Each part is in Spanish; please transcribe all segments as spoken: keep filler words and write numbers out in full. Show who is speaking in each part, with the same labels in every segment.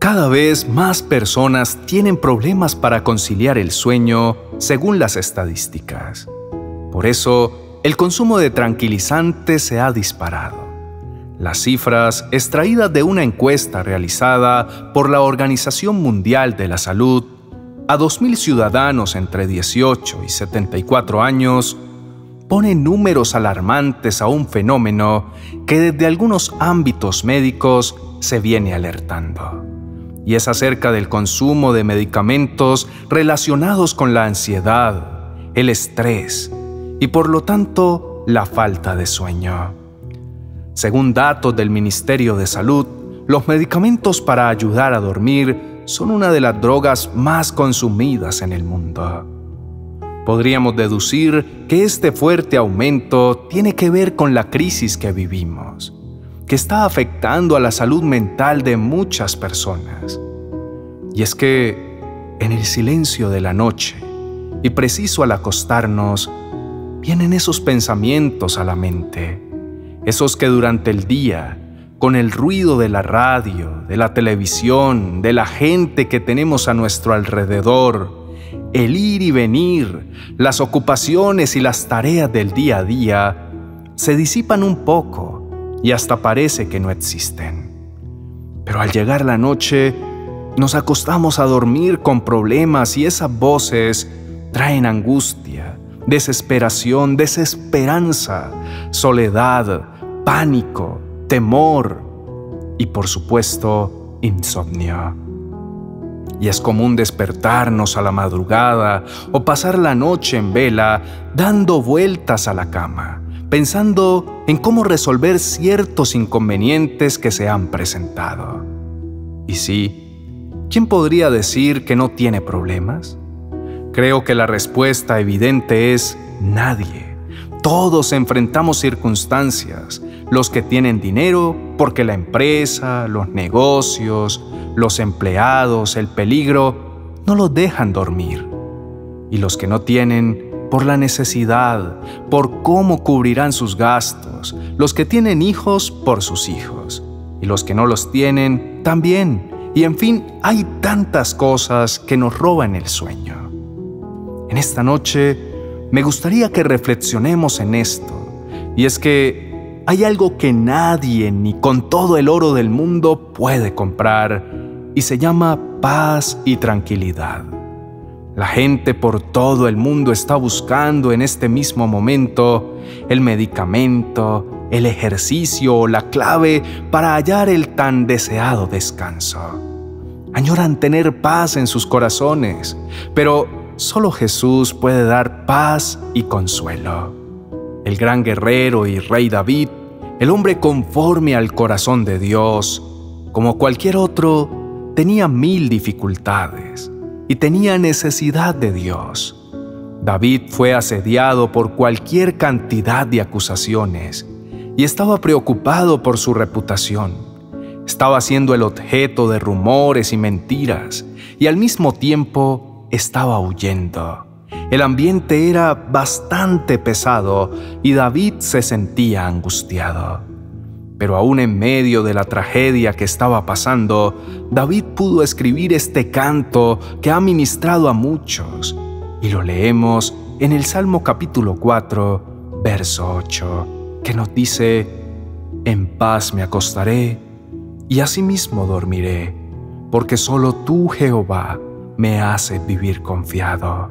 Speaker 1: Cada vez más personas tienen problemas para conciliar el sueño, según las estadísticas. Por eso, el consumo de tranquilizantes se ha disparado. Las cifras extraídas de una encuesta realizada por la Organización Mundial de la Salud a dos mil ciudadanos entre dieciocho y setenta y cuatro años ponen números alarmantes a un fenómeno que desde algunos ámbitos médicos se viene alertando. Y es acerca del consumo de medicamentos relacionados con la ansiedad, el estrés y por lo tanto la falta de sueño. Según datos del Ministerio de Salud, los medicamentos para ayudar a dormir son una de las drogas más consumidas en el mundo. Podríamos deducir que este fuerte aumento tiene que ver con la crisis que vivimos, que está afectando a la salud mental de muchas personas. Y es que, en el silencio de la noche, y preciso al acostarnos, vienen esos pensamientos a la mente, esos que durante el día, con el ruido de la radio, de la televisión, de la gente que tenemos a nuestro alrededor, el ir y venir, las ocupaciones y las tareas del día a día, se disipan un poco y hasta parece que no existen. Pero al llegar la noche, nos acostamos a dormir con problemas y esas voces traen angustia, desesperación, desesperanza, soledad, pánico, temor y, por supuesto, insomnio. Y es común despertarnos a la madrugada o pasar la noche en vela dando vueltas a la cama, pensando en cómo resolver ciertos inconvenientes que se han presentado. Y sí, ¿quién podría decir que no tiene problemas? Creo que la respuesta evidente es nadie. Todos enfrentamos circunstancias, los que tienen dinero porque la empresa, los negocios, los empleados, el peligro, no los dejan dormir. Y los que no tienen, por la necesidad, por cómo cubrirán sus gastos, los que tienen hijos por sus hijos, y los que no los tienen, también. Y en fin, hay tantas cosas que nos roban el sueño. En esta noche, me gustaría que reflexionemos en esto, y es que hay algo que nadie, ni con todo el oro del mundo, puede comprar, y se llama paz y tranquilidad. La gente por todo el mundo está buscando en este mismo momento el medicamento, el ejercicio o la clave para hallar el tan deseado descanso. Añoran tener paz en sus corazones, pero solo Jesús puede dar paz y consuelo. El gran guerrero y rey David, el hombre conforme al corazón de Dios, como cualquier otro, tenía mil dificultades y tenía necesidad de Dios. David fue asediado por cualquier cantidad de acusaciones y estaba preocupado por su reputación. Estaba siendo el objeto de rumores y mentiras y al mismo tiempo estaba huyendo. El ambiente era bastante pesado y David se sentía angustiado. Pero aún en medio de la tragedia que estaba pasando, David pudo escribir este canto que ha ministrado a muchos, y lo leemos en el Salmo capítulo cuatro, verso ocho, que nos dice: «En paz me acostaré, y asimismo dormiré, porque solo tú, Jehová, me haces vivir confiado».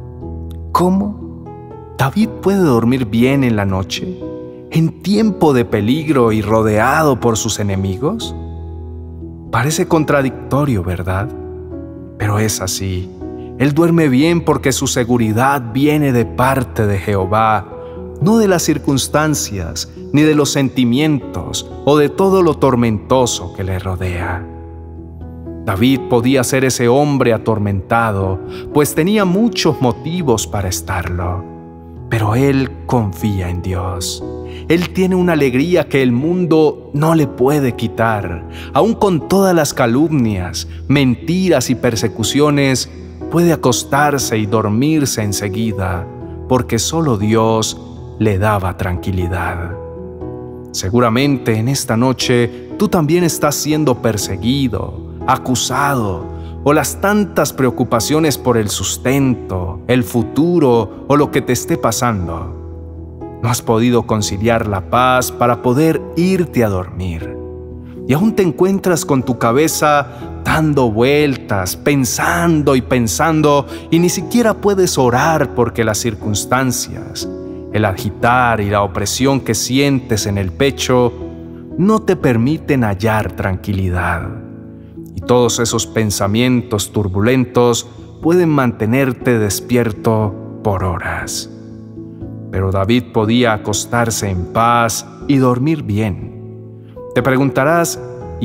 Speaker 1: ¿Cómo? ¿David puede dormir bien en la noche, en tiempo de peligro y rodeado por sus enemigos? Parece contradictorio, ¿verdad? Pero es así. Él duerme bien porque su seguridad viene de parte de Jehová, no de las circunstancias, ni de los sentimientos o de todo lo tormentoso que le rodea. David podía ser ese hombre atormentado, pues tenía muchos motivos para estarlo. Pero él confía en Dios. Él tiene una alegría que el mundo no le puede quitar. Aun con todas las calumnias, mentiras y persecuciones, puede acostarse y dormirse enseguida, porque solo Dios le daba tranquilidad. Seguramente en esta noche tú también estás siendo perseguido, acusado, o las tantas preocupaciones por el sustento, el futuro o lo que te esté pasando, no has podido conciliar la paz para poder irte a dormir. Y aún te encuentras con tu cabeza dando vueltas, pensando y pensando, y ni siquiera puedes orar porque las circunstancias, el agitar y la opresión que sientes en el pecho no te permiten hallar tranquilidad. Y todos esos pensamientos turbulentos pueden mantenerte despierto por horas. Pero David podía acostarse en paz y dormir bien. Te preguntarás, ¿y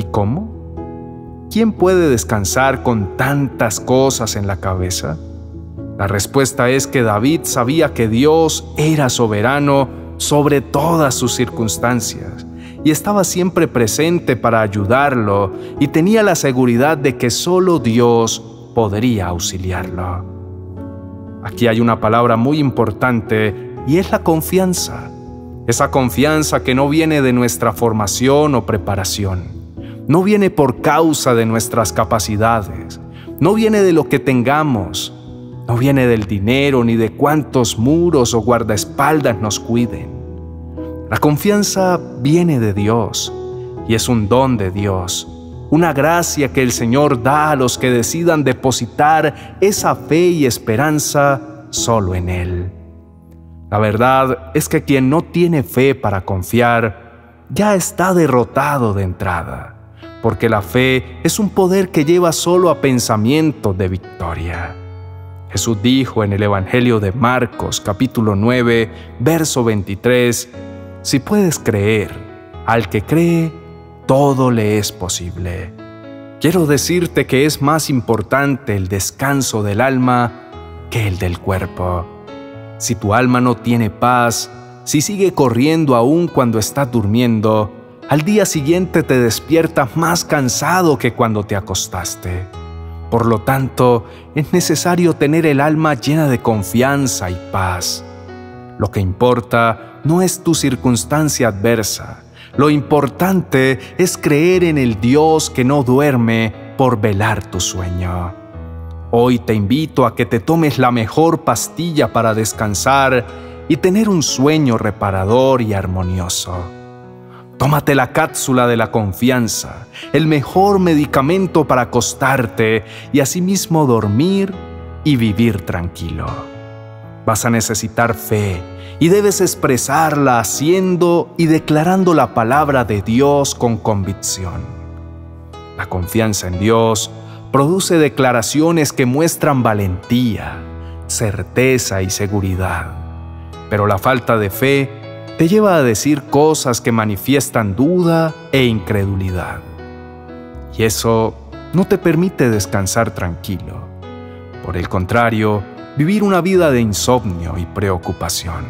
Speaker 1: cómo? ¿Quién puede descansar con tantas cosas en la cabeza? La respuesta es que David sabía que Dios era soberano sobre todas sus circunstancias y estaba siempre presente para ayudarlo, y tenía la seguridad de que solo Dios podría auxiliarlo. Aquí hay una palabra muy importante y es la confianza. Esa confianza que no viene de nuestra formación o preparación, no viene por causa de nuestras capacidades, no viene de lo que tengamos, no viene del dinero ni de cuántos muros o guardaespaldas nos cuiden. La confianza viene de Dios y es un don de Dios, una gracia que el Señor da a los que decidan depositar esa fe y esperanza solo en Él. La verdad es que quien no tiene fe para confiar ya está derrotado de entrada, porque la fe es un poder que lleva solo a pensamientos de victoria. Jesús dijo en el Evangelio de Marcos, capítulo nueve, verso veintitrés, «Si puedes creer, al que cree, todo le es posible». Quiero decirte que es más importante el descanso del alma que el del cuerpo. Si tu alma no tiene paz, si sigue corriendo aún cuando estás durmiendo, al día siguiente te despiertas más cansado que cuando te acostaste. Por lo tanto, es necesario tener el alma llena de confianza y paz. Lo que importa no es tu circunstancia adversa. Lo importante es creer en el Dios que no duerme por velar tu sueño. Hoy te invito a que te tomes la mejor pastilla para descansar y tener un sueño reparador y armonioso. Tómate la cápsula de la confianza, el mejor medicamento para acostarte y asimismo dormir y vivir tranquilo. Vas a necesitar fe y debes expresarla haciendo y declarando la palabra de Dios con convicción. La confianza en Dios produce declaraciones que muestran valentía, certeza y seguridad, pero la falta de fe te lleva a decir cosas que manifiestan duda e incredulidad. Y eso no te permite descansar tranquilo. Por el contrario, vivir una vida de insomnio y preocupación.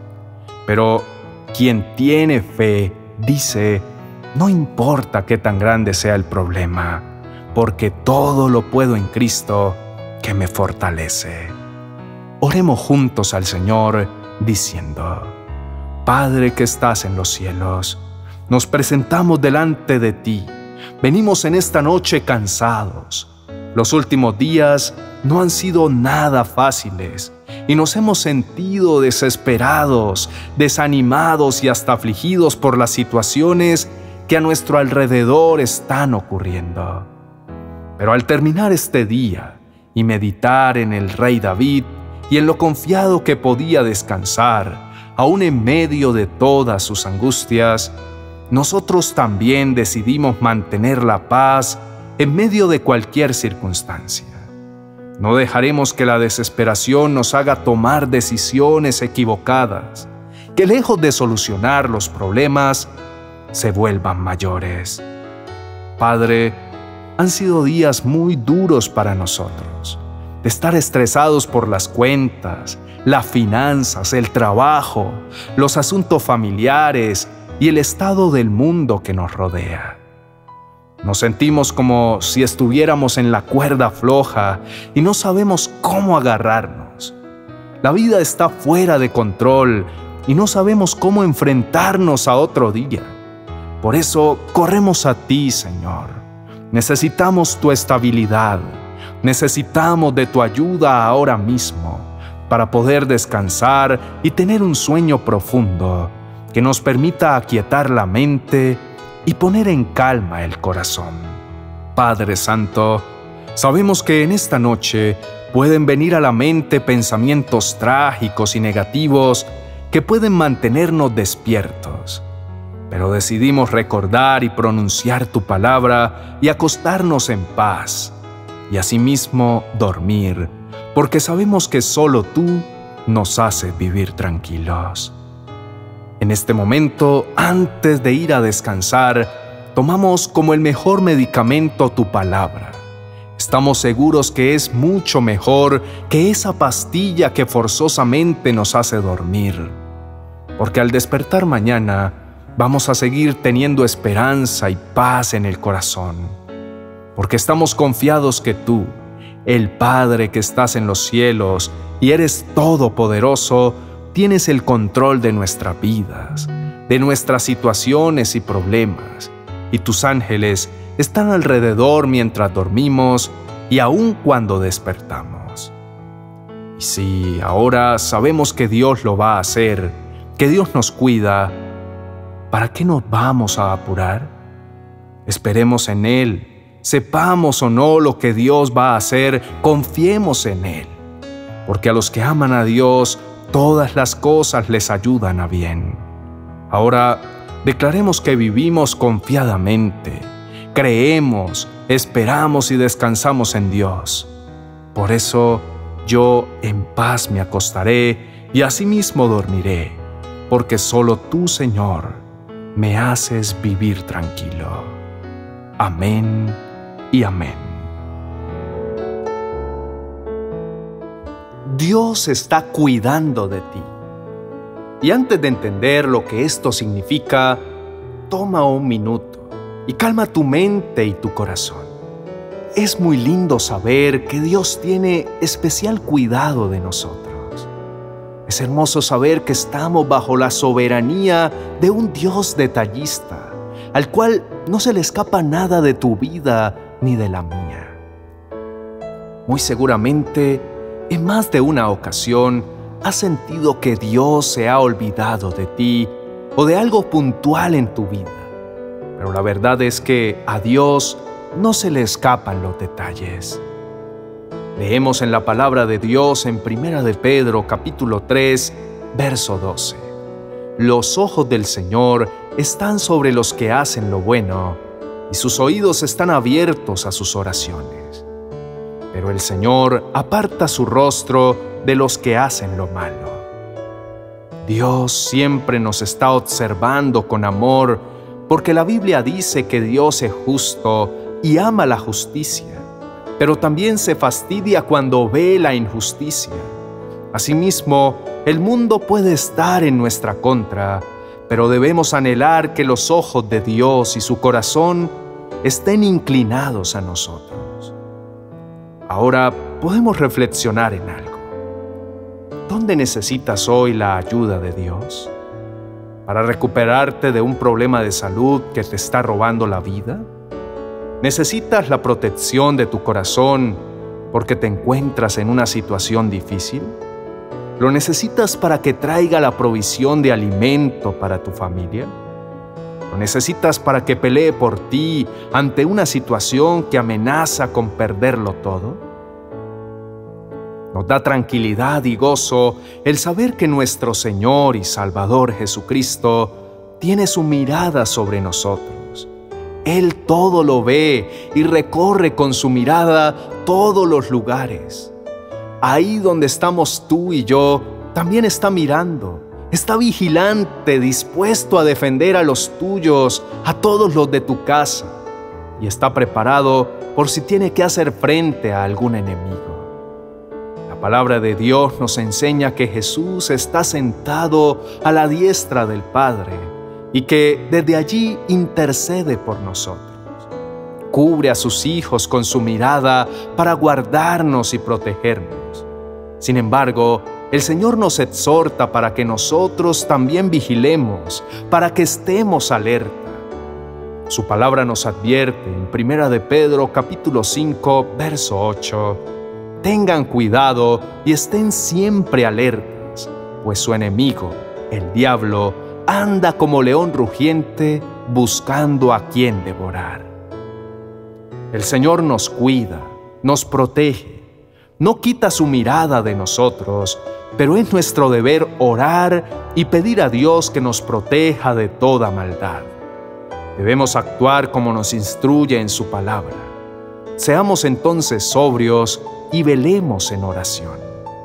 Speaker 1: Pero quien tiene fe dice, no importa qué tan grande sea el problema, porque todo lo puedo en Cristo que me fortalece. Oremos juntos al Señor diciendo, Padre que estás en los cielos, nos presentamos delante de ti. Venimos en esta noche cansados. Los últimos días no han sido nada fáciles y nos hemos sentido desesperados, desanimados y hasta afligidos por las situaciones que a nuestro alrededor están ocurriendo. Pero al terminar este día y meditar en el rey David y en lo confiado que podía descansar, aún en medio de todas sus angustias, nosotros también decidimos mantener la paz en medio de cualquier circunstancia. No dejaremos que la desesperación nos haga tomar decisiones equivocadas, que lejos de solucionar los problemas, se vuelvan mayores. Padre, han sido días muy duros para nosotros, de estar estresados por las cuentas, las finanzas, el trabajo, los asuntos familiares y el estado del mundo que nos rodea. Nos sentimos como si estuviéramos en la cuerda floja y no sabemos cómo agarrarnos. La vida está fuera de control y no sabemos cómo enfrentarnos a otro día. Por eso corremos a ti, Señor. Necesitamos tu estabilidad. Necesitamos de tu ayuda ahora mismo para poder descansar y tener un sueño profundo que nos permita aquietar la mente y poner en calma el corazón. Padre Santo, sabemos que en esta noche pueden venir a la mente pensamientos trágicos y negativos que pueden mantenernos despiertos. Pero decidimos recordar y pronunciar tu palabra y acostarnos en paz, y asimismo dormir, porque sabemos que solo tú nos haces vivir tranquilos. En este momento, antes de ir a descansar, tomamos como el mejor medicamento tu palabra. Estamos seguros que es mucho mejor que esa pastilla que forzosamente nos hace dormir, porque al despertar mañana vamos a seguir teniendo esperanza y paz en el corazón, porque estamos confiados que tú, el Padre que estás en los cielos y eres todopoderoso, tienes el control de nuestras vidas, de nuestras situaciones y problemas, y tus ángeles están alrededor mientras dormimos y aun cuando despertamos. Y si ahora sabemos que Dios lo va a hacer, que Dios nos cuida, ¿para qué nos vamos a apurar? Esperemos en Él. Sepamos o no lo que Dios va a hacer, confiemos en Él, porque a los que aman a Dios, todas las cosas les ayudan a bien. Ahora, declaremos que vivimos confiadamente, creemos, esperamos y descansamos en Dios. Por eso, yo en paz me acostaré y asimismo dormiré, porque solo tú, Señor, me haces vivir tranquilo. Amén y amén. Dios está cuidando de ti. Y antes de entender lo que esto significa, toma un minuto y calma tu mente y tu corazón. Es muy lindo saber que Dios tiene especial cuidado de nosotros. Es hermoso saber que estamos bajo la soberanía de un Dios detallista, al cual no se le escapa nada de tu vida ni de la mía. Muy seguramente, en más de una ocasión, has sentido que Dios se ha olvidado de ti o de algo puntual en tu vida. Pero la verdad es que a Dios no se le escapan los detalles. Leemos en la palabra de Dios en Primera de Pedro, capítulo tres, verso doce. Los ojos del Señor están sobre los que hacen lo bueno, y sus oídos están abiertos a sus oraciones. Pero el Señor aparta su rostro de los que hacen lo malo. Dios siempre nos está observando con amor, porque la Biblia dice que Dios es justo y ama la justicia, pero también se fastidia cuando ve la injusticia. Asimismo, el mundo puede estar en nuestra contra, pero debemos anhelar que los ojos de Dios y su corazón estén inclinados a nosotros. Ahora podemos reflexionar en algo. ¿Dónde necesitas hoy la ayuda de Dios? ¿Para recuperarte de un problema de salud que te está robando la vida? ¿Necesitas la protección de tu corazón porque te encuentras en una situación difícil? ¿Lo necesitas para que traiga la provisión de alimento para tu familia? ¿Lo necesitas para que pelee por ti ante una situación que amenaza con perderlo todo? Nos da tranquilidad y gozo el saber que nuestro Señor y Salvador Jesucristo tiene su mirada sobre nosotros. Él todo lo ve y recorre con su mirada todos los lugares. Ahí donde estamos tú y yo, también está mirando. Está vigilante, dispuesto a defender a los tuyos, a todos los de tu casa. Y está preparado por si tiene que hacer frente a algún enemigo. La palabra de Dios nos enseña que Jesús está sentado a la diestra del Padre y que desde allí intercede por nosotros. Cubre a sus hijos con su mirada para guardarnos y protegernos. Sin embargo, el Señor nos exhorta para que nosotros también vigilemos, para que estemos alerta. Su palabra nos advierte en Primera de Pedro capítulo cinco, verso ocho: tengan cuidado y estén siempre alertas, pues su enemigo, el diablo, anda como león rugiente buscando a quien devorar. El Señor nos cuida, nos protege, no quita su mirada de nosotros, pero es nuestro deber orar y pedir a Dios que nos proteja de toda maldad. Debemos actuar como nos instruye en su palabra. Seamos entonces sobrios y velemos en oración.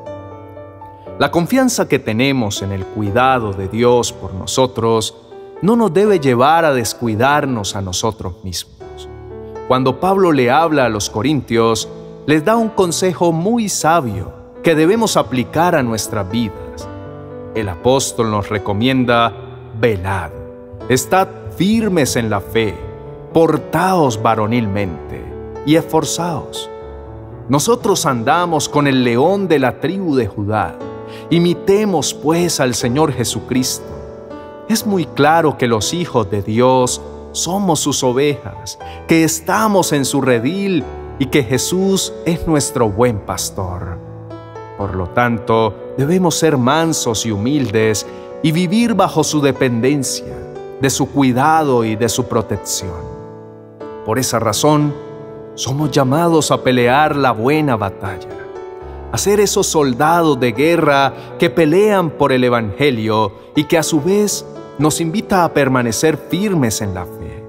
Speaker 1: La confianza que tenemos en el cuidado de Dios por nosotros no nos debe llevar a descuidarnos a nosotros mismos. Cuando Pablo le habla a los corintios, les da un consejo muy sabio que debemos aplicar a nuestras vidas. El apóstol nos recomienda: velad, estad firmes en la fe, portaos varonilmente y esforzaos. Nosotros andamos con el león de la tribu de Judá. Imitemos pues al Señor Jesucristo. Es muy claro que los hijos de Dios somos sus ovejas, que estamos en su redil y que Jesús es nuestro buen pastor. Por lo tanto, debemos ser mansos y humildes y vivir bajo su dependencia, de su cuidado y de su protección. Por esa razón, somos llamados a pelear la buena batalla, a ser esos soldados de guerra que pelean por el Evangelio y que a su vez nos invita a permanecer firmes en la fe.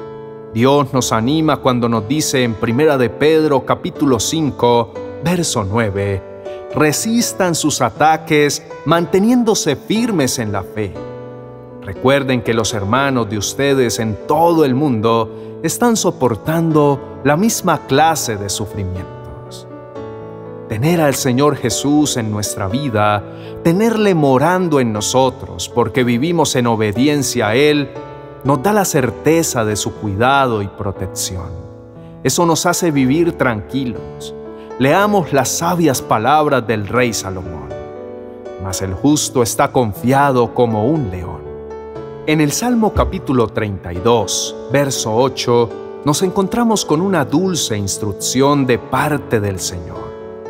Speaker 1: Dios nos anima cuando nos dice en Primera de Pedro capítulo cinco, verso nueve: resistan sus ataques manteniéndose firmes en la fe. Recuerden que los hermanos de ustedes en todo el mundo están soportando la misma clase de sufrimientos. Tener al Señor Jesús en nuestra vida, tenerle morando en nosotros porque vivimos en obediencia a Él, nos da la certeza de su cuidado y protección. Eso nos hace vivir tranquilos. Leamos las sabias palabras del rey Salomón: mas el justo está confiado como un león. En el Salmo capítulo treinta y dos, verso ocho, nos encontramos con una dulce instrucción de parte del Señor.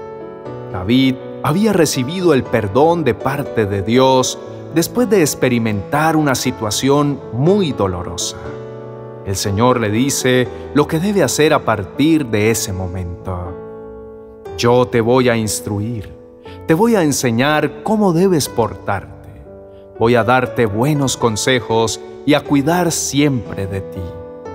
Speaker 1: David había recibido el perdón de parte de Dios después de experimentar una situación muy dolorosa. El Señor le dice lo que debe hacer a partir de ese momento. Yo te voy a instruir, te voy a enseñar cómo debes portarte. Voy a darte buenos consejos y a cuidar siempre de ti.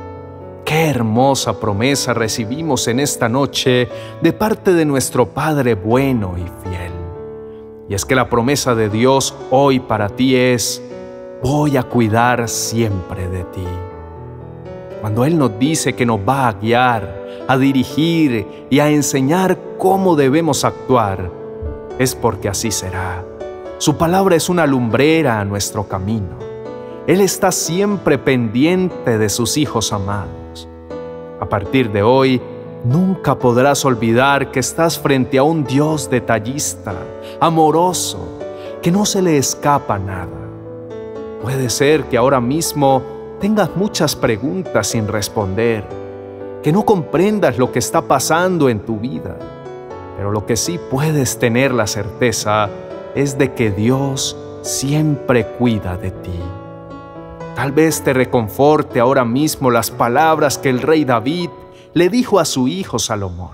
Speaker 1: Qué hermosa promesa recibimos en esta noche de parte de nuestro Padre bueno y fiel. Y es que la promesa de Dios hoy para ti es: voy a cuidar siempre de ti. Cuando Él nos dice que nos va a guiar, a dirigir y a enseñar cómo debemos actuar, es porque así será. Su palabra es una lumbrera a nuestro camino. Él está siempre pendiente de sus hijos amados. A partir de hoy, nunca podrás olvidar que estás frente a un Dios detallista, amoroso, que no se le escapa nada. Puede ser que ahora mismo tengas muchas preguntas sin responder, que no comprendas lo que está pasando en tu vida, pero lo que sí puedes tener la certeza es de que Dios siempre cuida de ti. Tal vez te reconforte ahora mismo las palabras que el rey David le dijo a su hijo Salomón: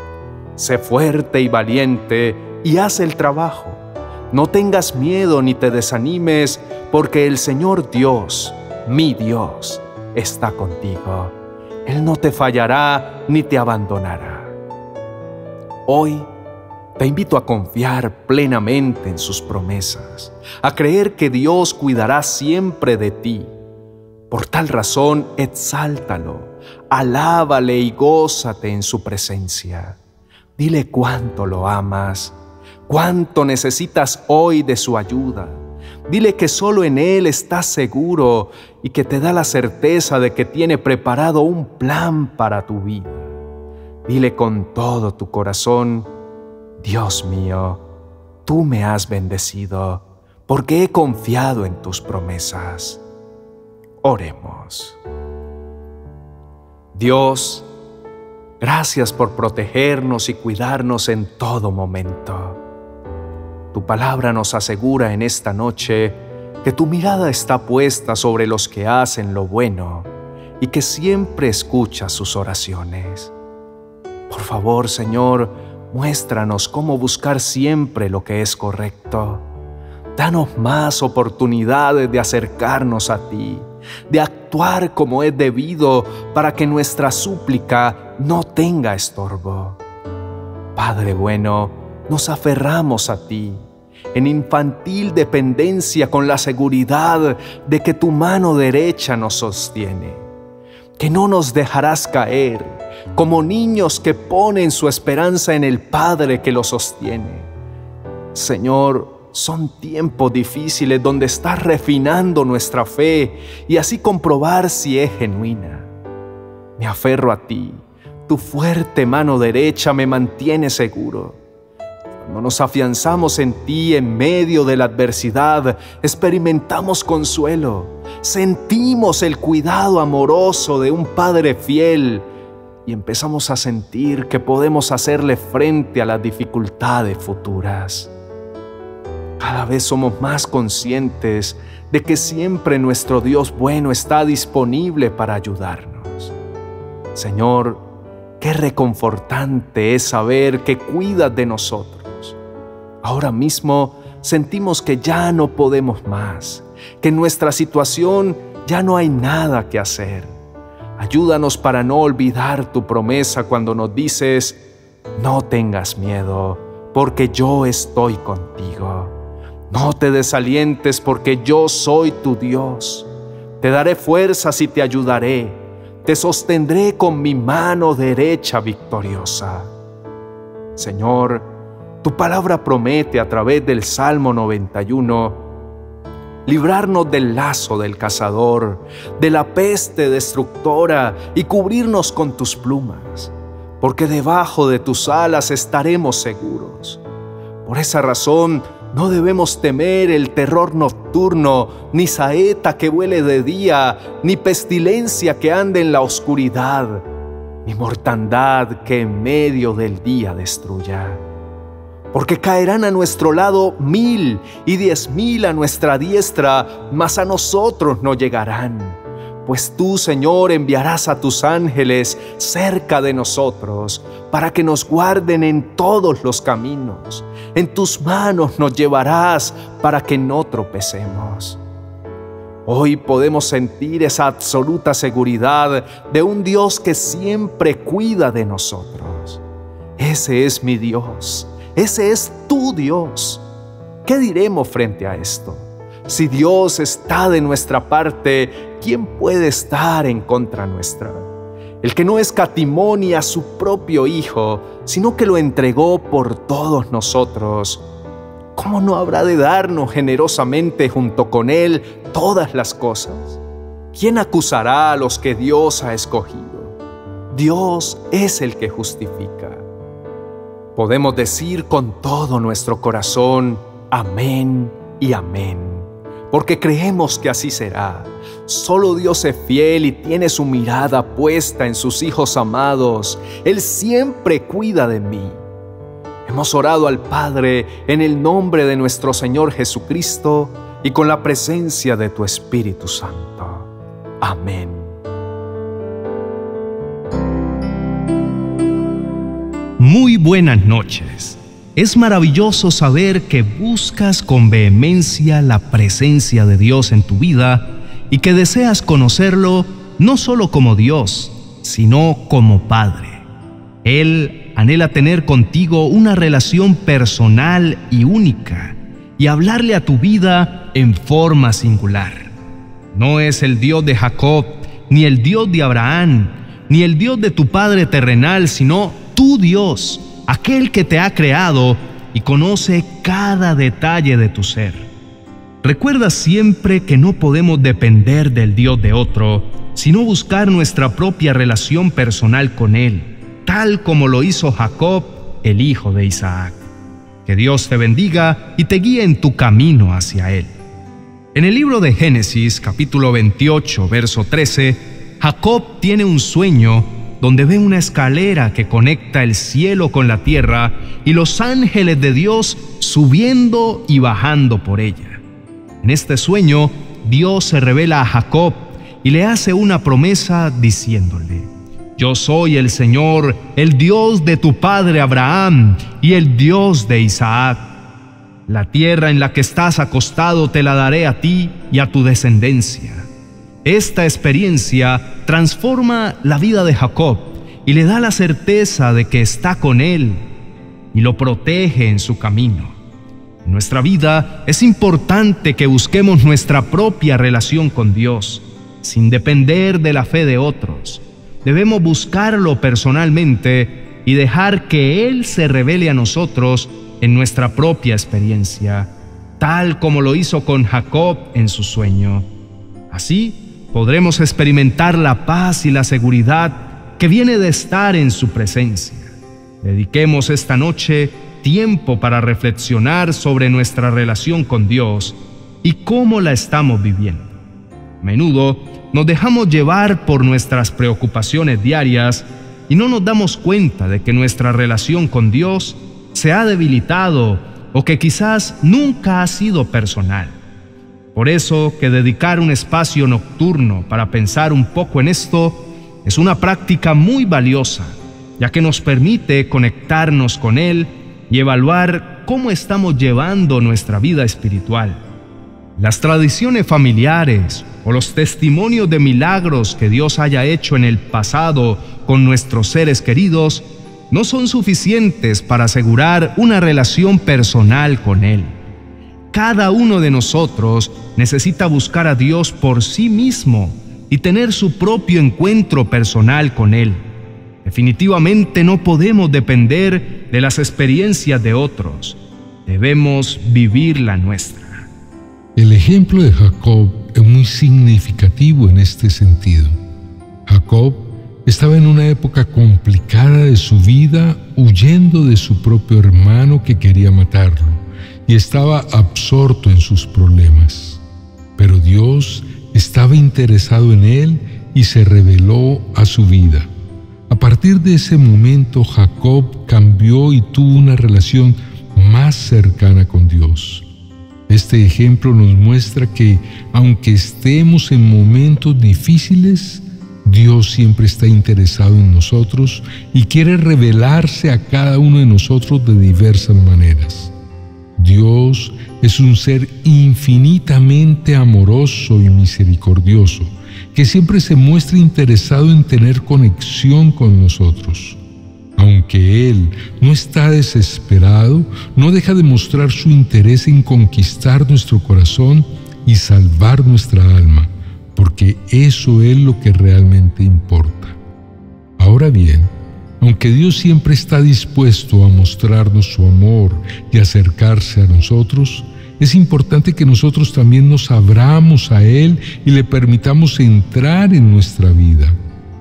Speaker 1: sé fuerte y valiente y haz el trabajo. No tengas miedo ni te desanimes, porque el Señor Dios, mi Dios, está contigo. Él no te fallará ni te abandonará. Hoy te invito a confiar plenamente en sus promesas, a creer que Dios cuidará siempre de ti. Por tal razón, exáltalo, alábale y gózate en su presencia. Dile cuánto lo amas, cuánto necesitas hoy de su ayuda. Dile que solo en Él estás seguro y que te da la certeza de que tiene preparado un plan para tu vida. Dile con todo tu corazón: Dios mío, tú me has bendecido, porque he confiado en tus promesas. Oremos. Dios, gracias por protegernos y cuidarnos en todo momento. Tu palabra nos asegura en esta noche que tu mirada está puesta sobre los que hacen lo bueno y que siempre escuchas sus oraciones. Por favor, Señor, muéstranos cómo buscar siempre lo que es correcto. Danos más oportunidades de acercarnos a ti, de actuar como es debido para que nuestra súplica no tenga estorbo. Padre bueno, nos aferramos a ti en infantil dependencia con la seguridad de que tu mano derecha nos sostiene, que no nos dejarás caer como niños que ponen su esperanza en el Padre que los sostiene. Señor, son tiempos difíciles donde estás refinando nuestra fe y así comprobar si es genuina. Me aferro a ti, tu fuerte mano derecha me mantiene seguro. Cuando nos afianzamos en ti en medio de la adversidad, experimentamos consuelo, sentimos el cuidado amoroso de un Padre fiel y empezamos a sentir que podemos hacerle frente a las dificultades futuras. Cada vez somos más conscientes de que siempre nuestro Dios bueno está disponible para ayudarnos. Señor, qué reconfortante es saber que cuidas de nosotros. Ahora mismo sentimos que ya no podemos más, que en nuestra situación ya no hay nada que hacer. Ayúdanos para no olvidar tu promesa cuando nos dices: no tengas miedo, porque yo estoy contigo. No te desalientes, porque yo soy tu Dios. Te daré fuerzas y te ayudaré. Te sostendré con mi mano derecha victoriosa. Señor, tu palabra promete a través del Salmo noventa y uno librarnos del lazo del cazador, de la peste destructora y cubrirnos con tus plumas, porque debajo de tus alas estaremos seguros. Por esa razón, no debemos temer el terror nocturno, ni saeta que vuele de día, ni pestilencia que ande en la oscuridad, ni mortandad que en medio del día destruya. Porque caerán a nuestro lado mil y diez mil a nuestra diestra, mas a nosotros no llegarán. Pues tú, Señor, enviarás a tus ángeles cerca de nosotros, para que nos guarden en todos los caminos. En tus manos nos llevarás para que no tropecemos. Hoy podemos sentir esa absoluta seguridad de un Dios que siempre cuida de nosotros. Ese es mi Dios. Ese es tu Dios. ¿Qué diremos frente a esto? Si Dios está de nuestra parte, ¿quién puede estar en contra nuestra? El que no escatimó ni a su propio Hijo, sino que lo entregó por todos nosotros, ¿cómo no habrá de darnos generosamente junto con Él todas las cosas? ¿Quién acusará a los que Dios ha escogido? Dios es el que justifica. Podemos decir con todo nuestro corazón: amén y amén, porque creemos que así será. Solo Dios es fiel y tiene su mirada puesta en sus hijos amados. Él siempre cuida de mí. Hemos orado al Padre en el nombre de nuestro Señor Jesucristo y con la presencia de tu Espíritu Santo. Amén.
Speaker 2: Muy buenas noches. Es maravilloso saber que buscas con vehemencia la presencia de Dios en tu vida y que deseas conocerlo no solo como Dios, sino como Padre. Él anhela tener contigo una relación personal y única y hablarle a tu vida en forma singular. No es el Dios de Jacob, ni el Dios de Abraham, ni el Dios de tu Padre terrenal, sino tu Dios, aquel que te ha creado y conoce cada detalle de tu ser. Recuerda siempre que no podemos depender del Dios de otro, sino buscar nuestra propia relación personal con Él, tal como lo hizo Jacob, el hijo de Isaac. Que Dios te bendiga y te guíe en tu camino hacia Él. En el libro de Génesis, capítulo veintiocho, verso trece, Jacob tiene un sueño donde ve una escalera que conecta el cielo con la tierra y los ángeles de Dios subiendo y bajando por ella. En este sueño, Dios se revela a Jacob y le hace una promesa diciéndole: Yo soy el Señor, el Dios de tu padre Abraham y el Dios de Isaac. La tierra en la que estás acostado te la daré a ti y a tu descendencia. Esta experiencia transforma la vida de Jacob y le da la certeza de que está con él y lo protege en su camino. En nuestra vida es importante que busquemos nuestra propia relación con Dios, sin depender de la fe de otros. Debemos buscarlo personalmente y dejar que Él se revele a nosotros en nuestra propia experiencia, tal como lo hizo con Jacob en su sueño. Así podremos experimentar la paz y la seguridad que viene de estar en su presencia. Dediquemos esta noche tiempo para reflexionar sobre nuestra relación con Dios y cómo la estamos viviendo. A menudo nos dejamos llevar por nuestras preocupaciones diarias y no nos damos cuenta de que nuestra relación con Dios se ha debilitado o que quizás nunca ha sido personal. Por eso que dedicar un espacio nocturno para pensar un poco en esto es una práctica muy valiosa, ya que nos permite conectarnos con Él y evaluar cómo estamos llevando nuestra vida espiritual. Las tradiciones familiares o los testimonios de milagros que Dios haya hecho en el pasado con nuestros seres queridos no son suficientes para asegurar una relación personal con Él. Cada uno de nosotros necesita buscar a Dios por sí mismo y tener su propio encuentro personal con Él. Definitivamente no podemos depender de las experiencias de otros. Debemos vivir la nuestra.
Speaker 3: El ejemplo de Jacob es muy significativo en este sentido. Jacob estaba en una época complicada de su vida, huyendo de su propio hermano que quería matarlo, y estaba absorto en sus problemas. Pero Dios estaba interesado en él y se reveló a su vida. A partir de ese momento, Jacob cambió y tuvo una relación más cercana con Dios. Este ejemplo nos muestra que, aunque estemos en momentos difíciles, Dios siempre está interesado en nosotros y quiere revelarse a cada uno de nosotros de diversas maneras. Dios es un ser infinitamente amoroso y misericordioso, que siempre se muestra interesado en tener conexión con nosotros. Aunque Él no está desesperado, no deja de mostrar su interés en conquistar nuestro corazón y salvar nuestra alma, porque eso es lo que realmente importa. Ahora bien, aunque Dios siempre está dispuesto a mostrarnos su amor y acercarse a nosotros, es importante que nosotros también nos abramos a Él y le permitamos entrar en nuestra vida.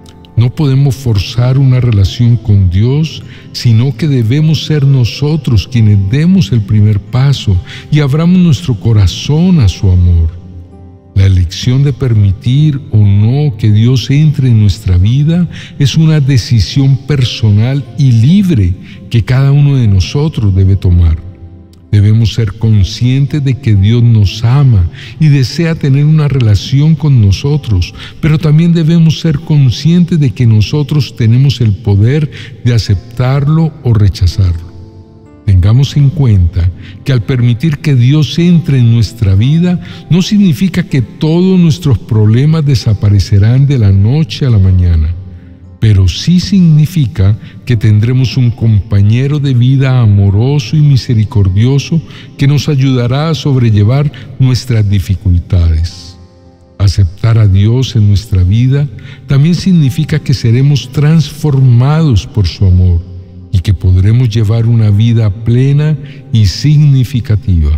Speaker 3: No podemos forzar una relación con Dios, sino que debemos ser nosotros quienes demos el primer paso y abramos nuestro corazón a su amor. La elección de permitir o no que Dios entre en nuestra vida es una decisión personal y libre que cada uno de nosotros debe tomar. Debemos ser conscientes de que Dios nos ama y desea tener una relación con nosotros, pero también debemos ser conscientes de que nosotros tenemos el poder de aceptarlo o rechazarlo. Tengamos en cuenta que al permitir que Dios entre en nuestra vida, no significa que todos nuestros problemas desaparecerán de la noche a la mañana, pero sí significa que tendremos un compañero de vida amoroso y misericordioso que nos ayudará a sobrellevar nuestras dificultades. Aceptar a Dios en nuestra vida también significa que seremos transformados por su amor y que podremos llevar una vida plena y significativa.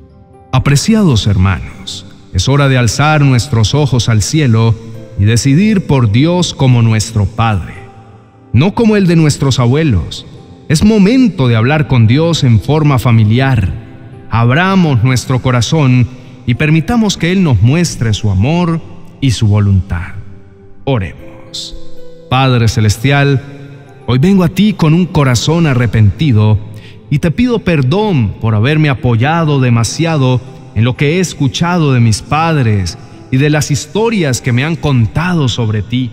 Speaker 2: Apreciados hermanos, es hora de alzar nuestros ojos al cielo y decidir por Dios como nuestro Padre, no como el de nuestros abuelos. Es momento de hablar con Dios en forma familiar. Abramos nuestro corazón y permitamos que Él nos muestre su amor y su voluntad. Oremos. Padre Celestial, hoy vengo a ti con un corazón arrepentido y te pido perdón por haberme apoyado demasiado en lo que he escuchado de mis padres y de las historias que me han contado sobre ti.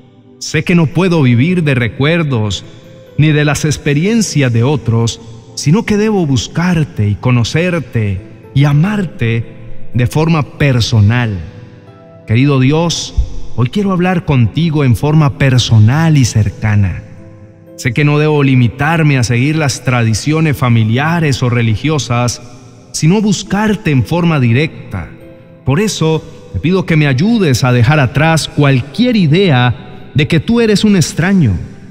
Speaker 2: Sé que no puedo vivir de recuerdos ni de las experiencias de otros, sino que debo buscarte y conocerte y amarte de forma personal. Querido Dios, hoy quiero hablar contigo en forma personal y cercana. Sé que no debo limitarme a seguir las tradiciones familiares o religiosas, sino buscarte en forma directa. Por eso, te pido que me ayudes a dejar atrás cualquier idea de que tú eres un extraño.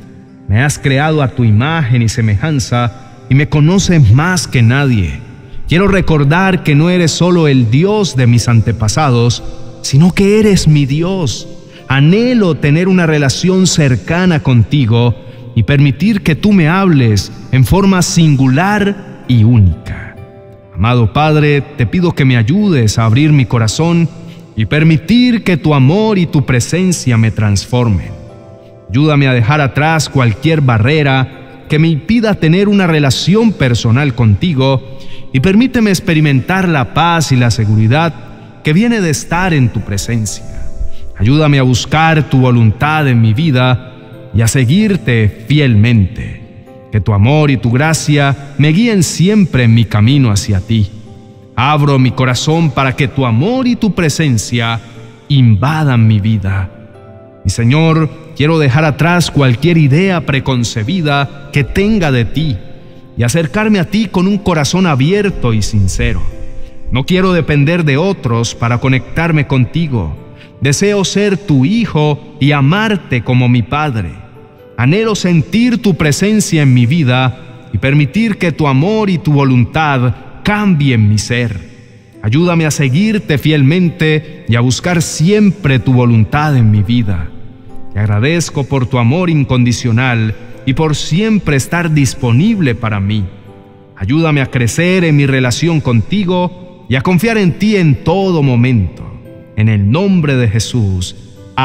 Speaker 2: Me has creado a tu imagen y semejanza y me conoces más que nadie. Quiero recordar que no eres solo el Dios de mis antepasados, sino que eres mi Dios. Anhelo tener una relación cercana contigo y permitir que tú me hables en forma singular y única. Amado Padre, te pido que me ayudes a abrir mi corazón y permitir que tu amor y tu presencia me transformen. Ayúdame a dejar atrás cualquier barrera que me impida tener una relación personal contigo y permíteme experimentar la paz y la seguridad que viene de estar en tu presencia. Ayúdame a buscar tu voluntad en mi vida y a seguirte fielmente. Que tu amor y tu gracia me guíen siempre en mi camino hacia ti. Abro mi corazón para que tu amor y tu presencia invadan mi vida. Mi Señor, quiero dejar atrás cualquier idea preconcebida que tenga de ti y acercarme a ti con un corazón abierto y sincero. No quiero depender de otros para conectarme contigo. Deseo ser tu hijo y amarte como mi Padre. Anhelo sentir tu presencia en mi vida y permitir que tu amor y tu voluntad cambien mi ser. Ayúdame a seguirte fielmente y a buscar siempre tu voluntad en mi vida. Te agradezco por tu amor incondicional y por siempre estar disponible para mí. Ayúdame a crecer en mi relación contigo y a confiar en ti en todo momento. En el nombre de Jesús.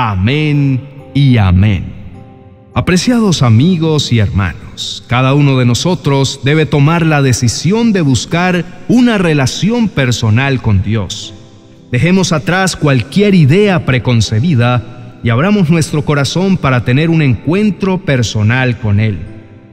Speaker 2: Amén y amén. Apreciados amigos y hermanos, cada uno de nosotros debe tomar la decisión de buscar una relación personal con Dios. Dejemos atrás cualquier idea preconcebida y abramos nuestro corazón para tener un encuentro personal con Él.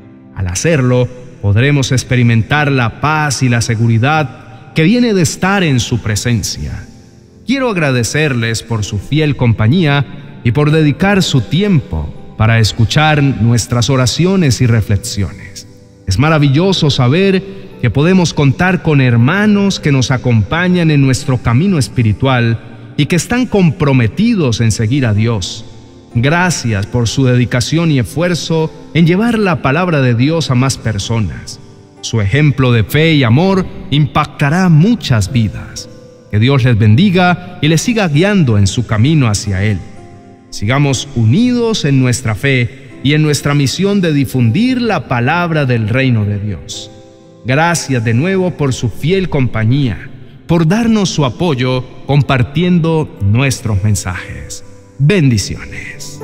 Speaker 2: Al hacerlo, podremos experimentar la paz y la seguridad que viene de estar en su presencia. Quiero agradecerles por su fiel compañía y por dedicar su tiempo para escuchar nuestras oraciones y reflexiones. Es maravilloso saber que podemos contar con hermanos que nos acompañan en nuestro camino espiritual y que están comprometidos en seguir a Dios. Gracias por su dedicación y esfuerzo en llevar la palabra de Dios a más personas. Su ejemplo de fe y amor impactará muchas vidas. Que Dios les bendiga y les siga guiando en su camino hacia Él. Sigamos unidos en nuestra fe y en nuestra misión de difundir la palabra del reino de Dios. Gracias de nuevo por su fiel compañía, por darnos su apoyo compartiendo nuestros mensajes. Bendiciones.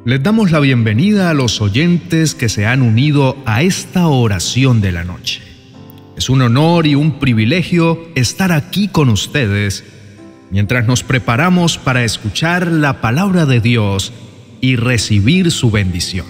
Speaker 2: Les damos la bienvenida a los oyentes que se han unido a esta oración de la noche. Es un honor y un privilegio estar aquí con ustedes mientras nos preparamos para escuchar la palabra de Dios y recibir su bendición.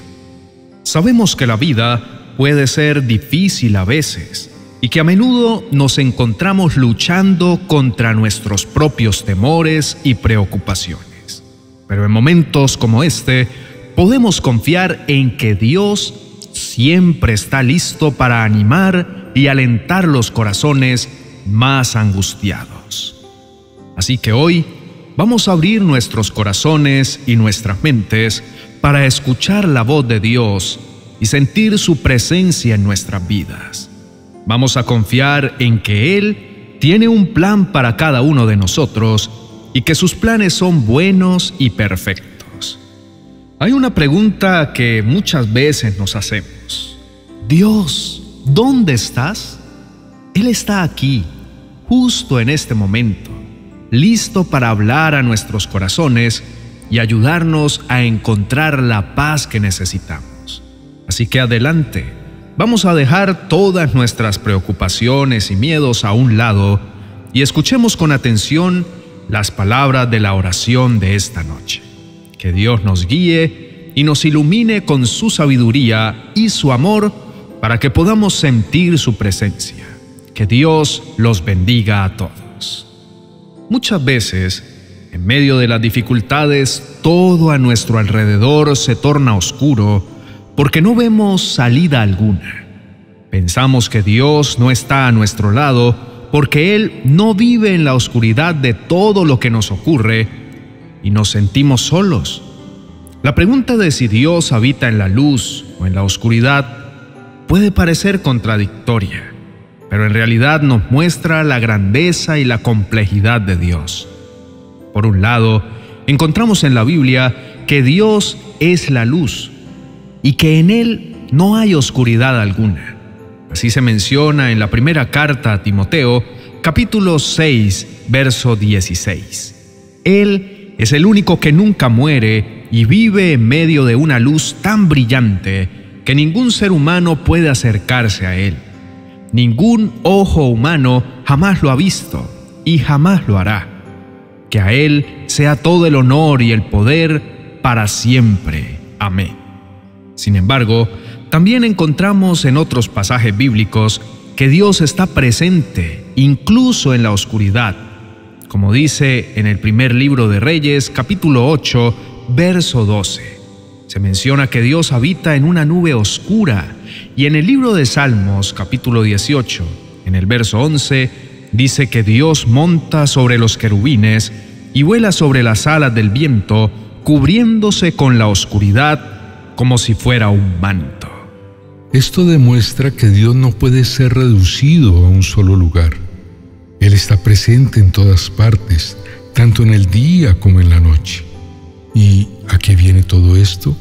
Speaker 2: Sabemos que la vida puede ser difícil a veces y que a menudo nos encontramos luchando contra nuestros propios temores y preocupaciones. Pero en momentos como este, podemos confiar en que Dios siempre está listo para animar y alentar los corazones más angustiados. Así que hoy vamos a abrir nuestros corazones y nuestras mentes para escuchar la voz de Dios y sentir su presencia en nuestras vidas. Vamos a confiar en que Él tiene un plan para cada uno de nosotros y que sus planes son buenos y perfectos. Hay una pregunta que muchas veces nos hacemos. Dios, ¿dónde estás? Él está aquí, justo en este momento, listo para hablar a nuestros corazones y ayudarnos a encontrar la paz que necesitamos. Así que adelante, vamos a dejar todas nuestras preocupaciones y miedos a un lado y escuchemos con atención las palabras de la oración de esta noche. Que Dios nos guíe y nos ilumine con su sabiduría y su amor para que podamos sentir su presencia. Que Dios los bendiga a todos. Muchas veces, en medio de las dificultades, todo a nuestro alrededor se torna oscuro porque no vemos salida alguna. Pensamos que Dios no está a nuestro lado porque Él no vive en la oscuridad de todo lo que nos ocurre y nos sentimos solos. La pregunta de si Dios habita en la luz o en la oscuridad puede parecer contradictoria, pero en realidad nos muestra la grandeza y la complejidad de Dios. Por un lado, encontramos en la Biblia que Dios es la luz y que en Él no hay oscuridad alguna. Así se menciona en la primera carta a Timoteo, capítulo seis, verso dieciséis. Él es el único que nunca muere y vive en medio de una luz tan brillante que ningún ser humano puede acercarse a Él. Ningún ojo humano jamás lo ha visto y jamás lo hará. Que a Él sea todo el honor y el poder para siempre. Amén. Sin embargo, también encontramos en otros pasajes bíblicos que Dios está presente incluso en la oscuridad, como dice en el primer libro de Reyes, capítulo ocho, verso doce. Se menciona que Dios habita en una nube oscura, y en el libro de Salmos, capítulo dieciocho, en el verso once, dice que Dios monta sobre los querubines y vuela sobre las alas del viento, cubriéndose con la oscuridad como si fuera un manto.
Speaker 3: Esto demuestra que Dios no puede ser reducido a un solo lugar. Él está presente en todas partes, tanto en el día como en la noche. ¿Y a qué viene todo esto?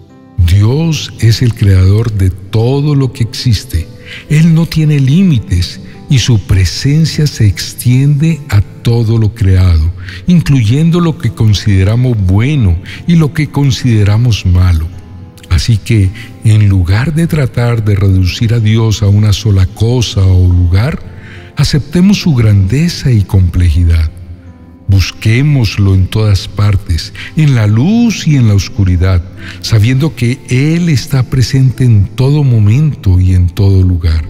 Speaker 3: Dios es el creador de todo lo que existe. Él no tiene límites y su presencia se extiende a todo lo creado, incluyendo lo que consideramos bueno y lo que consideramos malo. Así que, en lugar de tratar de reducir a Dios a una sola cosa o lugar, aceptemos su grandeza y complejidad. Busquémoslo en todas partes, en la luz y en la oscuridad, sabiendo que Él está presente en todo momento y en todo lugar.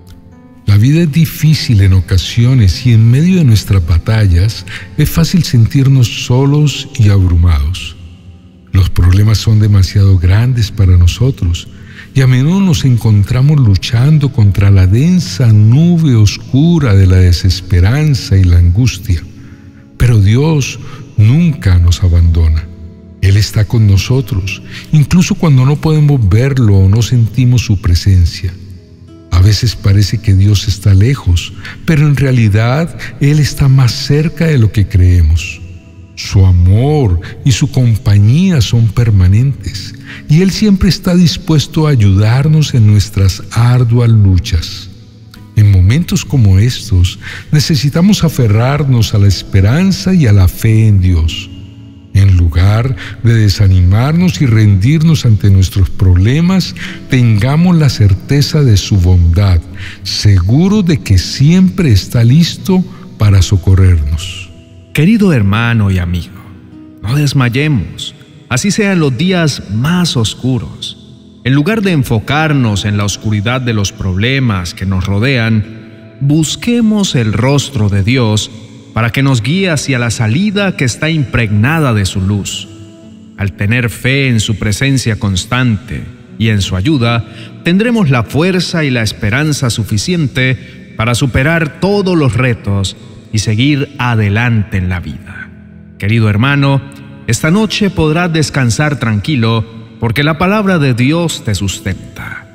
Speaker 3: La vida es difícil en ocasiones y en medio de nuestras batallas es fácil sentirnos solos y abrumados. Los problemas son demasiado grandes para nosotros y a menudo nos encontramos luchando contra la densa nube oscura de la desesperanza y la angustia. Pero Dios nunca nos abandona. Él está con nosotros, incluso cuando no podemos verlo o no sentimos su presencia. A veces parece que Dios está lejos, pero en realidad Él está más cerca de lo que creemos. Su amor y su compañía son permanentes, y Él siempre está dispuesto a ayudarnos en nuestras arduas luchas. En momentos como estos, necesitamos aferrarnos a la esperanza y a la fe en Dios. En lugar de desanimarnos y rendirnos ante nuestros problemas, tengamos la certeza de su bondad, seguros de que siempre está listo para socorrernos.
Speaker 2: Querido hermano y amigo, no desmayemos, así sean los días más oscuros. En lugar de enfocarnos en la oscuridad de los problemas que nos rodean, busquemos el rostro de Dios para que nos guíe hacia la salida que está impregnada de su luz. Al tener fe en su presencia constante y en su ayuda, tendremos la fuerza y la esperanza suficiente para superar todos los retos y seguir adelante en la vida. Querido hermano, esta noche podrás descansar tranquilo porque la palabra de Dios te sustenta.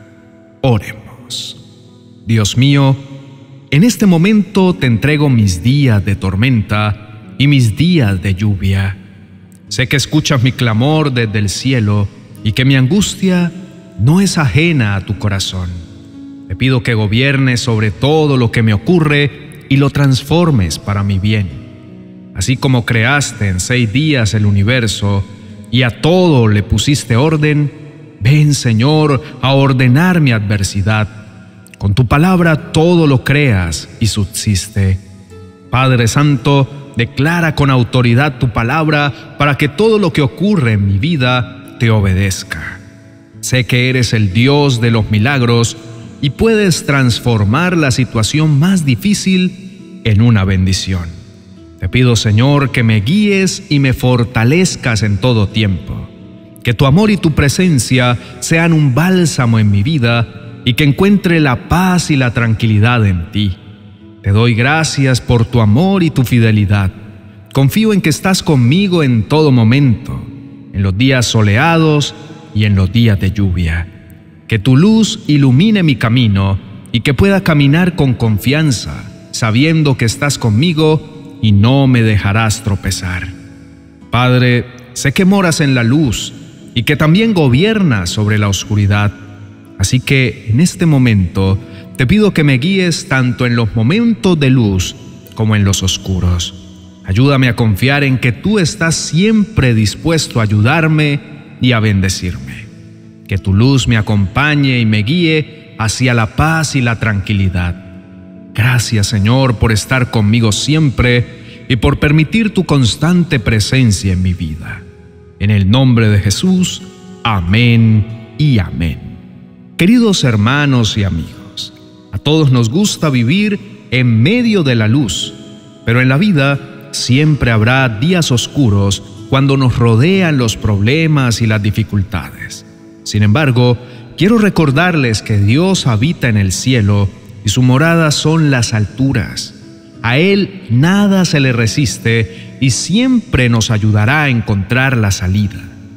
Speaker 2: Oremos. Dios mío, en este momento te entrego mis días de tormenta y mis días de lluvia. Sé que escuchas mi clamor desde el cielo y que mi angustia no es ajena a tu corazón. Te pido que gobiernes sobre todo lo que me ocurre y lo transformes para mi bien. Así como creaste en seis días el universo y a todo le pusiste orden, ven, Señor, a ordenar mi adversidad. Con tu palabra todo lo creas y subsiste. Padre Santo, declara con autoridad tu palabra para que todo lo que ocurre en mi vida te obedezca. Sé que eres el Dios de los milagros y puedes transformar la situación más difícil en una bendición. Te pido, Señor, que me guíes y me fortalezcas en todo tiempo. Que tu amor y tu presencia sean un bálsamo en mi vida y que encuentre la paz y la tranquilidad en ti. Te doy gracias por tu amor y tu fidelidad. Confío en que estás conmigo en todo momento, en los días soleados y en los días de lluvia. Que tu luz ilumine mi camino y que pueda caminar con confianza, sabiendo que estás conmigo y no me dejarás tropezar. Padre, sé que moras en la luz y que también gobiernas sobre la oscuridad. Así que en este momento te pido que me guíes tanto en los momentos de luz como en los oscuros. Ayúdame a confiar en que tú estás siempre dispuesto a ayudarme y a bendecirme. Que tu luz me acompañe y me guíe hacia la paz y la tranquilidad. Gracias, Señor, por estar conmigo siempre y por permitir tu constante presencia en mi vida. En el nombre de Jesús, amén y amén. Queridos hermanos y amigos, a todos nos gusta vivir en medio de la luz, pero en la vida siempre habrá días oscuros cuando nos rodean los problemas y las dificultades. Sin embargo, quiero recordarles que Dios habita en el cielo y su morada son las alturas. A Él nada se le resiste y siempre nos ayudará a encontrar la salida.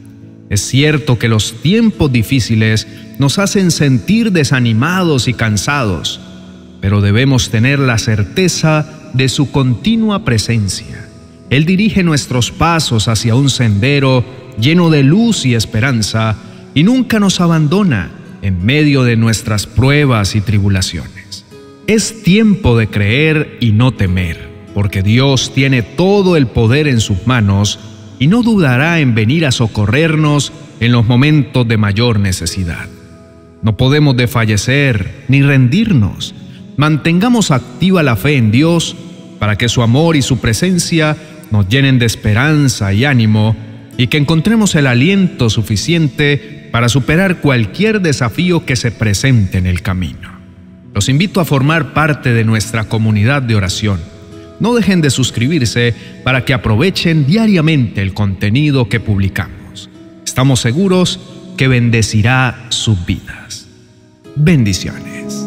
Speaker 2: Es cierto que los tiempos difíciles nos hacen sentir desanimados y cansados, pero debemos tener la certeza de su continua presencia. Él dirige nuestros pasos hacia un sendero lleno de luz y esperanza y nunca nos abandona en medio de nuestras pruebas y tribulaciones. Es tiempo de creer y no temer, porque Dios tiene todo el poder en sus manos y no dudará en venir a socorrernos en los momentos de mayor necesidad. No podemos desfallecer ni rendirnos. Mantengamos activa la fe en Dios para que su amor y su presencia nos llenen de esperanza y ánimo y que encontremos el aliento suficiente para superar cualquier desafío que se presente en el camino. Los invito a formar parte de nuestra comunidad de oración. No dejen de suscribirse para que aprovechen diariamente el contenido que publicamos. Estamos seguros que bendecirá sus vidas. Bendiciones.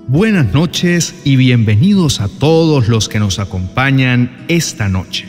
Speaker 2: Buenas noches y bienvenidos a todos los que nos acompañan esta noche.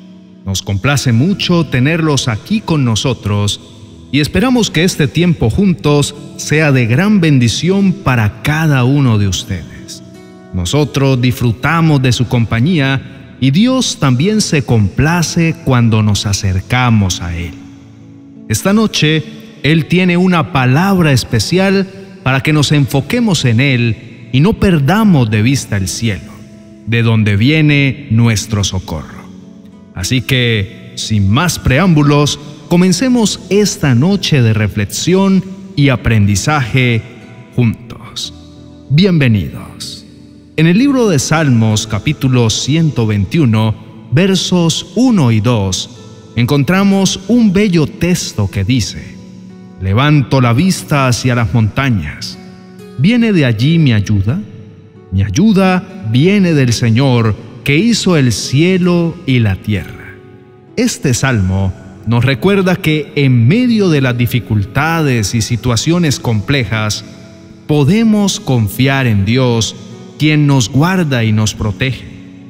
Speaker 2: Nos complace mucho tenerlos aquí con nosotros y esperamos que este tiempo juntos sea de gran bendición para cada uno de ustedes. Nosotros disfrutamos de su compañía y Dios también se complace cuando nos acercamos a Él. Esta noche, Él tiene una palabra especial para que nos enfoquemos en Él y no perdamos de vista el cielo, de donde viene nuestro socorro. Así que, sin más preámbulos, comencemos esta noche de reflexión y aprendizaje juntos. Bienvenidos. En el libro de Salmos, capítulo ciento veintiuno, versos uno y dos, encontramos un bello texto que dice: «Levanto la vista hacia las montañas. ¿Viene de allí mi ayuda? Mi ayuda viene del Señor, que hizo el cielo y la tierra». Este salmo nos recuerda que en medio de las dificultades y situaciones complejas, podemos confiar en Dios, quien nos guarda y nos protege.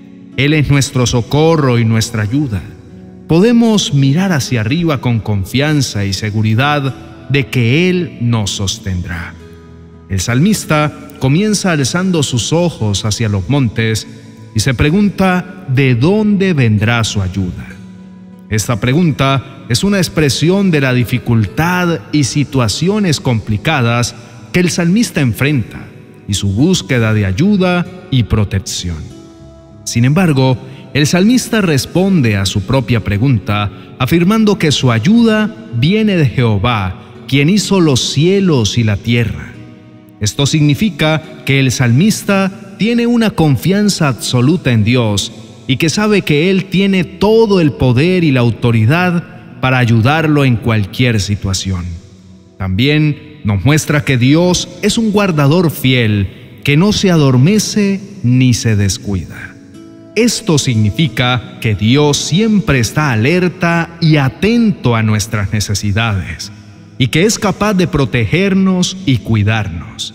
Speaker 2: Él es nuestro socorro y nuestra ayuda. Podemos mirar hacia arriba con confianza y seguridad de que Él nos sostendrá. El salmista comienza alzando sus ojos hacia los montes y se pregunta ¿de dónde vendrá su ayuda? Esta pregunta es una expresión de la dificultad y situaciones complicadas que el salmista enfrenta y su búsqueda de ayuda y protección. Sin embargo, el salmista responde a su propia pregunta afirmando que su ayuda viene de Jehová, quien hizo los cielos y la tierra. Esto significa que el salmista tiene una confianza absoluta en Dios y que sabe que Él tiene todo el poder y la autoridad para ayudarlo en cualquier situación. También nos muestra que Dios es un guardador fiel que no se adormece ni se descuida. Esto significa que Dios siempre está alerta y atento a nuestras necesidades, y que es capaz de protegernos y cuidarnos,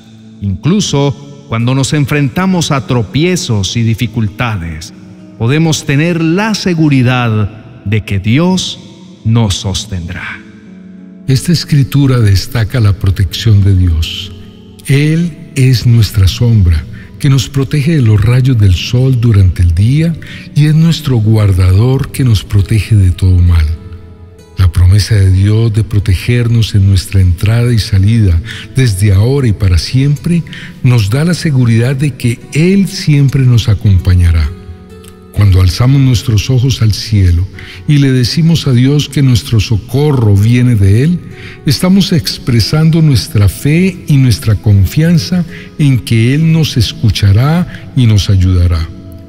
Speaker 2: incluso cuando nos enfrentamos a tropiezos y dificultades. Podemos tener la seguridad de que Dios nos sostendrá.
Speaker 3: Esta escritura destaca la protección de Dios. Él es nuestra sombra, que nos protege de los rayos del sol durante el día y es nuestro guardador que nos protege de todo mal. La promesa de Dios de protegernos en nuestra entrada y salida desde ahora y para siempre nos da la seguridad de que Él siempre nos acompañará. Cuando alzamos nuestros ojos al cielo y le decimos a Dios que nuestro socorro viene de Él, estamos expresando nuestra fe y nuestra confianza en que Él nos escuchará y nos ayudará.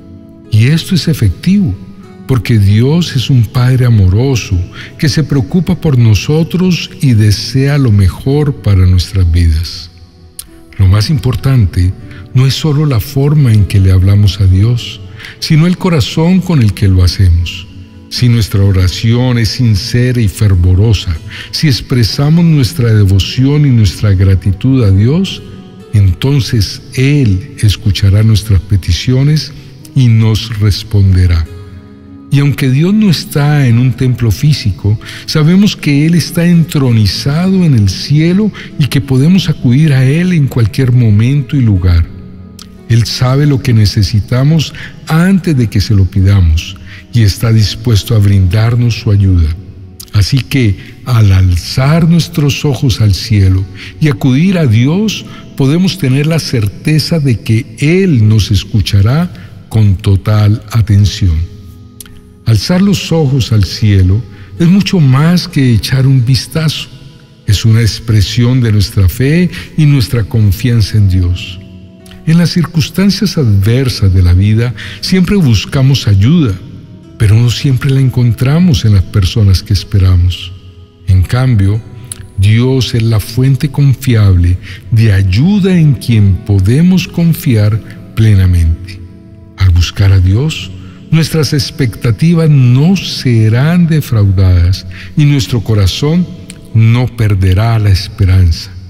Speaker 3: Y esto es efectivo, porque Dios es un Padre amoroso que se preocupa por nosotros y desea lo mejor para nuestras vidas. Lo más importante no es solo la forma en que le hablamos a Dios, sino el corazón con el que lo hacemos. Si nuestra oración es sincera y fervorosa, si expresamos nuestra devoción y nuestra gratitud a Dios, entonces Él escuchará nuestras peticiones y nos responderá. Y aunque Dios no está en un templo físico, sabemos que Él está entronizado en el cielo y que podemos acudir a Él en cualquier momento y lugar. Él sabe lo que necesitamos antes de que se lo pidamos y está dispuesto a brindarnos su ayuda. Así que, al alzar nuestros ojos al cielo y acudir a Dios, podemos tener la certeza de que Él nos escuchará con total atención. Alzar los ojos al cielo es mucho más que echar un vistazo. Es una expresión de nuestra fe y nuestra confianza en Dios. En las circunstancias adversas de la vida siempre buscamos ayuda, pero no siempre la encontramos en las personas que esperamos. En cambio, Dios es la fuente confiable de ayuda en quien podemos confiar plenamente. Al buscar a Dios, nuestras expectativas no serán defraudadas y nuestro corazón no perderá la esperanza.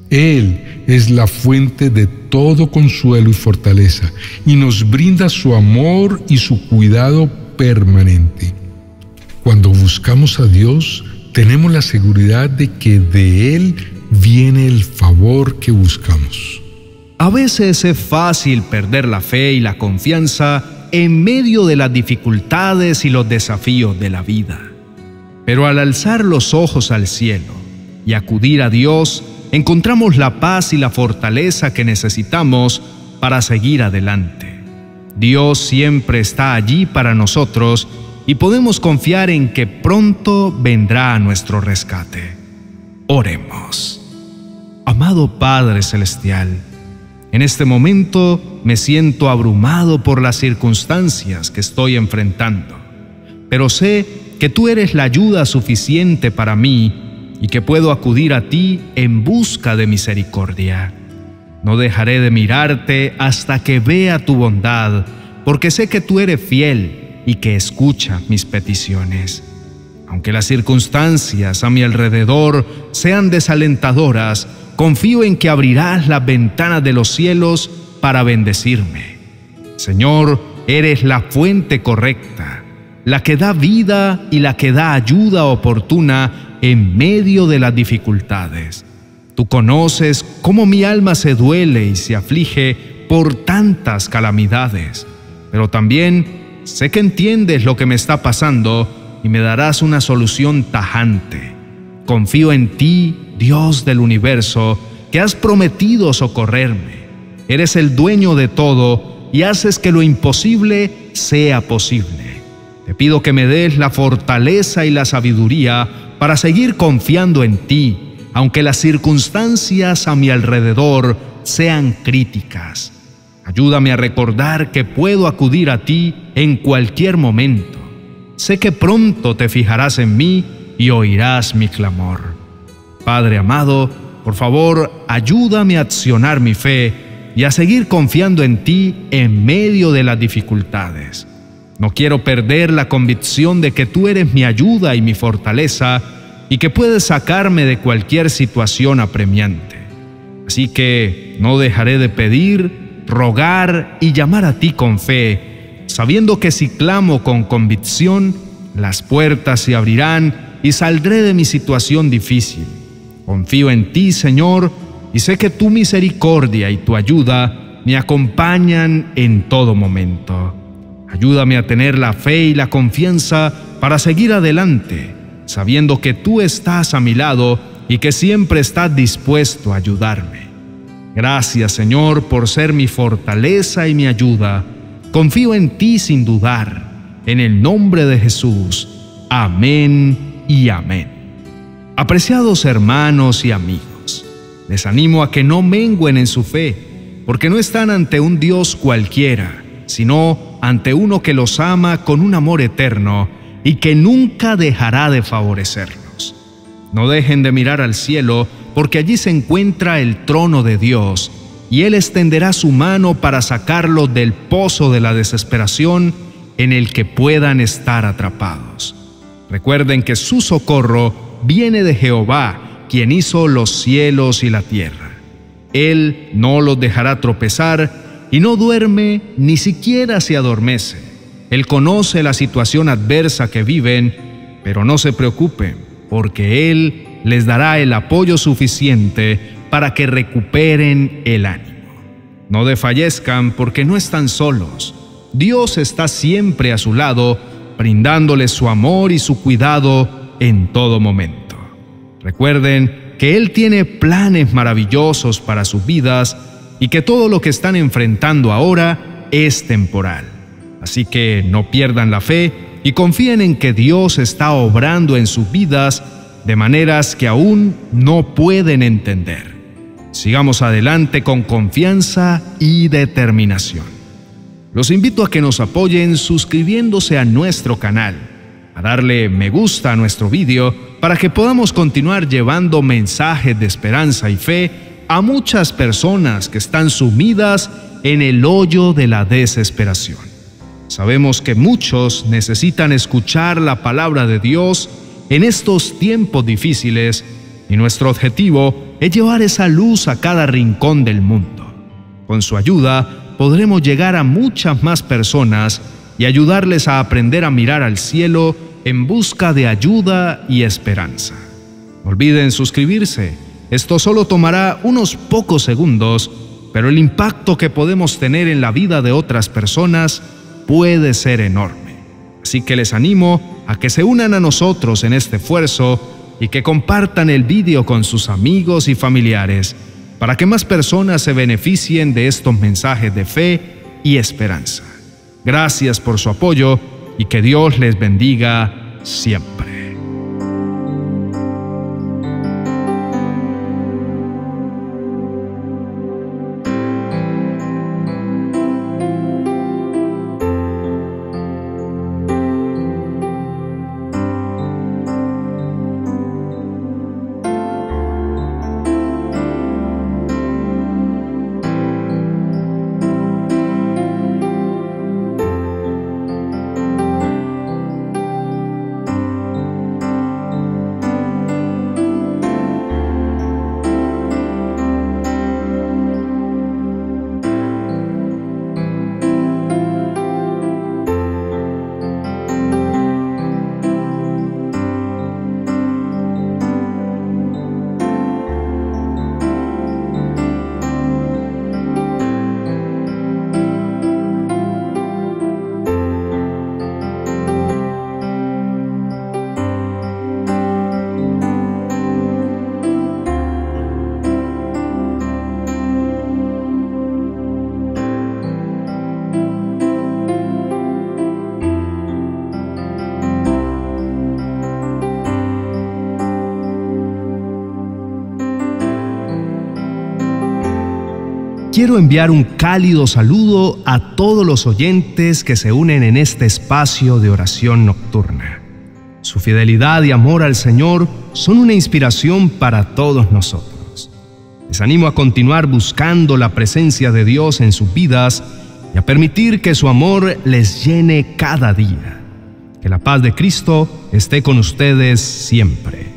Speaker 3: Él es la fuente de todo consuelo y fortaleza, y nos brinda su amor y su cuidado permanente. Cuando buscamos a Dios, tenemos la seguridad de que de Él viene el favor que buscamos.
Speaker 2: A veces es fácil perder la fe y la confianza en medio de las dificultades y los desafíos de la vida. Pero al alzar los ojos al cielo y acudir a Dios, encontramos la paz y la fortaleza que necesitamos para seguir adelante. Dios siempre está allí para nosotros y podemos confiar en que pronto vendrá a nuestro rescate. Oremos. Amado Padre Celestial, en este momento me siento abrumado por las circunstancias que estoy enfrentando, pero sé que Tú eres la ayuda suficiente para mí y que puedo acudir a Ti en busca de misericordia. No dejaré de mirarte hasta que vea Tu bondad, porque sé que Tú eres fiel y que escucha mis peticiones. Aunque las circunstancias a mi alrededor sean desalentadoras, confío en que abrirás las ventanas de los cielos para bendecirme. Señor, eres la fuente correcta, la que da vida y la que da ayuda oportuna en medio de las dificultades. Tú conoces cómo mi alma se duele y se aflige por tantas calamidades, pero también sé que entiendes lo que me está pasando y me darás una solución tajante. Confío en Ti, Dios del universo, que has prometido socorrerme. Eres el dueño de todo y haces que lo imposible sea posible. Te pido que me des la fortaleza y la sabiduría para seguir confiando en Ti, aunque las circunstancias a mi alrededor sean críticas. Ayúdame a recordar que puedo acudir a Ti en cualquier momento. Sé que pronto Te fijarás en mí y oirás mi clamor. Padre amado, por favor, ayúdame a accionar mi fe y a seguir confiando en Ti en medio de las dificultades. No quiero perder la convicción de que Tú eres mi ayuda y mi fortaleza y que puedes sacarme de cualquier situación apremiante. Así que no dejaré de pedir, rogar y llamar a Ti con fe, sabiendo que si clamo con convicción, las puertas se abrirán y saldré de mi situación difícil. Confío en Ti, Señor, y sé que Tu misericordia y Tu ayuda me acompañan en todo momento. Ayúdame a tener la fe y la confianza para seguir adelante, sabiendo que Tú estás a mi lado y que siempre estás dispuesto a ayudarme. Gracias, Señor, por ser mi fortaleza y mi ayuda. Confío en Ti sin dudar. En el nombre de Jesús. Amén y amén. Apreciados hermanos y amigos, les animo a que no mengüen en su fe, porque no están ante un Dios cualquiera, sino ante uno que los ama con un amor eterno y que nunca dejará de favorecerlos. No dejen de mirar al cielo, porque allí se encuentra el trono de Dios, y Él extenderá su mano para sacarlos del pozo de la desesperación en el que puedan estar atrapados. Recuerden que su socorro viene de Jehová, quien hizo los cielos y la tierra. Él no los dejará tropezar y no duerme ni siquiera se adormece. Él conoce la situación adversa que viven, pero no se preocupen, porque Él les dará el apoyo suficiente para que recuperen el ánimo. No desfallezcan porque no están solos. Dios está siempre a su lado, brindándoles su amor y su cuidado en todo momento. Recuerden que Él tiene planes maravillosos para sus vidas y que todo lo que están enfrentando ahora es temporal. Así que no pierdan la fe y confíen en que Dios está obrando en sus vidas de maneras que aún no pueden entender. Sigamos adelante con confianza y determinación. Los invito a que nos apoyen suscribiéndose a nuestro canal, a darle me gusta a nuestro vídeo para que podamos continuar llevando mensajes de esperanza y fe a muchas personas que están sumidas en el hoyo de la desesperación. Sabemos que muchos necesitan escuchar la palabra de Dios en estos tiempos difíciles y nuestro objetivo es llevar esa luz a cada rincón del mundo. Con su ayuda podremos llegar a muchas más personas y ayudarles a aprender a mirar al cielo en busca de ayuda y esperanza. No olviden suscribirse. Esto solo tomará unos pocos segundos, pero el impacto que podemos tener en la vida de otras personas puede ser enorme. Así que les animo a que se unan a nosotros en este esfuerzo y que compartan el vídeo con sus amigos y familiares para que más personas se beneficien de estos mensajes de fe y esperanza. Gracias por su apoyo y que Dios les bendiga siempre. Quiero enviar un cálido saludo a todos los oyentes que se unen en este espacio de oración nocturna. Su fidelidad y amor al Señor son una inspiración para todos nosotros. Les animo a continuar buscando la presencia de Dios en sus vidas y a permitir que su amor les llene cada día. Que la paz de Cristo esté con ustedes siempre.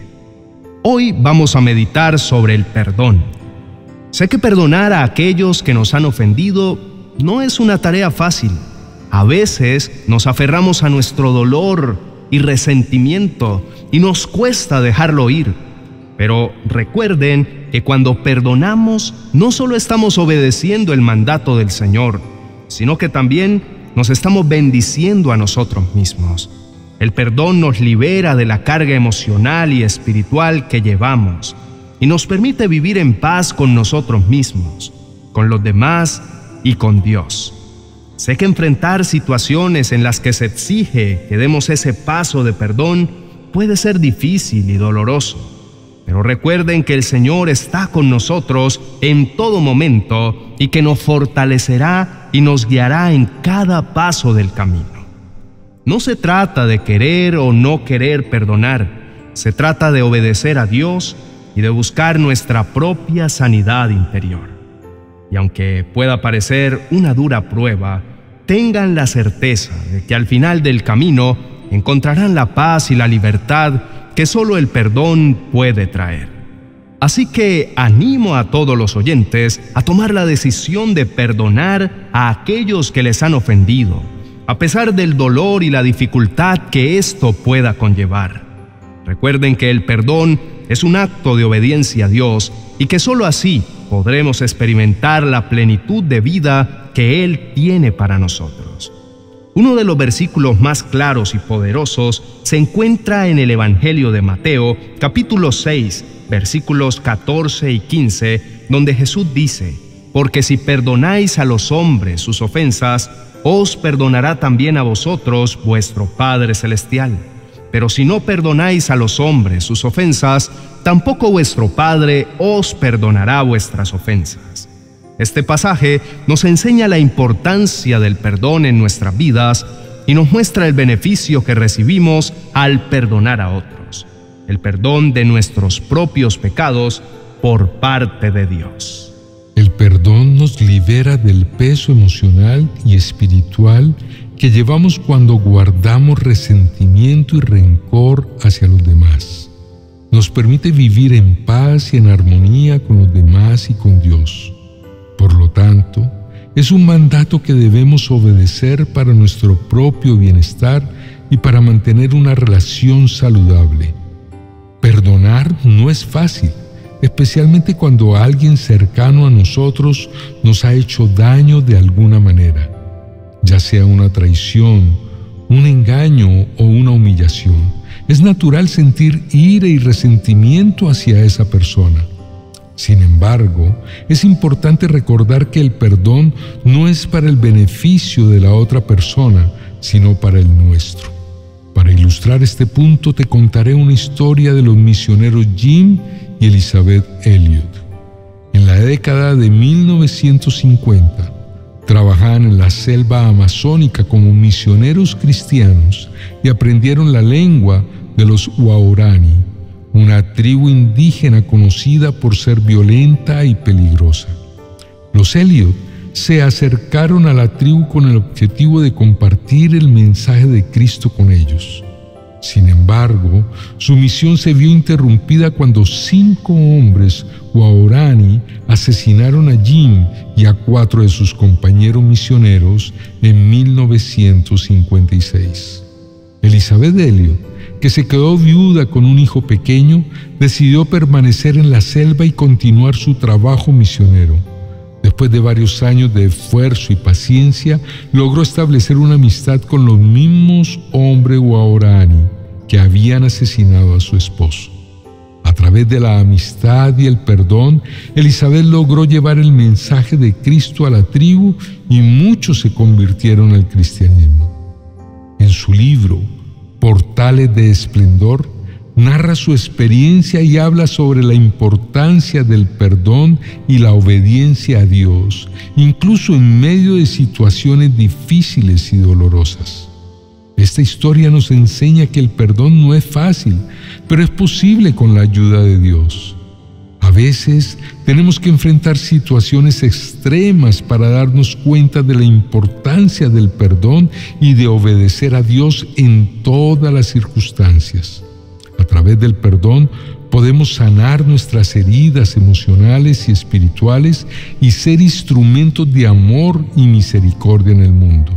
Speaker 2: Hoy vamos a meditar sobre el perdón. Sé que perdonar a aquellos que nos han ofendido no es una tarea fácil. A veces nos aferramos a nuestro dolor y resentimiento y nos cuesta dejarlo ir. Pero recuerden que cuando perdonamos no solo estamos obedeciendo el mandato del Señor, sino que también nos estamos bendiciendo a nosotros mismos. El perdón nos libera de la carga emocional y espiritual que llevamos y nos permite vivir en paz con nosotros mismos, con los demás y con Dios. Sé que enfrentar situaciones en las que se exige que demos ese paso de perdón puede ser difícil y doloroso, pero recuerden que el Señor está con nosotros en todo momento y que nos fortalecerá y nos guiará en cada paso del camino. No se trata de querer o no querer perdonar, se trata de obedecer a Dios y de buscar nuestra propia sanidad interior. Y aunque pueda parecer una dura prueba, tengan la certeza de que al final del camino encontrarán la paz y la libertad que solo el perdón puede traer. Así que animo a todos los oyentes a tomar la decisión de perdonar a aquellos que les han ofendido, a pesar del dolor y la dificultad que esto pueda conllevar. Recuerden que el perdón es un acto de obediencia a Dios y que solo así podremos experimentar la plenitud de vida que Él tiene para nosotros. Uno de los versículos más claros y poderosos se encuentra en el Evangelio de Mateo, capítulo seis, versículos catorce y quince, donde Jesús dice: «Porque si perdonáis a los hombres sus ofensas, os perdonará también a vosotros vuestro Padre Celestial. Pero si no perdonáis a los hombres sus ofensas, tampoco vuestro Padre os perdonará vuestras ofensas». Este pasaje nos enseña la importancia del perdón en nuestras vidas y nos muestra el beneficio que recibimos al perdonar a otros, el perdón de nuestros propios pecados por parte de Dios.
Speaker 3: El perdón nos libera del peso emocional y espiritual que llevamos cuando guardamos resentimiento y rencor hacia los demás. nos permite vivir en paz y en armonía con los demás y con Dios. Por lo tanto, es un mandato que debemos obedecer para nuestro propio bienestar y para mantener una relación saludable. Perdonar no es fácil, especialmente cuando alguien cercano a nosotros nos ha hecho daño de alguna manera, ya sea una traición, un engaño o una humillación. Es natural sentir ira y resentimiento hacia esa persona. Sin embargo, es importante recordar que el perdón no es para el beneficio de la otra persona, sino para el nuestro. Para ilustrar este punto, te contaré una historia de los misioneros Jim y Elizabeth Elliot. En la década de mil novecientos cincuenta, trabajaban en la selva amazónica como misioneros cristianos y aprendieron la lengua de los Waorani, una tribu indígena conocida por ser violenta y peligrosa. Los Elliot se acercaron a la tribu con el objetivo de compartir el mensaje de Cristo con ellos. Sin embargo, su misión se vio interrumpida cuando cinco hombres Waorani asesinaron a Jim y a cuatro de sus compañeros misioneros en mil novecientos cincuenta y seis. Elizabeth Elliot, que se quedó viuda con un hijo pequeño, decidió permanecer en la selva y continuar su trabajo misionero. Después de varios años de esfuerzo y paciencia, logró establecer una amistad con los mismos hombres Waorani que habían asesinado a su esposo. A través de la amistad y el perdón, Elizabeth logró llevar el mensaje de Cristo a la tribu y muchos se convirtieron al cristianismo. En su libro, Portales de Esplendor, narra su experiencia y habla sobre la importancia del perdón y la obediencia a Dios, incluso en medio de situaciones difíciles y dolorosas. Esta historia nos enseña que el perdón no es fácil, pero es posible con la ayuda de Dios. A veces tenemos que enfrentar situaciones extremas para darnos cuenta de la importancia del perdón y de obedecer a Dios en todas las circunstancias. A través del perdón podemos sanar nuestras heridas emocionales y espirituales y ser instrumentos de amor y misericordia en el mundo.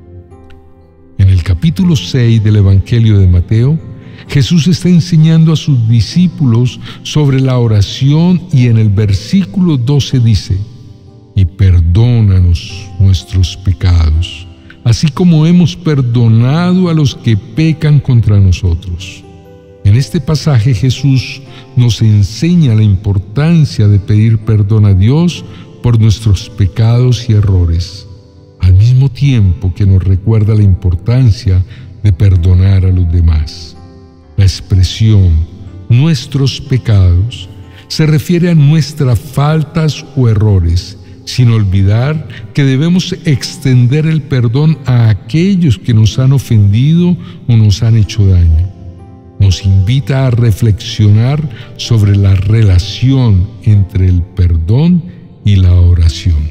Speaker 3: En el capítulo seis del Evangelio de Mateo, Jesús está enseñando a sus discípulos sobre la oración y en el versículo doce dice: «Y perdónanos nuestros pecados, así como hemos perdonado a los que pecan contra nosotros». En este pasaje Jesús nos enseña la importancia de pedir perdón a Dios por nuestros pecados y errores, al mismo tiempo que nos recuerda la importancia de perdonar a los demás. La expresión «nuestros pecados» se refiere a nuestras faltas o errores, sin olvidar que debemos extender el perdón a aquellos que nos han ofendido o nos han hecho daño. Nos invita a reflexionar sobre la relación entre el perdón y la oración.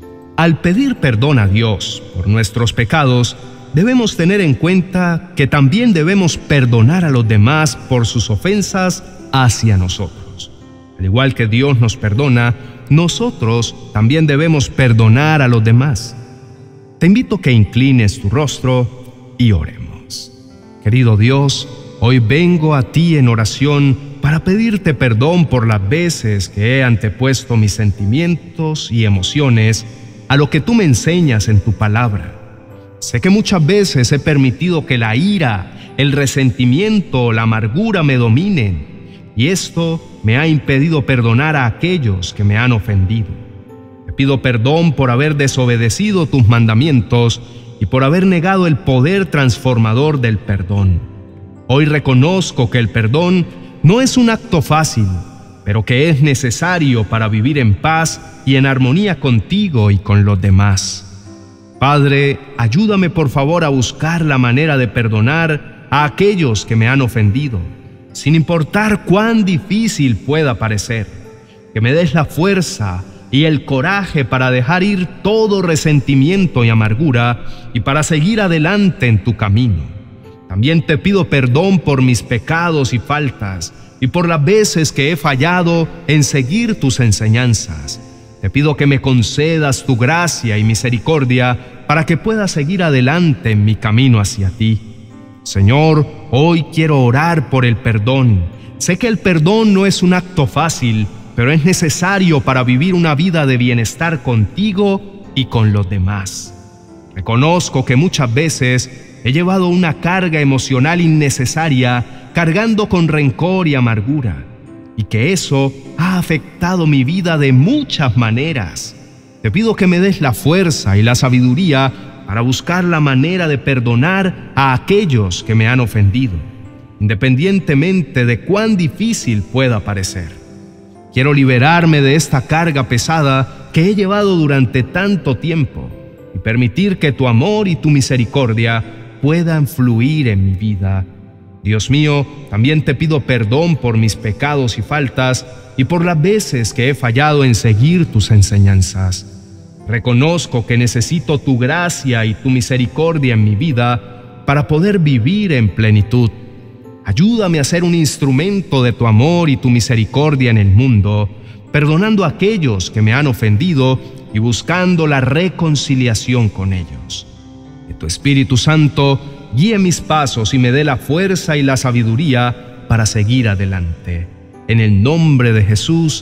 Speaker 2: Al pedir perdón a Dios por nuestros pecados, debemos tener en cuenta que también debemos perdonar a los demás por sus ofensas hacia nosotros. Al igual que Dios nos perdona, nosotros también debemos perdonar a los demás. Te invito a que inclines tu rostro y oremos. Querido Dios, hoy vengo a ti en oración para pedirte perdón por las veces que he antepuesto mis sentimientos y emociones a lo que tú me enseñas en tu palabra. Sé que muchas veces he permitido que la ira, el resentimiento o la amargura me dominen, y esto me ha impedido perdonar a aquellos que me han ofendido. Te pido perdón por haber desobedecido tus mandamientos y por haber negado el poder transformador del perdón. Hoy reconozco que el perdón no es un acto fácil, pero que es necesario para vivir en paz y en armonía contigo y con los demás. Padre, ayúdame por favor a buscar la manera de perdonar a aquellos que me han ofendido, sin importar cuán difícil pueda parecer. Que me des la fuerza y el coraje para dejar ir todo resentimiento y amargura y para seguir adelante en tu camino. También te pido perdón por mis pecados y faltas, y por las veces que he fallado en seguir tus enseñanzas. Te pido que me concedas tu gracia y misericordia para que pueda seguir adelante en mi camino hacia ti. Señor, hoy quiero orar por el perdón. Sé que el perdón no es un acto fácil, pero es necesario para vivir una vida de bienestar contigo y con los demás. Reconozco que muchas veces he llevado una carga emocional innecesaria, cargando con rencor y amargura, y que eso ha afectado mi vida de muchas maneras. Te pido que me des la fuerza y la sabiduría para buscar la manera de perdonar a aquellos que me han ofendido, independientemente de cuán difícil pueda parecer. Quiero liberarme de esta carga pesada que he llevado durante tanto tiempo y permitir que tu amor y tu misericordia puedan fluir en mi vida. Dios mío, también te pido perdón por mis pecados y faltas y por las veces que he fallado en seguir tus enseñanzas. Reconozco que necesito tu gracia y tu misericordia en mi vida para poder vivir en plenitud. Ayúdame a ser un instrumento de tu amor y tu misericordia en el mundo, perdonando a aquellos que me han ofendido y buscando la reconciliación con ellos. Que tu Espíritu Santo guíe mis pasos y me dé la fuerza y la sabiduría para seguir adelante. En el nombre de Jesús,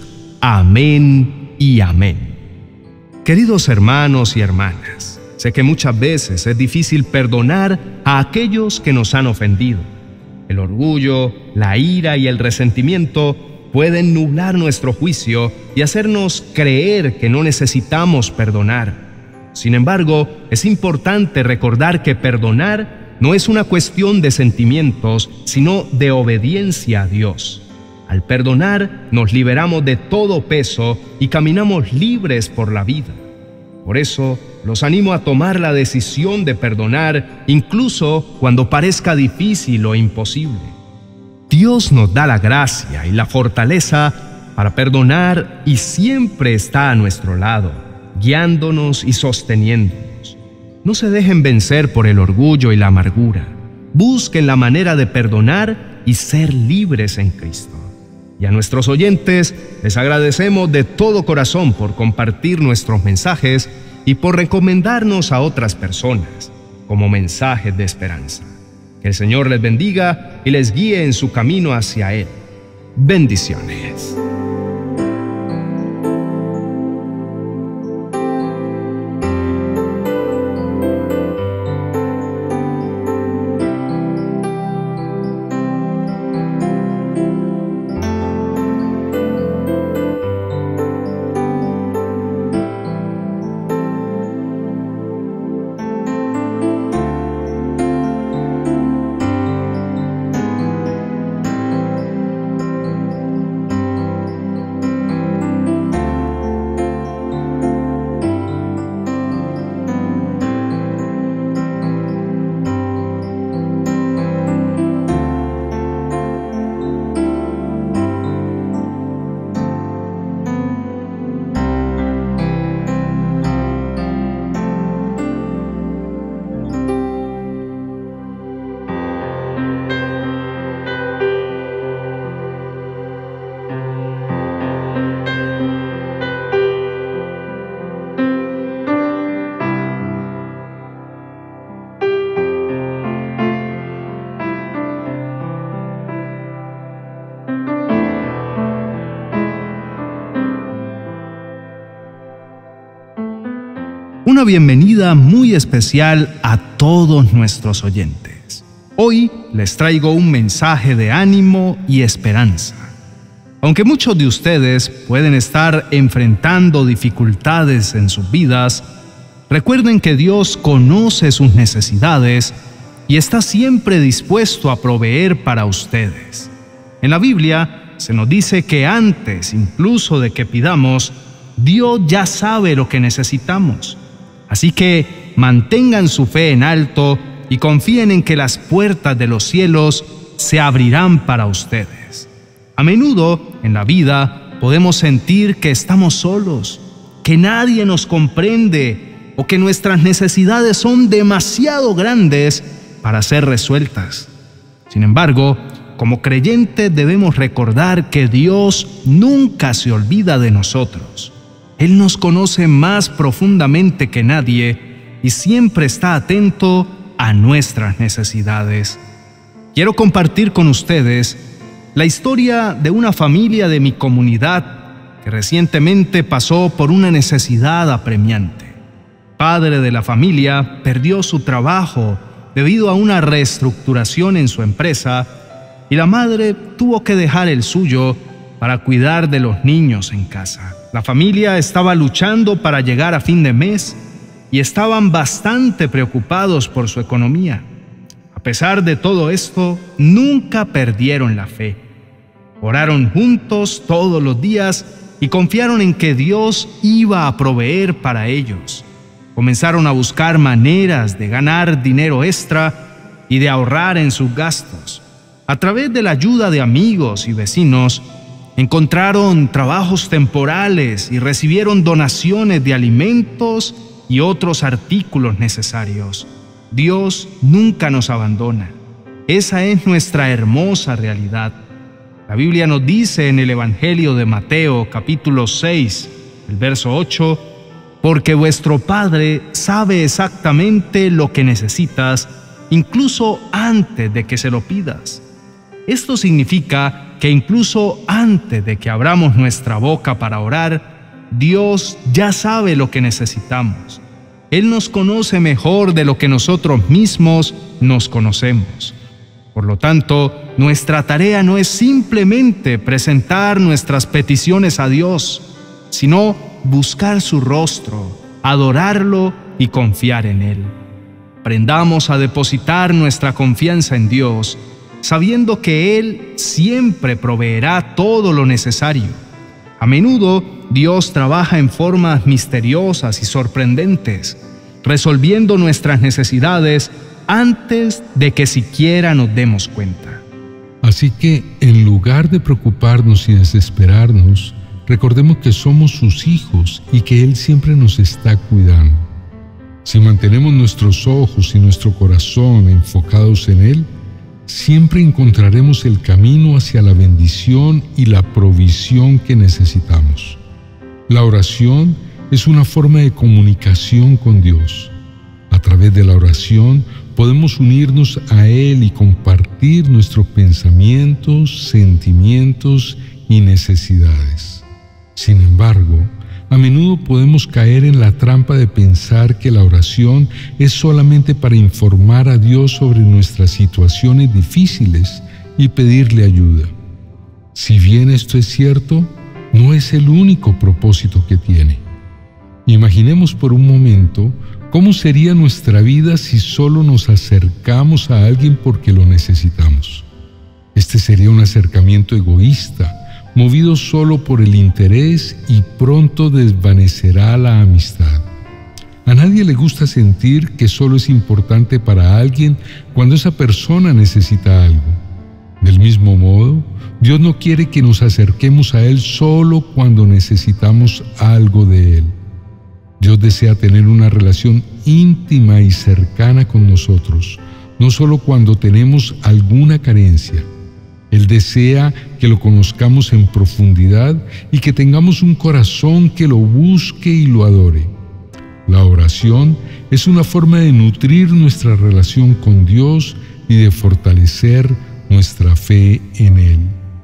Speaker 2: amén y amén. Queridos hermanos y hermanas, sé que muchas veces es difícil perdonar a aquellos que nos han ofendido. El orgullo, la ira y el resentimiento pueden nublar nuestro juicio y hacernos creer que no necesitamos perdonar. Sin embargo, es importante recordar que perdonar no es una cuestión de sentimientos, sino de obediencia a Dios. Al perdonar, nos liberamos de todo peso y caminamos libres por la vida. Por eso, los animo a tomar la decisión de perdonar, incluso cuando parezca difícil o imposible. Dios nos da la gracia y la fortaleza para perdonar y siempre está a nuestro lado, guiándonos y sosteniéndonos. No se dejen vencer por el orgullo y la amargura. Busquen la manera de perdonar y ser libres en Cristo. Y a nuestros oyentes les agradecemos de todo corazón por compartir nuestros mensajes y por recomendarnos a otras personas como mensajes de esperanza. Que el Señor les bendiga y les guíe en su camino hacia Él. Bendiciones. Una bienvenida muy especial a todos nuestros oyentes. Hoy les traigo un mensaje de ánimo y esperanza. Aunque muchos de ustedes pueden estar enfrentando dificultades en sus vidas, recuerden que Dios conoce sus necesidades y está siempre dispuesto a proveer para ustedes. En la Biblia se nos dice que antes incluso de que pidamos, Dios ya sabe lo que necesitamos. Así que mantengan su fe en alto y confíen en que las puertas de los cielos se abrirán para ustedes. A menudo en la vida podemos sentir que estamos solos, que nadie nos comprende o que nuestras necesidades son demasiado grandes para ser resueltas. Sin embargo, como creyentes debemos recordar que Dios nunca se olvida de nosotros. Él nos conoce más profundamente que nadie y siempre está atento a nuestras necesidades. Quiero compartir con ustedes la historia de una familia de mi comunidad que recientemente pasó por una necesidad apremiante. El padre de la familia perdió su trabajo debido a una reestructuración en su empresa y la madre tuvo que dejar el suyo para cuidar de los niños en casa. La familia estaba luchando para llegar a fin de mes y estaban bastante preocupados por su economía. A pesar de todo esto, nunca perdieron la fe. Oraron juntos todos los días y confiaron en que Dios iba a proveer para ellos. Comenzaron a buscar maneras de ganar dinero extra y de ahorrar en sus gastos. A través de la ayuda de amigos y vecinos, encontraron trabajos temporales y recibieron donaciones de alimentos y otros artículos necesarios. Dios nunca nos abandona. Esa es nuestra hermosa realidad. La Biblia nos dice en el Evangelio de Mateo, capítulo seis, el verso ocho, porque vuestro Padre sabe exactamente lo que necesitas, incluso antes de que se lo pidas. Esto significa que incluso antes de que abramos nuestra boca para orar, Dios ya sabe lo que necesitamos. Él nos conoce mejor de lo que nosotros mismos nos conocemos. Por lo tanto, nuestra tarea no es simplemente presentar nuestras peticiones a Dios, sino buscar su rostro, adorarlo y confiar en Él. Aprendamos a depositar nuestra confianza en Dios, sabiendo que Él siempre proveerá todo lo necesario. A menudo, Dios trabaja en formas misteriosas y sorprendentes, resolviendo nuestras necesidades antes de que siquiera nos demos cuenta.
Speaker 3: Así que, en lugar de preocuparnos y desesperarnos, recordemos que somos sus hijos y que Él siempre nos está cuidando. Si mantenemos nuestros ojos y nuestro corazón enfocados en Él, siempre encontraremos el camino hacia la bendición y la provisión que necesitamos. La oración es una forma de comunicación con Dios. A través de la oración podemos unirnos a Él y compartir nuestros pensamientos, sentimientos y necesidades. Sin embargo, a menudo podemos caer en la trampa de pensar que la oración es solamente para informar a Dios sobre nuestras situaciones difíciles y pedirle ayuda. Si bien esto es cierto, no es el único propósito que tiene. Imaginemos por un momento cómo sería nuestra vida si solo nos acercamos a alguien porque lo necesitamos. Este sería un acercamiento egoísta, movido solo por el interés y pronto desvanecerá la amistad. A nadie le gusta sentir que solo es importante para alguien cuando esa persona necesita algo. Del mismo modo, Dios no quiere que nos acerquemos a Él solo cuando necesitamos algo de Él. Dios desea tener una relación íntima y cercana con nosotros, no solo cuando tenemos alguna carencia. Él desea que lo conozcamos en profundidad y que tengamos un corazón que lo busque y lo adore. La oración es una forma de nutrir nuestra relación con Dios y de fortalecer nuestra fe en Él.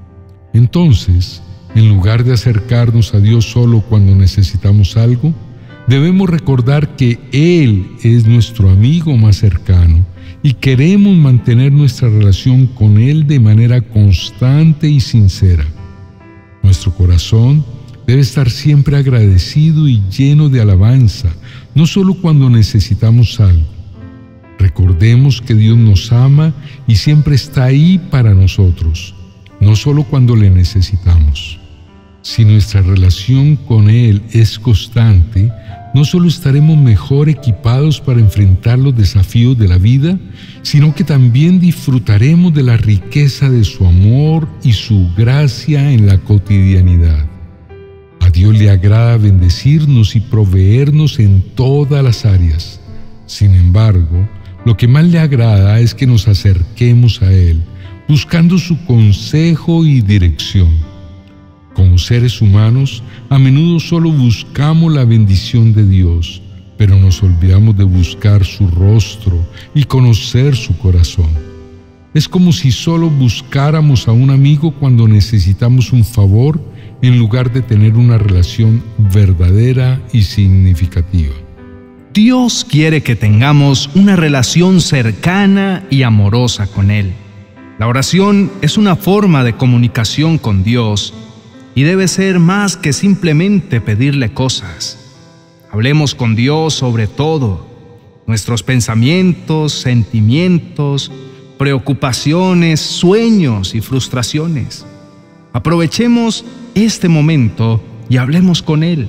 Speaker 3: Entonces, en lugar de acercarnos a Dios solo cuando necesitamos algo, debemos recordar que Él es nuestro amigo más cercano y queremos mantener nuestra relación con Él de manera constante y sincera. Nuestro corazón debe estar siempre agradecido y lleno de alabanza, no solo cuando necesitamos algo. Recordemos que Dios nos ama y siempre está ahí para nosotros, no solo cuando le necesitamos. Si nuestra relación con Él es constante, no solo estaremos mejor equipados para enfrentar los desafíos de la vida, sino que también disfrutaremos de la riqueza de su amor y su gracia en la cotidianidad. A Dios le agrada bendecirnos y proveernos en todas las áreas. Sin embargo, lo que más le agrada es que nos acerquemos a Él, buscando su consejo y dirección. Como seres humanos, a menudo solo buscamos la bendición de Dios, pero nos olvidamos de buscar su rostro y conocer su corazón. Es como si solo buscáramos a un amigo cuando necesitamos un favor, en lugar de tener una relación verdadera y significativa.
Speaker 2: Dios quiere que tengamos una relación cercana y amorosa con Él. La oración es una forma de comunicación con Dios y debe ser más que simplemente pedirle cosas. Hablemos con Dios sobre todo, nuestros pensamientos, sentimientos, preocupaciones, sueños y frustraciones. Aprovechemos este momento y hablemos con Él.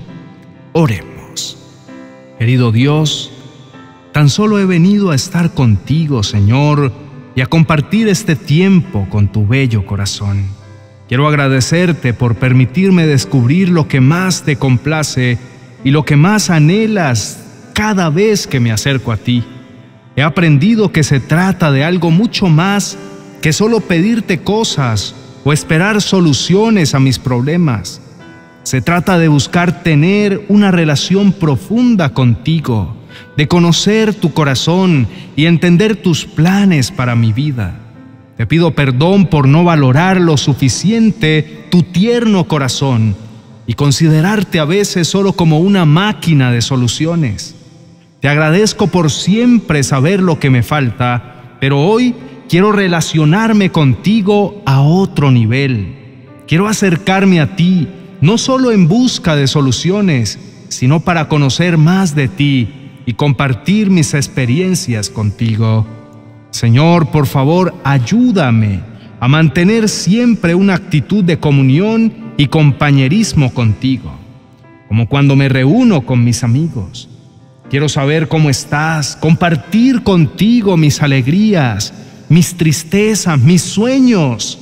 Speaker 2: Oremos. Querido Dios, tan solo he venido a estar contigo, Señor, y a compartir este tiempo con tu bello corazón. Quiero agradecerte por permitirme descubrir lo que más te complace y lo que más anhelas cada vez que me acerco a ti. He aprendido que se trata de algo mucho más que solo pedirte cosas o esperar soluciones a mis problemas. Se trata de buscar tener una relación profunda contigo, de conocer tu corazón y entender tus planes para mi vida. Te pido perdón por no valorar lo suficiente tu tierno corazón y considerarte a veces solo como una máquina de soluciones. Te agradezco por siempre saber lo que me falta, pero hoy quiero relacionarme contigo a otro nivel. Quiero acercarme a ti, no solo en busca de soluciones, sino para conocer más de ti y compartir mis experiencias contigo. Señor, por favor, ayúdame a mantener siempre una actitud de comunión y compañerismo contigo, como cuando me reúno con mis amigos. Quiero saber cómo estás, compartir contigo mis alegrías, mis tristezas, mis sueños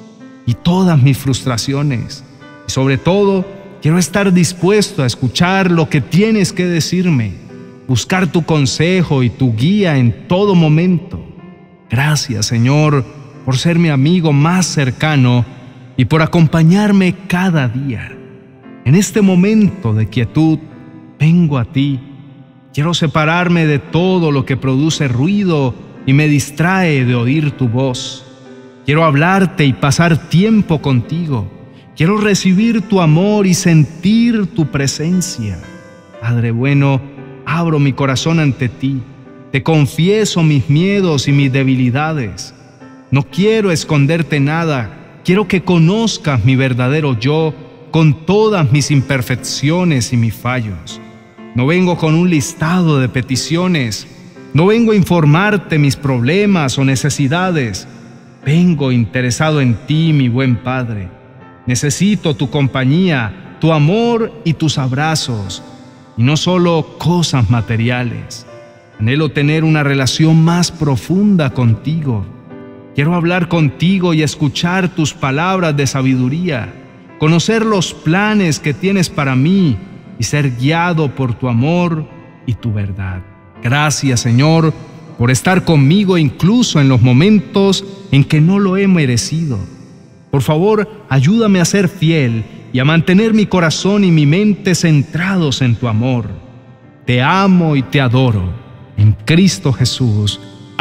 Speaker 2: y todas mis frustraciones. Y sobre todo, quiero estar dispuesto a escuchar lo que tienes que decirme, buscar tu consejo y tu guía en todo momento. Gracias, Señor, por ser mi amigo más cercano y por acompañarme cada día. En este momento de quietud, vengo a ti. Quiero separarme de todo lo que produce ruido y me distrae de oír tu voz. Quiero hablarte y pasar tiempo contigo. Quiero recibir tu amor y sentir tu presencia. Padre bueno, abro mi corazón ante ti. Te confieso mis miedos y mis debilidades. No quiero esconderte nada. Quiero que conozcas mi verdadero yo con todas mis imperfecciones y mis fallos. No vengo con un listado de peticiones. No vengo a informarte mis problemas o necesidades. Vengo interesado en ti, mi buen Padre. Necesito tu compañía, tu amor y tus abrazos, y no solo cosas materiales. Anhelo tener una relación más profunda contigo. Quiero hablar contigo y escuchar tus palabras de sabiduría, conocer los planes que tienes para mí y ser guiado por tu amor y tu verdad. Gracias, Señor, por estar conmigo incluso en los momentos en que no lo he merecido. Por favor, ayúdame a ser fiel y a mantener mi corazón y mi mente centrados en tu amor. Te amo y te adoro. En Cristo Jesús.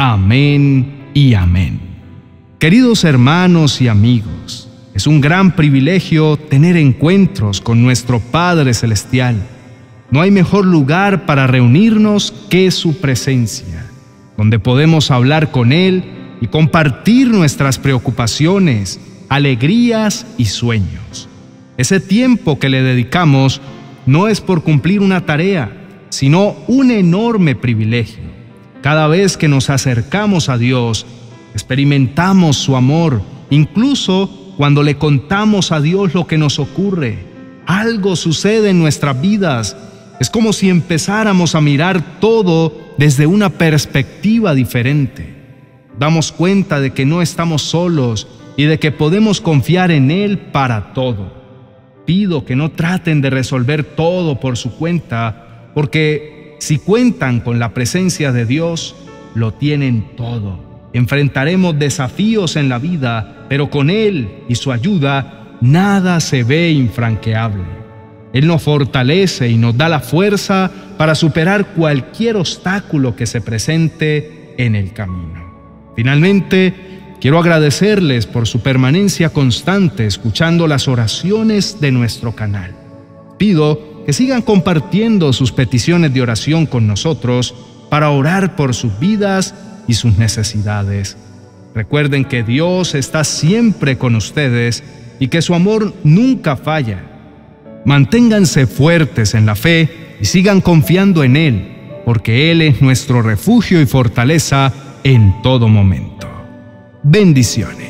Speaker 2: Amén y amén. Queridos hermanos y amigos, es un gran privilegio tener encuentros con nuestro Padre Celestial. No hay mejor lugar para reunirnos que su presencia, donde podemos hablar con Él y compartir nuestras preocupaciones, alegrías y sueños. Ese tiempo que le dedicamos no es por cumplir una tarea, sino un enorme privilegio. Cada vez que nos acercamos a Dios, experimentamos su amor, incluso cuando le contamos a Dios lo que nos ocurre. Algo sucede en nuestras vidas. Es como si empezáramos a mirar todo desde una perspectiva diferente. Damos cuenta de que no estamos solos y de que podemos confiar en Él para todo. Pido que no traten de resolver todo por su cuenta, porque si cuentan con la presencia de Dios, lo tienen todo. Enfrentaremos desafíos en la vida, pero con Él y su ayuda, nada se ve infranqueable. Él nos fortalece y nos da la fuerza para superar cualquier obstáculo que se presente en el camino. Finalmente, quiero agradecerles por su permanencia constante escuchando las oraciones de nuestro canal. Pido que sigan compartiendo sus peticiones de oración con nosotros para orar por sus vidas y sus necesidades. Recuerden que Dios está siempre con ustedes y que su amor nunca falla. Manténganse fuertes en la fe y sigan confiando en Él, porque Él es nuestro refugio y fortaleza en todo momento. Bendiciones.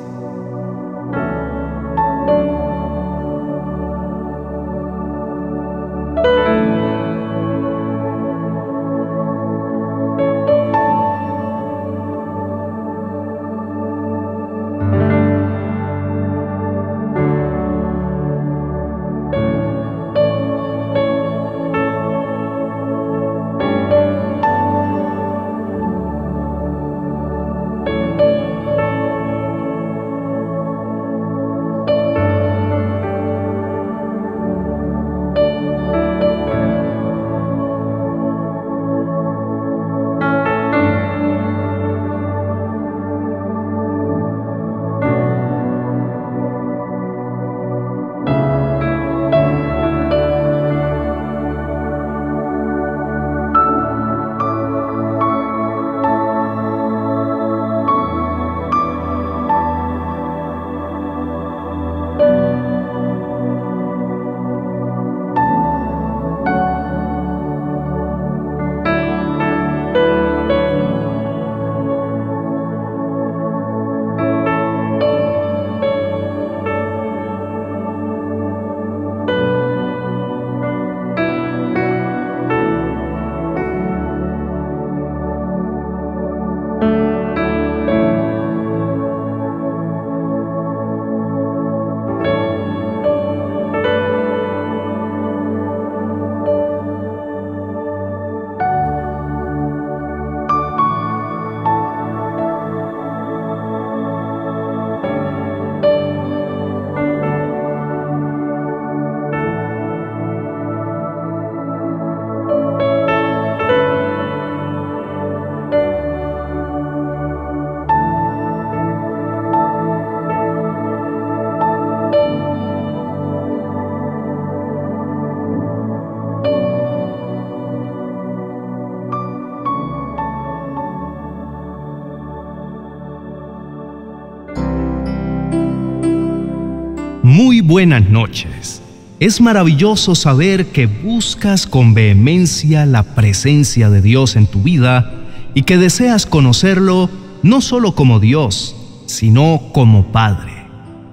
Speaker 2: Muy buenas noches. Es maravilloso saber que buscas con vehemencia la presencia de Dios en tu vida y que deseas conocerlo no solo como Dios, sino como Padre.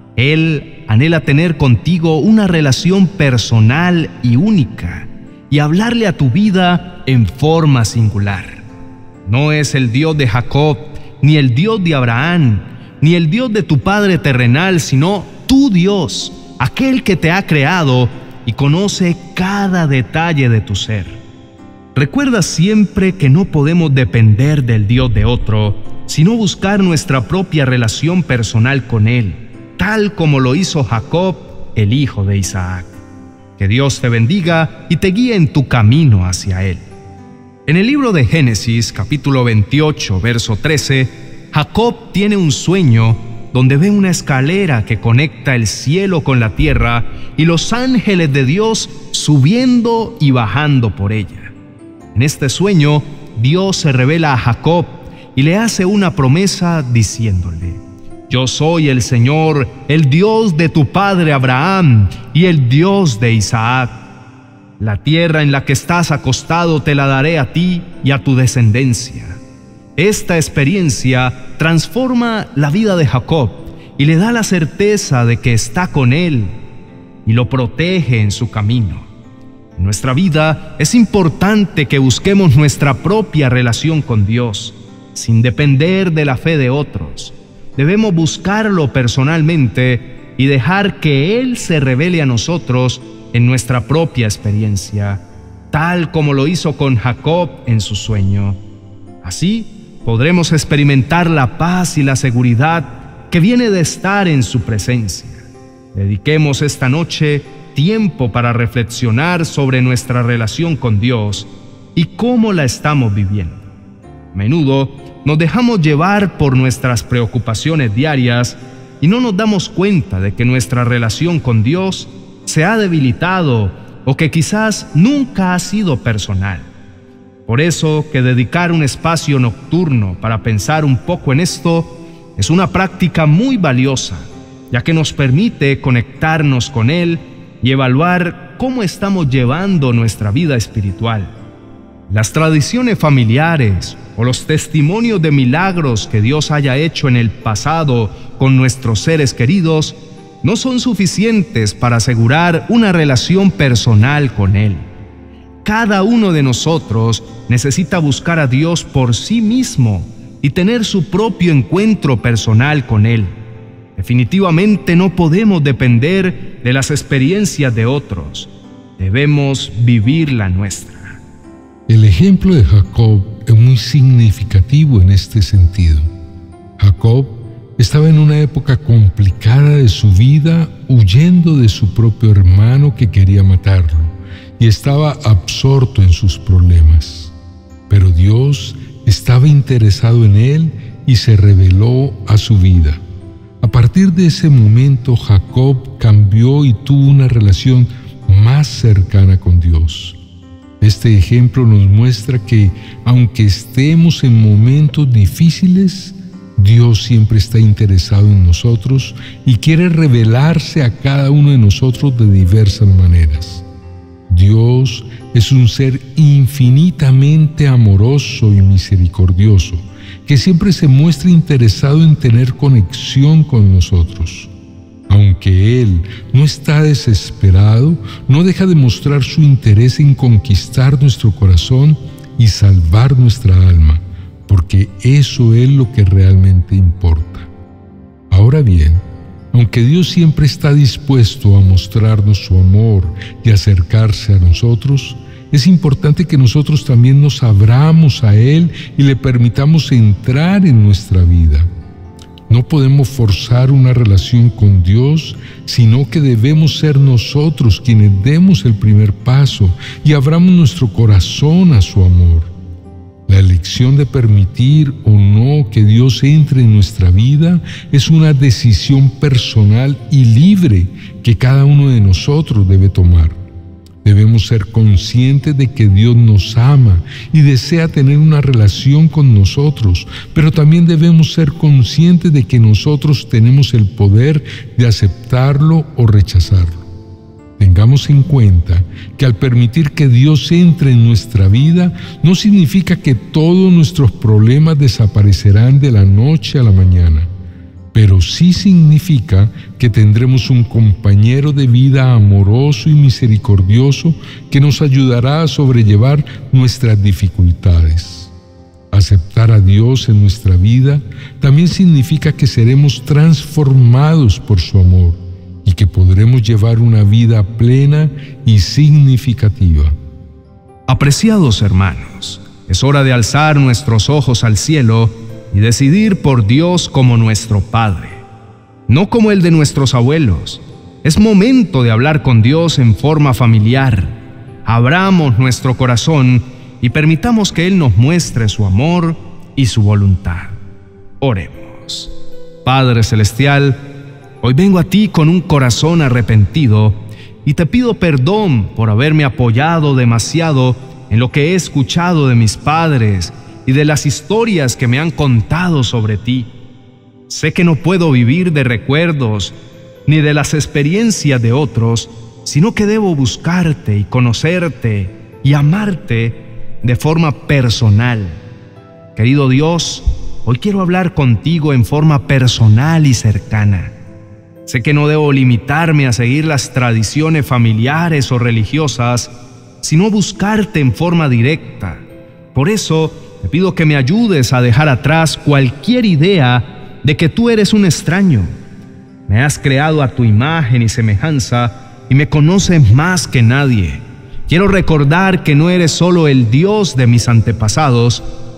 Speaker 2: Él anhela tener contigo una relación personal y única y hablarle a tu vida en forma singular. No es el Dios de Jacob, ni el Dios de Abraham, ni el Dios de tu Padre terrenal, sino tu Dios, aquel que te ha creado y conoce cada detalle de tu ser. Recuerda siempre que no podemos depender del Dios de otro, sino buscar nuestra propia relación personal con Él, tal como lo hizo Jacob, el hijo de Isaac. Que Dios te bendiga y te guíe en tu camino hacia Él. En el libro de Génesis, capítulo veintiocho, verso trece, Jacob tiene un sueño donde ve una escalera que conecta el cielo con la tierra y los ángeles de Dios subiendo y bajando por ella. En este sueño, Dios se revela a Jacob y le hace una promesa diciéndole: Yo soy el Señor, el Dios de tu padre Abraham y el Dios de Isaac. La tierra en la que estás acostado te la daré a ti y a tu descendencia. Esta experiencia transforma la vida de Jacob y le da la certeza de que está con él y lo protege en su camino. En nuestra vida es importante que busquemos nuestra propia relación con Dios, sin depender de la fe de otros. Debemos buscarlo personalmente y dejar que Él se revele a nosotros en nuestra propia experiencia, tal como lo hizo con Jacob en su sueño. Así podremos experimentar la paz y la seguridad que viene de estar en su presencia. Dediquemos esta noche tiempo para reflexionar sobre nuestra relación con Dios y cómo la estamos viviendo. A menudo nos dejamos llevar por nuestras preocupaciones diarias y no nos damos cuenta de que nuestra relación con Dios se ha debilitado o que quizás nunca ha sido personal. Por eso que dedicar un espacio nocturno para pensar un poco en esto es una práctica muy valiosa, ya que nos permite conectarnos con Él y evaluar cómo estamos llevando nuestra vida espiritual. Las tradiciones familiares o los testimonios de milagros que Dios haya hecho en el pasado con nuestros seres queridos no son suficientes para asegurar una relación personal con Él. Cada uno de nosotros necesita buscar a Dios por sí mismo y tener su propio encuentro personal con Él. Definitivamente no podemos depender de las experiencias de otros. Debemos vivir la nuestra.
Speaker 3: El ejemplo de Jacob es muy significativo en este sentido. Jacob estaba en una época complicada de su vida, huyendo de su propio hermano que quería matarlo, y estaba absorto en sus problemas. Pero Dios estaba interesado en él y se reveló a su vida. A partir de ese momento, Jacob cambió y tuvo una relación más cercana con Dios. Este ejemplo nos muestra que, aunque estemos en momentos difíciles, Dios siempre está interesado en nosotros y quiere revelarse a cada uno de nosotros de diversas maneras. Dios es un ser infinitamente amoroso y misericordioso, que siempre se muestra interesado en tener conexión con nosotros. Aunque Él no está desesperado, no deja de mostrar su interés en conquistar nuestro corazón y salvar nuestra alma, porque eso es lo que realmente importa. Ahora bien, aunque Dios siempre está dispuesto a mostrarnos su amor y acercarse a nosotros, es importante que nosotros también nos abramos a Él y le permitamos entrar en nuestra vida. No podemos forzar una relación con Dios, sino que debemos ser nosotros quienes demos el primer paso y abramos nuestro corazón a su amor. La elección de permitir o no que Dios entre en nuestra vida es una decisión personal y libre que cada uno de nosotros debe tomar. Debemos ser conscientes de que Dios nos ama y desea tener una relación con nosotros, pero también debemos ser conscientes de que nosotros tenemos el poder de aceptarlo o rechazarlo. Tengamos en cuenta que al permitir que Dios entre en nuestra vida, no significa que todos nuestros problemas desaparecerán de la noche a la mañana, pero sí significa que tendremos un compañero de vida amoroso y misericordioso que nos ayudará a sobrellevar nuestras dificultades. Aceptar a Dios en nuestra vida también significa que seremos transformados por su amor y que podremos llevar una vida plena y significativa.
Speaker 2: Apreciados hermanos, es hora de alzar nuestros ojos al cielo y decidir por Dios como nuestro Padre, no como el de nuestros abuelos. Es momento de hablar con Dios en forma familiar. Abramos nuestro corazón y permitamos que Él nos muestre su amor y su voluntad. Oremos. Padre Celestial, hoy vengo a ti con un corazón arrepentido y te pido perdón por haberme apoyado demasiado en lo que he escuchado de mis padres y de las historias que me han contado sobre ti. Sé que no puedo vivir de recuerdos ni de las experiencias de otros, sino que debo buscarte y conocerte y amarte de forma personal. Querido Dios, hoy quiero hablar contigo en forma personal y cercana. Sé que no debo limitarme a seguir las tradiciones familiares o religiosas, sino buscarte en forma directa. Por eso, te pido que me ayudes a dejar atrás cualquier idea de que tú eres un extraño. Me has creado a tu imagen y semejanza y me conoces más que nadie. Quiero recordar que no eres solo el Dios de mis antepasados,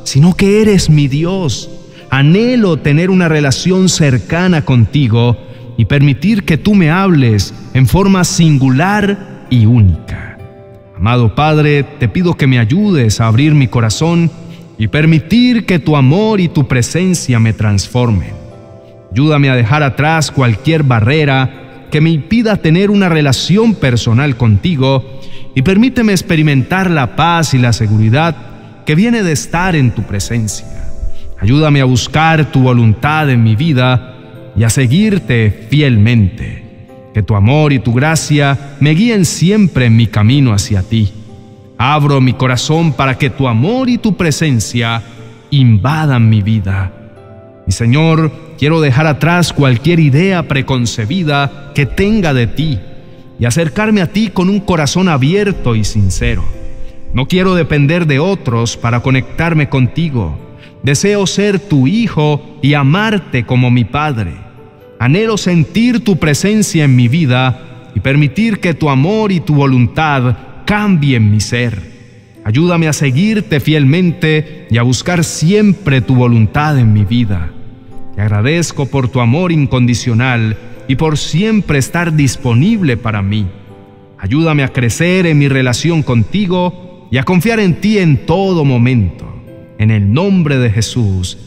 Speaker 2: sino que eres mi Dios. Anhelo tener una relación cercana contigo y permitir que tú me hables en forma singular y única. Amado Padre, te pido que me ayudes a abrir mi corazón y permitir que tu amor y tu presencia me transformen. Ayúdame a dejar atrás cualquier barrera que me impida tener una relación personal contigo y permíteme experimentar la paz y la seguridad que viene de estar en tu presencia. Ayúdame a buscar tu voluntad en mi vida y a seguirte fielmente. Que tu amor y tu gracia me guíen siempre en mi camino hacia ti. Abro mi corazón para que tu amor y tu presencia invadan mi vida. Mi Señor, quiero dejar atrás cualquier idea preconcebida que tenga de ti y acercarme a ti con un corazón abierto y sincero. No quiero depender de otros para conectarme contigo. Deseo ser tu hijo y amarte como mi Padre. Anhelo sentir tu presencia en mi vida y permitir que tu amor y tu voluntad cambien mi ser. Ayúdame a seguirte fielmente y a buscar siempre tu voluntad en mi vida. Te agradezco por tu amor incondicional y por siempre estar disponible para mí. Ayúdame a crecer en mi relación contigo y a confiar en ti en todo momento. En el nombre de Jesús.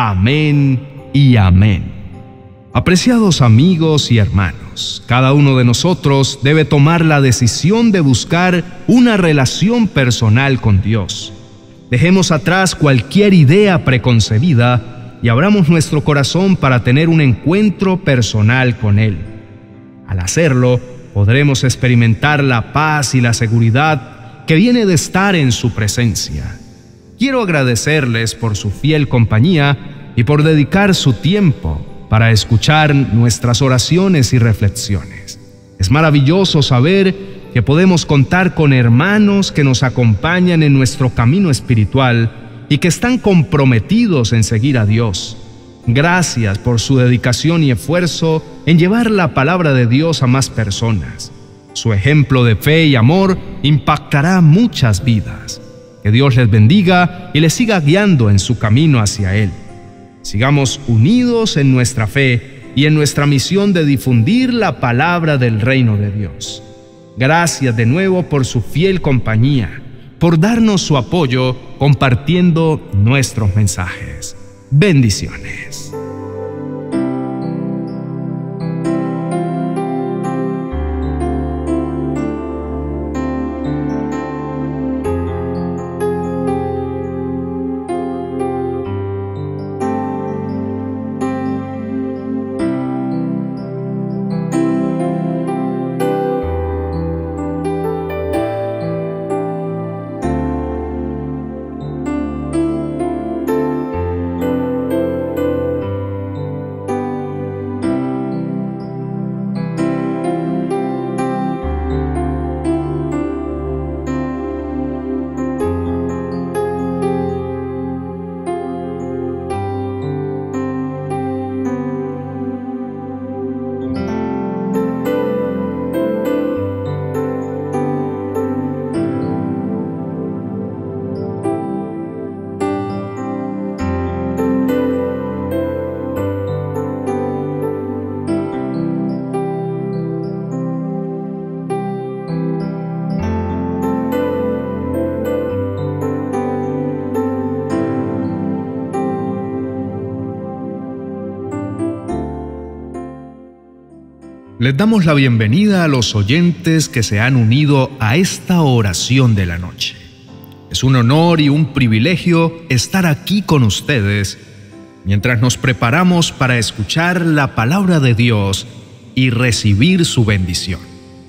Speaker 2: Amén y amén. Apreciados amigos y hermanos, cada uno de nosotros debe tomar la decisión de buscar una relación personal con Dios. Dejemos atrás cualquier idea preconcebida y abramos nuestro corazón para tener un encuentro personal con Él. Al hacerlo, podremos experimentar la paz y la seguridad que viene de estar en su presencia. Quiero agradecerles por su fiel compañía y por dedicar su tiempo para escuchar nuestras oraciones y reflexiones. Es maravilloso saber que podemos contar con hermanos que nos acompañan en nuestro camino espiritual y que están comprometidos en seguir a Dios. Gracias por su dedicación y esfuerzo en llevar la palabra de Dios a más personas. Su ejemplo de fe y amor impactará muchas vidas. Que Dios les bendiga y les siga guiando en su camino hacia Él. Sigamos unidos en nuestra fe y en nuestra misión de difundir la palabra del reino de Dios. Gracias de nuevo por su fiel compañía, por darnos su apoyo compartiendo nuestros mensajes. Bendiciones. Les damos la bienvenida a los oyentes que se han unido a esta oración de la noche. Es un honor y un privilegio estar aquí con ustedes mientras nos preparamos para escuchar la palabra de Dios y recibir su bendición.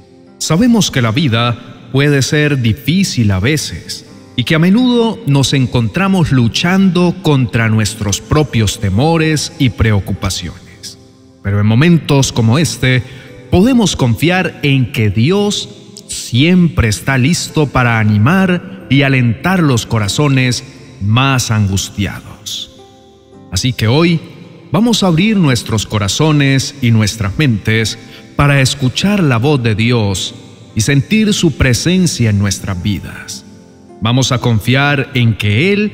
Speaker 2: Sabemos que la vida puede ser difícil a veces y que a menudo nos encontramos luchando contra nuestros propios temores y preocupaciones. Pero en momentos como este, podemos confiar en que Dios siempre está listo para animar y alentar los corazones más angustiados. Así que hoy vamos a abrir nuestros corazones y nuestras mentes para escuchar la voz de Dios y sentir su presencia en nuestras vidas. Vamos a confiar en que Él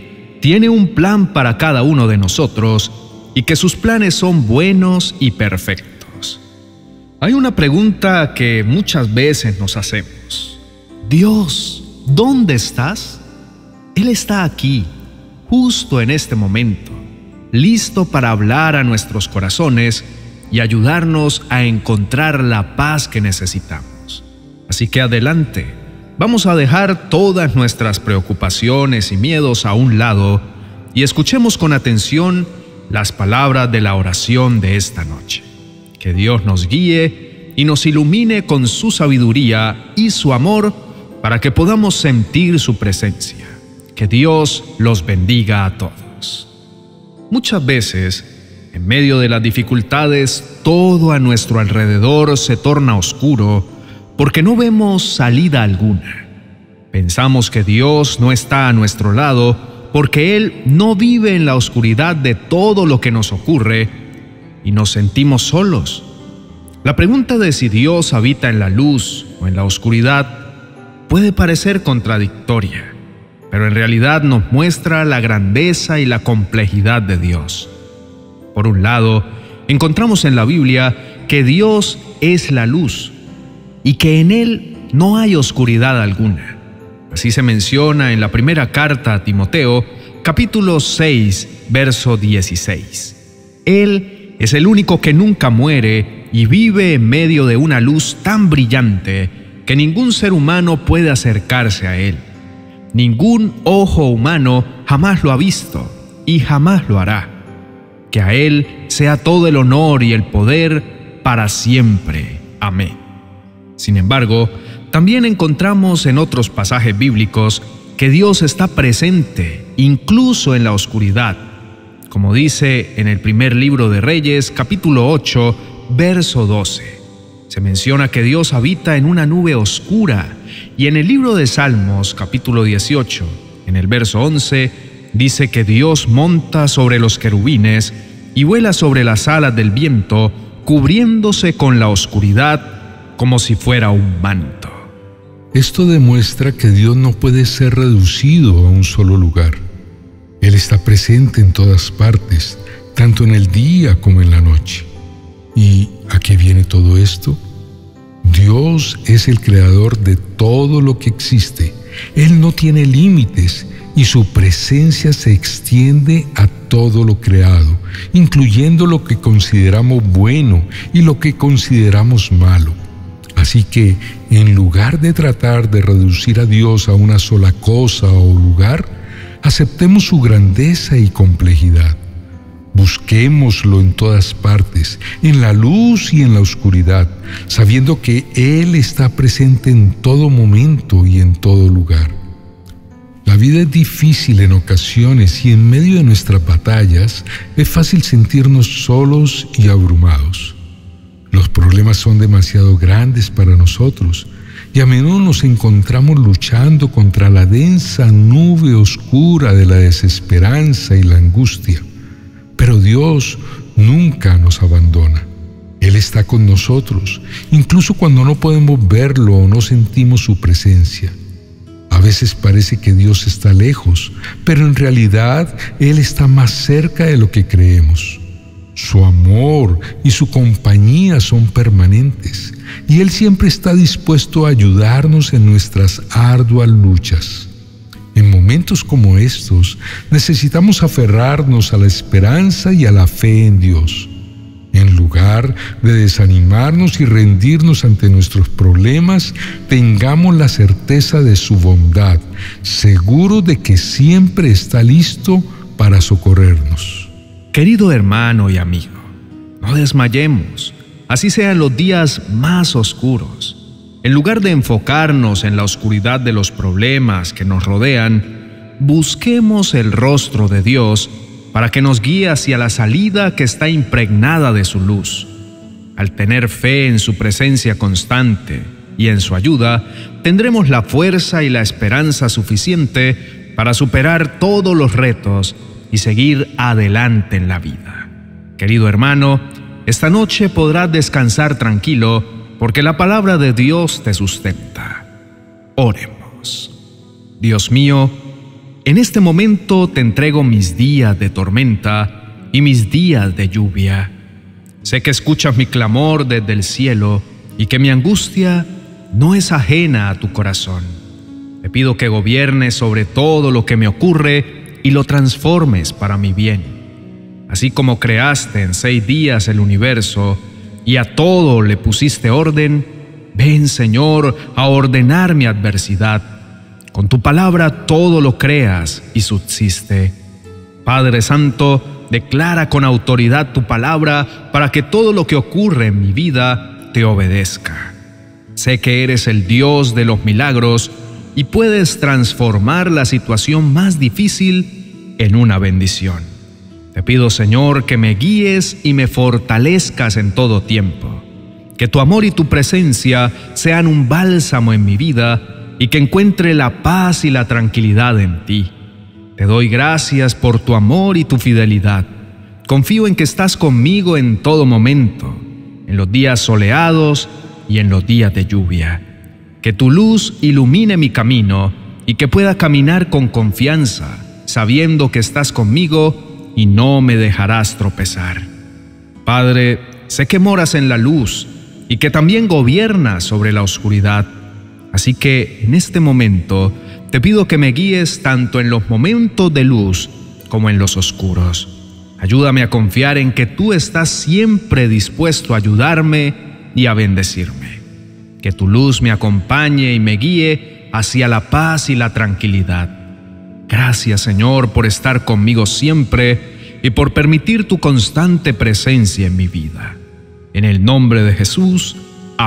Speaker 2: tiene un plan para cada uno de nosotros y que sus planes son buenos y perfectos. Hay una pregunta que muchas veces nos hacemos. Dios, ¿dónde estás? Él está aquí, justo en este momento, listo para hablar a nuestros corazones y ayudarnos a encontrar la paz que necesitamos. Así que adelante, vamos a dejar todas nuestras preocupaciones y miedos a un lado y escuchemos con atención las palabras de la oración de esta noche. Que Dios nos guíe y nos ilumine con su sabiduría y su amor para que podamos sentir su presencia. Que Dios los bendiga a todos. Muchas veces, en medio de las dificultades, todo a nuestro alrededor se torna oscuro porque no vemos salida alguna. Pensamos que Dios no está a nuestro lado porque Él no vive en la oscuridad de todo lo que nos ocurre y nos sentimos solos. La pregunta de si Dios habita en la luz o en la oscuridad puede parecer contradictoria, pero en realidad nos muestra la grandeza y la complejidad de Dios. Por un lado, encontramos en la Biblia que Dios es la luz y que en Él no hay oscuridad alguna. Así se menciona en la primera carta a Timoteo, capítulo seis, verso dieciséis. Él es el único que nunca muere y vive en medio de una luz tan brillante que ningún ser humano puede acercarse a Él. Ningún ojo humano jamás lo ha visto y jamás lo hará. Que a Él sea todo el honor y el poder para siempre. Amén. Sin embargo, también encontramos en otros pasajes bíblicos que Dios está presente incluso en la oscuridad, como dice en el primer libro de Reyes, capítulo ocho, verso doce. Se menciona que Dios habita en una nube oscura, y en el libro de Salmos, capítulo dieciocho, en el verso once, dice que Dios monta sobre los querubines y vuela sobre las alas del viento, cubriéndose con la oscuridad como si fuera un manto.
Speaker 3: Esto demuestra que Dios no puede ser reducido a un solo lugar. Él está presente en todas partes, tanto en el día como en la noche. ¿Y a qué viene todo esto? Dios es el creador de todo lo que existe. Él no tiene límites y su presencia se extiende a todo lo creado, incluyendo lo que consideramos bueno y lo que consideramos malo. Así que, en lugar de tratar de reducir a Dios a una sola cosa o lugar, aceptemos su grandeza y complejidad. Busquémoslo en todas partes, en la luz y en la oscuridad, sabiendo que Él está presente en todo momento y en todo lugar. La vida es difícil en ocasiones y en medio de nuestras batallas es fácil sentirnos solos y abrumados. Los problemas son demasiado grandes para nosotros y a menudo nos encontramos luchando contra la densa nube oscura de la desesperanza y la angustia. Pero Dios nunca nos abandona. Él está con nosotros, incluso cuando no podemos verlo o no sentimos su presencia. A veces parece que Dios está lejos, pero en realidad Él está más cerca de lo que creemos. Su amor y su compañía son permanentes, y Él siempre está dispuesto a ayudarnos en nuestras arduas luchas. En momentos como estos, necesitamos aferrarnos a la esperanza y a la fe en Dios. En lugar de desanimarnos y rendirnos ante nuestros problemas, tengamos la certeza de su bondad, seguros de que siempre está listo para socorrernos.
Speaker 2: Querido hermano y amigo, no desmayemos, así sean los días más oscuros. En lugar de enfocarnos en la oscuridad de los problemas que nos rodean, busquemos el rostro de Dios para que nos guíe hacia la salida que está impregnada de su luz. Al tener fe en su presencia constante y en su ayuda, tendremos la fuerza y la esperanza suficiente para superar todos los retos y seguir adelante en la vida. Querido hermano, esta noche podrás descansar tranquilo porque la palabra de Dios te sustenta. Oremos. Dios mío, En este momento te entrego mis días de tormenta y mis días de lluvia. Sé que escuchas mi clamor desde el cielo y que mi angustia no es ajena a tu corazón. Te pido que gobiernes sobre todo lo que me ocurre y lo transformes para mi bien. Así como creaste en seis días el universo y a todo le pusiste orden, ven, Señor, a ordenar mi adversidad. Con tu palabra todo lo creas y subsiste. Padre Santo, declara con autoridad tu palabra para que todo lo que ocurre en mi vida te obedezca. Sé que eres el Dios de los milagros y puedes transformar la situación más difícil en una bendición. Te pido, Señor, que me guíes y me fortalezcas en todo tiempo. Que tu amor y tu presencia sean un bálsamo en mi vida y que encuentre la paz y la tranquilidad en ti. Te doy gracias por tu amor y tu fidelidad. Confío en que estás conmigo en todo momento, en los días soleados y en los días de lluvia. Que tu luz ilumine mi camino y que pueda caminar con confianza, sabiendo que estás conmigo y no me dejarás tropezar. Padre, sé que moras en la luz y que también gobiernas sobre la oscuridad. Así que en este momento te pido que me guíes tanto en los momentos de luz como en los oscuros. Ayúdame a confiar en que tú estás siempre dispuesto a ayudarme y a bendecirme. Que tu luz me acompañe y me guíe hacia la paz y la tranquilidad. Gracias, Señor, por estar conmigo siempre y por permitir tu constante presencia en mi vida. En el nombre de Jesús,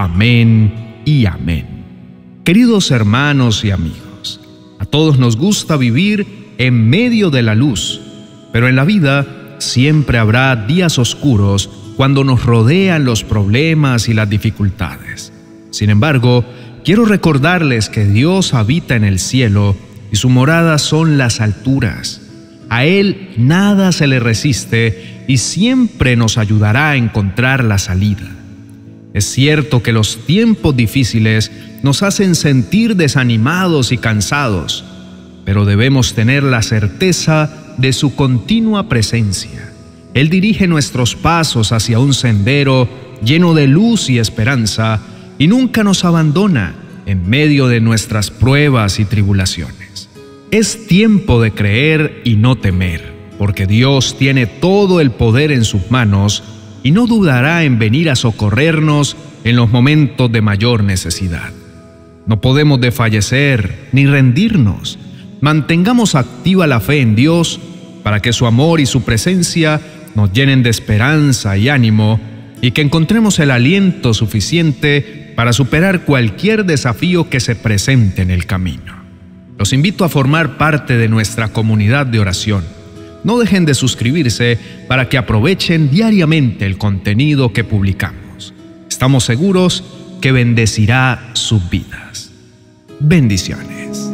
Speaker 2: amén y amén. Queridos hermanos y amigos, a todos nos gusta vivir en medio de la luz, pero en la vida siempre habrá días oscuros cuando nos rodean los problemas y las dificultades. Sin embargo, quiero recordarles que Dios habita en el cielo y su morada son las alturas. A Él nada se le resiste y siempre nos ayudará a encontrar la salida. Es cierto que los tiempos difíciles nos hacen sentir desanimados y cansados, pero debemos tener la certeza de su continua presencia. Él dirige nuestros pasos hacia un sendero lleno de luz y esperanza y nunca nos abandona en medio de nuestras pruebas y tribulaciones. Es tiempo de creer y no temer, porque Dios tiene todo el poder en sus manos y no dudará en venir a socorrernos en los momentos de mayor necesidad. No podemos desfallecer ni rendirnos. Mantengamos activa la fe en Dios para que su amor y su presencia nos llenen de esperanza y ánimo y que encontremos el aliento suficiente para superar cualquier desafío que se presente en el camino. Los invito a formar parte de nuestra comunidad de oración. No dejen de suscribirse para que aprovechen diariamente el contenido que publicamos. Estamos seguros que bendecirá sus vidas. Bendiciones.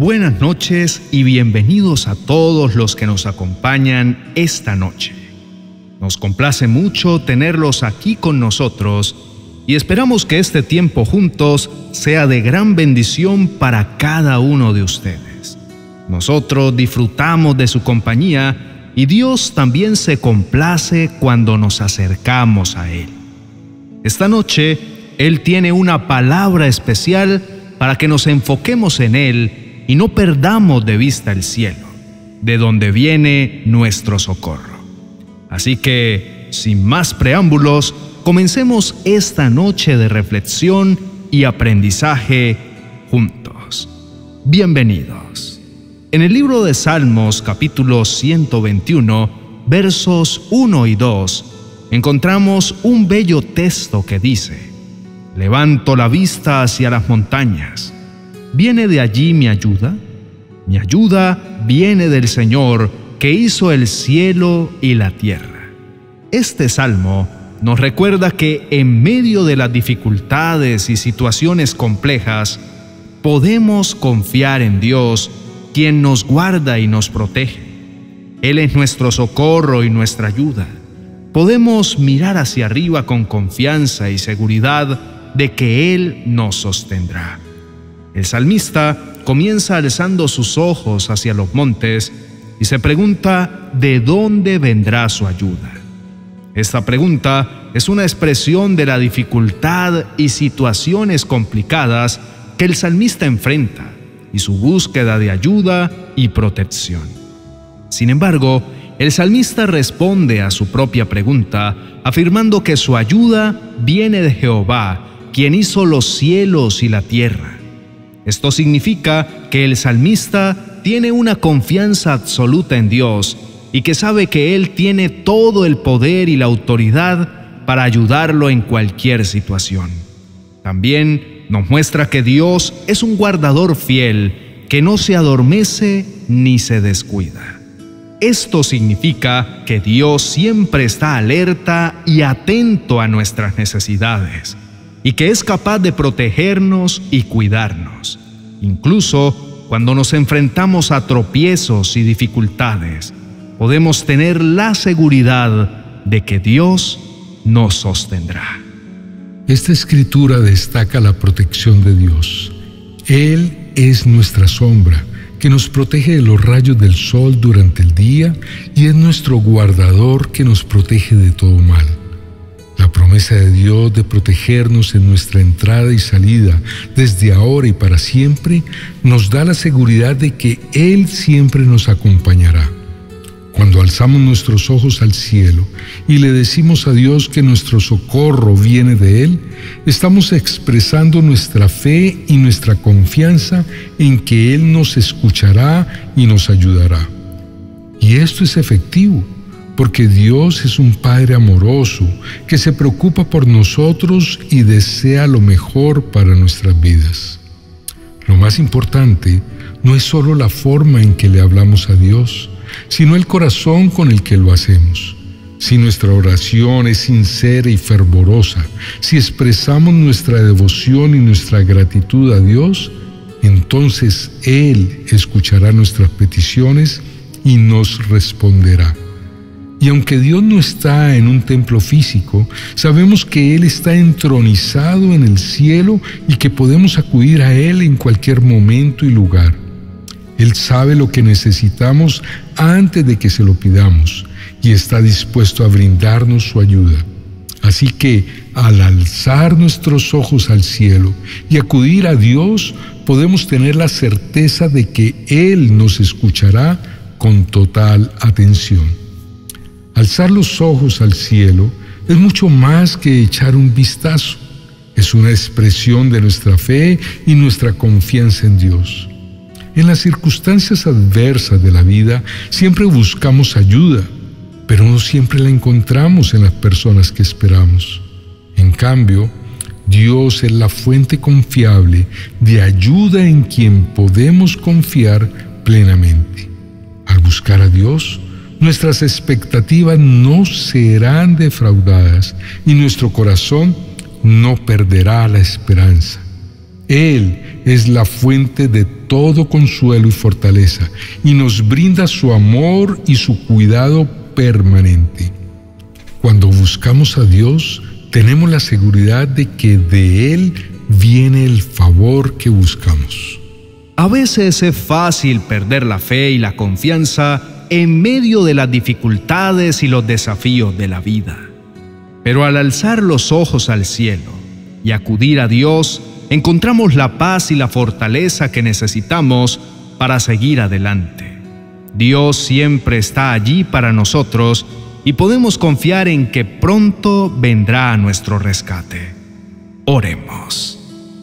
Speaker 2: Buenas noches y bienvenidos a todos los que nos acompañan esta noche. Nos complace mucho tenerlos aquí con nosotros y esperamos que este tiempo juntos sea de gran bendición para cada uno de ustedes. Nosotros disfrutamos de su compañía y Dios también se complace cuando nos acercamos a Él. Esta noche, Él tiene una palabra especial para que nos enfoquemos en Él y no perdamos de vista el cielo, de donde viene nuestro socorro. Así que, sin más preámbulos, comencemos esta noche de reflexión y aprendizaje juntos. Bienvenidos. En el libro de Salmos, capítulo ciento veintiuno, versos uno y dos, encontramos un bello texto que dice: «Levanto la vista hacia las montañas. ¿Viene de allí mi ayuda? Mi ayuda viene del Señor, que hizo el cielo y la tierra». Este salmo nos recuerda que en medio de las dificultades y situaciones complejas, podemos confiar en Dios, quien nos guarda y nos protege. Él es nuestro socorro y nuestra ayuda. Podemos mirar hacia arriba con confianza y seguridad de que Él nos sostendrá. El salmista comienza alzando sus ojos hacia los montes y se pregunta ¿de dónde vendrá su ayuda? Esta pregunta es una expresión de la dificultad y situaciones complicadas que el salmista enfrenta y su búsqueda de ayuda y protección. Sin embargo, el salmista responde a su propia pregunta afirmando que su ayuda viene de Jehová, quien hizo los cielos y la tierra. Esto significa que el salmista tiene una confianza absoluta en Dios y que sabe que Él tiene todo el poder y la autoridad para ayudarlo en cualquier situación. También nos muestra que Dios es un guardador fiel que no se adormece ni se descuida. Esto significa que Dios siempre está alerta y atento a nuestras necesidades y que es capaz de protegernos y cuidarnos, incluso cuando nos enfrentamos a tropiezos y dificultades. Podemos tener la seguridad de que Dios nos sostendrá.
Speaker 3: Esta escritura destaca la protección de Dios. Él es nuestra sombra, que nos protege de los rayos del sol durante el día y es nuestro guardador que nos protege de todo mal. La promesa de Dios de protegernos en nuestra entrada y salida desde ahora y para siempre nos da la seguridad de que Él siempre nos acompañará. Cuando alzamos nuestros ojos al cielo y le decimos a Dios que nuestro socorro viene de Él, estamos expresando nuestra fe y nuestra confianza en que Él nos escuchará y nos ayudará. Y esto es efectivo, porque Dios es un Padre amoroso que se preocupa por nosotros y desea lo mejor para nuestras vidas. Lo más importante no es solo la forma en que le hablamos a Dios, sino el corazón con el que lo hacemos. Si nuestra oración es sincera y fervorosa, si expresamos nuestra devoción y nuestra gratitud a Dios, entonces Él escuchará nuestras peticiones y nos responderá. Y aunque Dios no está en un templo físico, sabemos que Él está entronizado en el cielo y que podemos acudir a Él en cualquier momento y lugar. Él sabe lo que necesitamos antes de que se lo pidamos y está dispuesto a brindarnos su ayuda. Así que, al alzar nuestros ojos al cielo y acudir a Dios, podemos tener la certeza de que Él nos escuchará con total atención. Alzar los ojos al cielo es mucho más que echar un vistazo. Es una expresión de nuestra fe y nuestra confianza en Dios. En las circunstancias adversas de la vida siempre buscamos ayuda, pero no siempre la encontramos en las personas que esperamos. En cambio, Dios es la fuente confiable de ayuda en quien podemos confiar plenamente. Al buscar a Dios, nuestras expectativas no serán defraudadas y nuestro corazón no perderá la esperanza. Él es la fuente de todo consuelo y fortaleza y nos brinda su amor y su cuidado permanente. Cuando buscamos a Dios, tenemos la seguridad de que de Él viene el favor que buscamos.
Speaker 2: A veces es fácil perder la fe y la confianza en medio de las dificultades y los desafíos de la vida. Pero al alzar los ojos al cielo y acudir a Dios, encontramos la paz y la fortaleza que necesitamos para seguir adelante. Dios siempre está allí para nosotros y podemos confiar en que pronto vendrá a nuestro rescate. Oremos.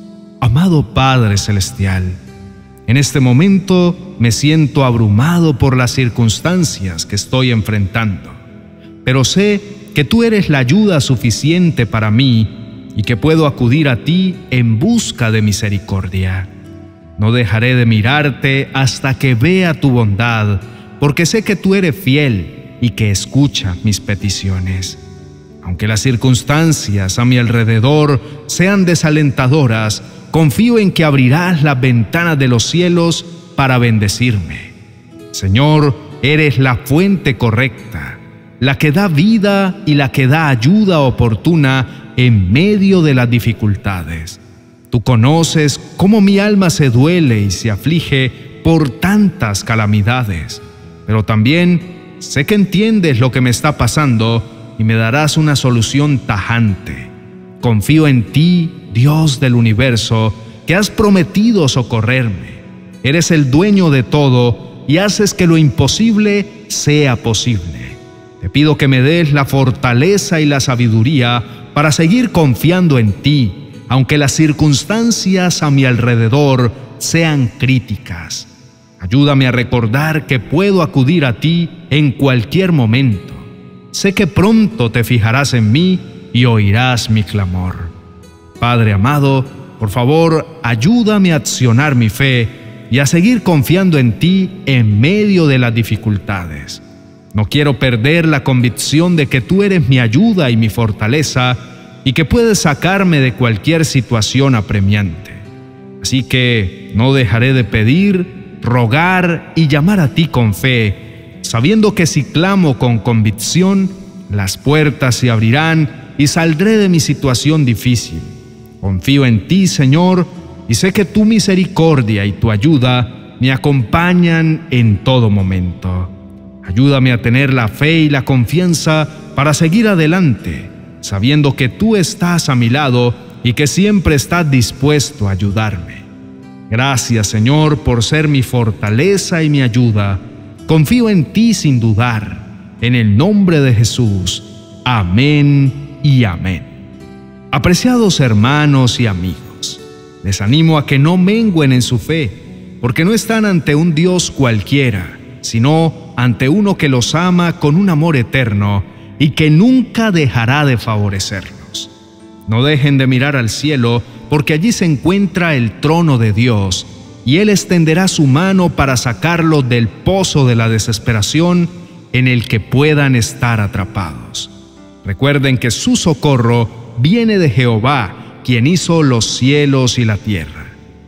Speaker 2: Amado Padre Celestial, en este momento me siento abrumado por las circunstancias que estoy enfrentando, pero sé que Tú eres la ayuda suficiente para mí y que puedo acudir a Ti en busca de misericordia. No dejaré de mirarte hasta que vea Tu bondad, porque sé que Tú eres fiel y que escucha mis peticiones. Aunque las circunstancias a mi alrededor sean desalentadoras, confío en que abrirás las ventanas de los cielos para bendecirme. Señor, eres la fuente correcta, la que da vida y la que da ayuda oportuna en medio de las dificultades. Tú conoces cómo mi alma se duele y se aflige por tantas calamidades, pero también sé que entiendes lo que me está pasando y me darás una solución tajante. Confío en Ti, Dios del universo, que has prometido socorrerme. Eres el dueño de todo y haces que lo imposible sea posible. Te pido que me des la fortaleza y la sabiduría para seguir confiando en Ti, aunque las circunstancias a mi alrededor sean críticas. Ayúdame a recordar que puedo acudir a Ti en cualquier momento. Sé que pronto Te fijarás en mí y oirás mi clamor. Padre amado, por favor, ayúdame a accionar mi fe y a seguir confiando en Ti en medio de las dificultades. No quiero perder la convicción de que Tú eres mi ayuda y mi fortaleza y que puedes sacarme de cualquier situación apremiante. Así que no dejaré de pedir, rogar y llamar a Ti con fe, sabiendo que si clamo con convicción, las puertas se abrirán y saldré de mi situación difícil. Confío en Ti, Señor, y sé que Tu misericordia y Tu ayuda me acompañan en todo momento. Ayúdame a tener la fe y la confianza para seguir adelante, sabiendo que Tú estás a mi lado y que siempre estás dispuesto a ayudarme. Gracias, Señor, por ser mi fortaleza y mi ayuda. Confío en Ti sin dudar. En el nombre de Jesús. Amén y amén. Apreciados hermanos y amigos, les animo a que no mengüen en su fe, porque no están ante un Dios cualquiera, sino ante uno que los ama con un amor eterno y que nunca dejará de favorecerlos. No dejen de mirar al cielo, porque allí se encuentra el trono de Dios, y Él extenderá su mano para sacarlos del pozo de la desesperación en el que puedan estar atrapados. Recuerden que su socorro viene de Jehová, quien hizo los cielos y la tierra.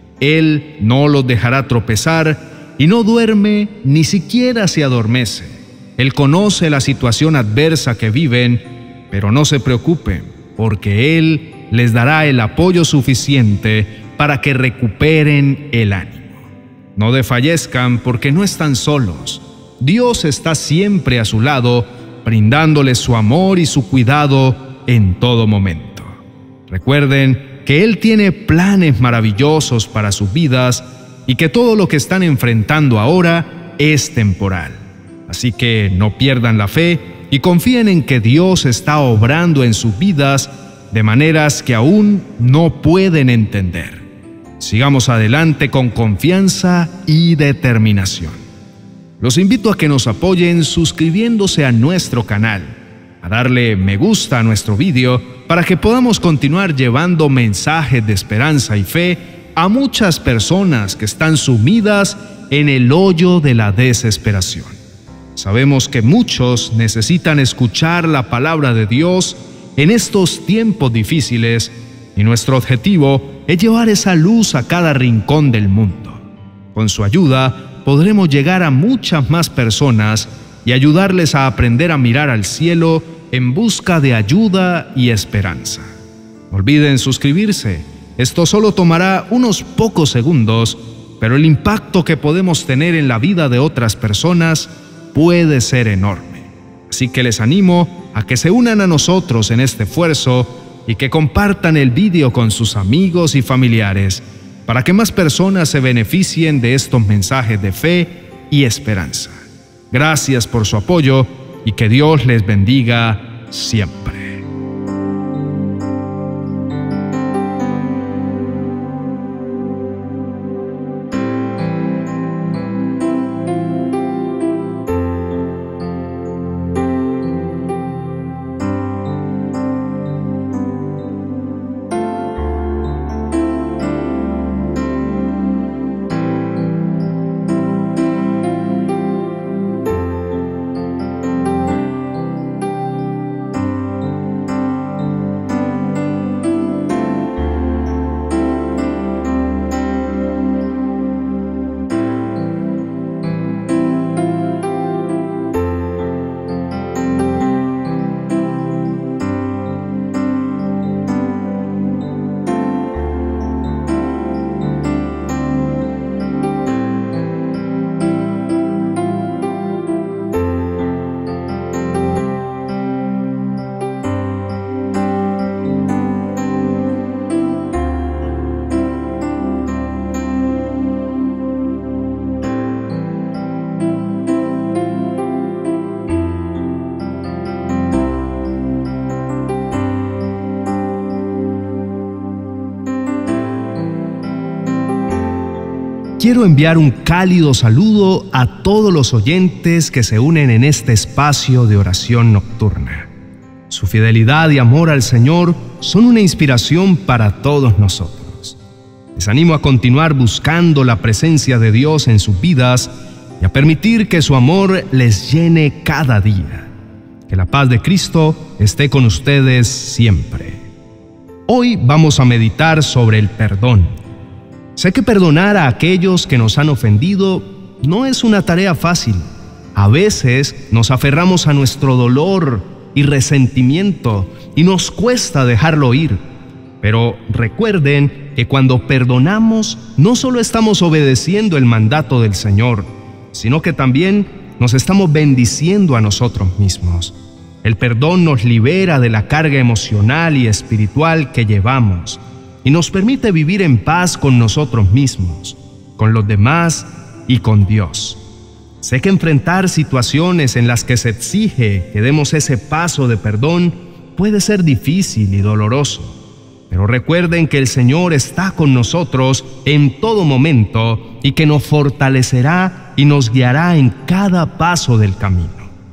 Speaker 2: Él no los dejará tropezar y no duerme ni siquiera se adormece. Él conoce la situación adversa que viven, pero no se preocupen, porque Él les dará el apoyo suficiente para que recuperen el ánimo. No desfallezcan porque no están solos. Dios está siempre a su lado, brindándoles su amor y su cuidado en todo momento. Recuerden que Él tiene planes maravillosos para sus vidas y que todo lo que están enfrentando ahora es temporal. Así que no pierdan la fe y confíen en que Dios está obrando en sus vidas de maneras que aún no pueden entender. Sigamos adelante con confianza y determinación. Los invito a que nos apoyen suscribiéndose a nuestro canal, a darle me gusta a nuestro vídeo para que podamos continuar llevando mensajes de esperanza y fe a muchas personas que están sumidas en el hoyo de la desesperación. Sabemos que muchos necesitan escuchar la palabra de Dios en estos tiempos difíciles y nuestro objetivo es llevar esa luz a cada rincón del mundo. Con su ayuda podremos llegar a muchas más personas y ayudarles a aprender a mirar al cielo en busca de ayuda y esperanza. No olviden suscribirse. Esto solo tomará unos pocos segundos, pero el impacto que podemos tener en la vida de otras personas puede ser enorme. Así que les animo a que se unan a nosotros en este esfuerzo y que compartan el vídeo con sus amigos y familiares para que más personas se beneficien de estos mensajes de fe y esperanza. Gracias por su apoyo y que Dios les bendiga siempre. Quiero enviar un cálido saludo a todos los oyentes que se unen en este espacio de oración nocturna. Su fidelidad y amor al Señor son una inspiración para todos nosotros. Les animo a continuar buscando la presencia de Dios en sus vidas y a permitir que su amor les llene cada día. Que la paz de Cristo esté con ustedes siempre. Hoy vamos a meditar sobre el perdón. Sé que perdonar a aquellos que nos han ofendido no es una tarea fácil. A veces nos aferramos a nuestro dolor y resentimiento y nos cuesta dejarlo ir. Pero recuerden que cuando perdonamos no solo estamos obedeciendo el mandato del Señor, sino que también nos estamos bendiciendo a nosotros mismos. El perdón nos libera de la carga emocional y espiritual que llevamos y nos permite vivir en paz con nosotros mismos, con los demás y con Dios. Sé que enfrentar situaciones en las que se exige que demos ese paso de perdón puede ser difícil y doloroso, pero recuerden que el Señor está con nosotros en todo momento y que nos fortalecerá y nos guiará en cada paso del camino.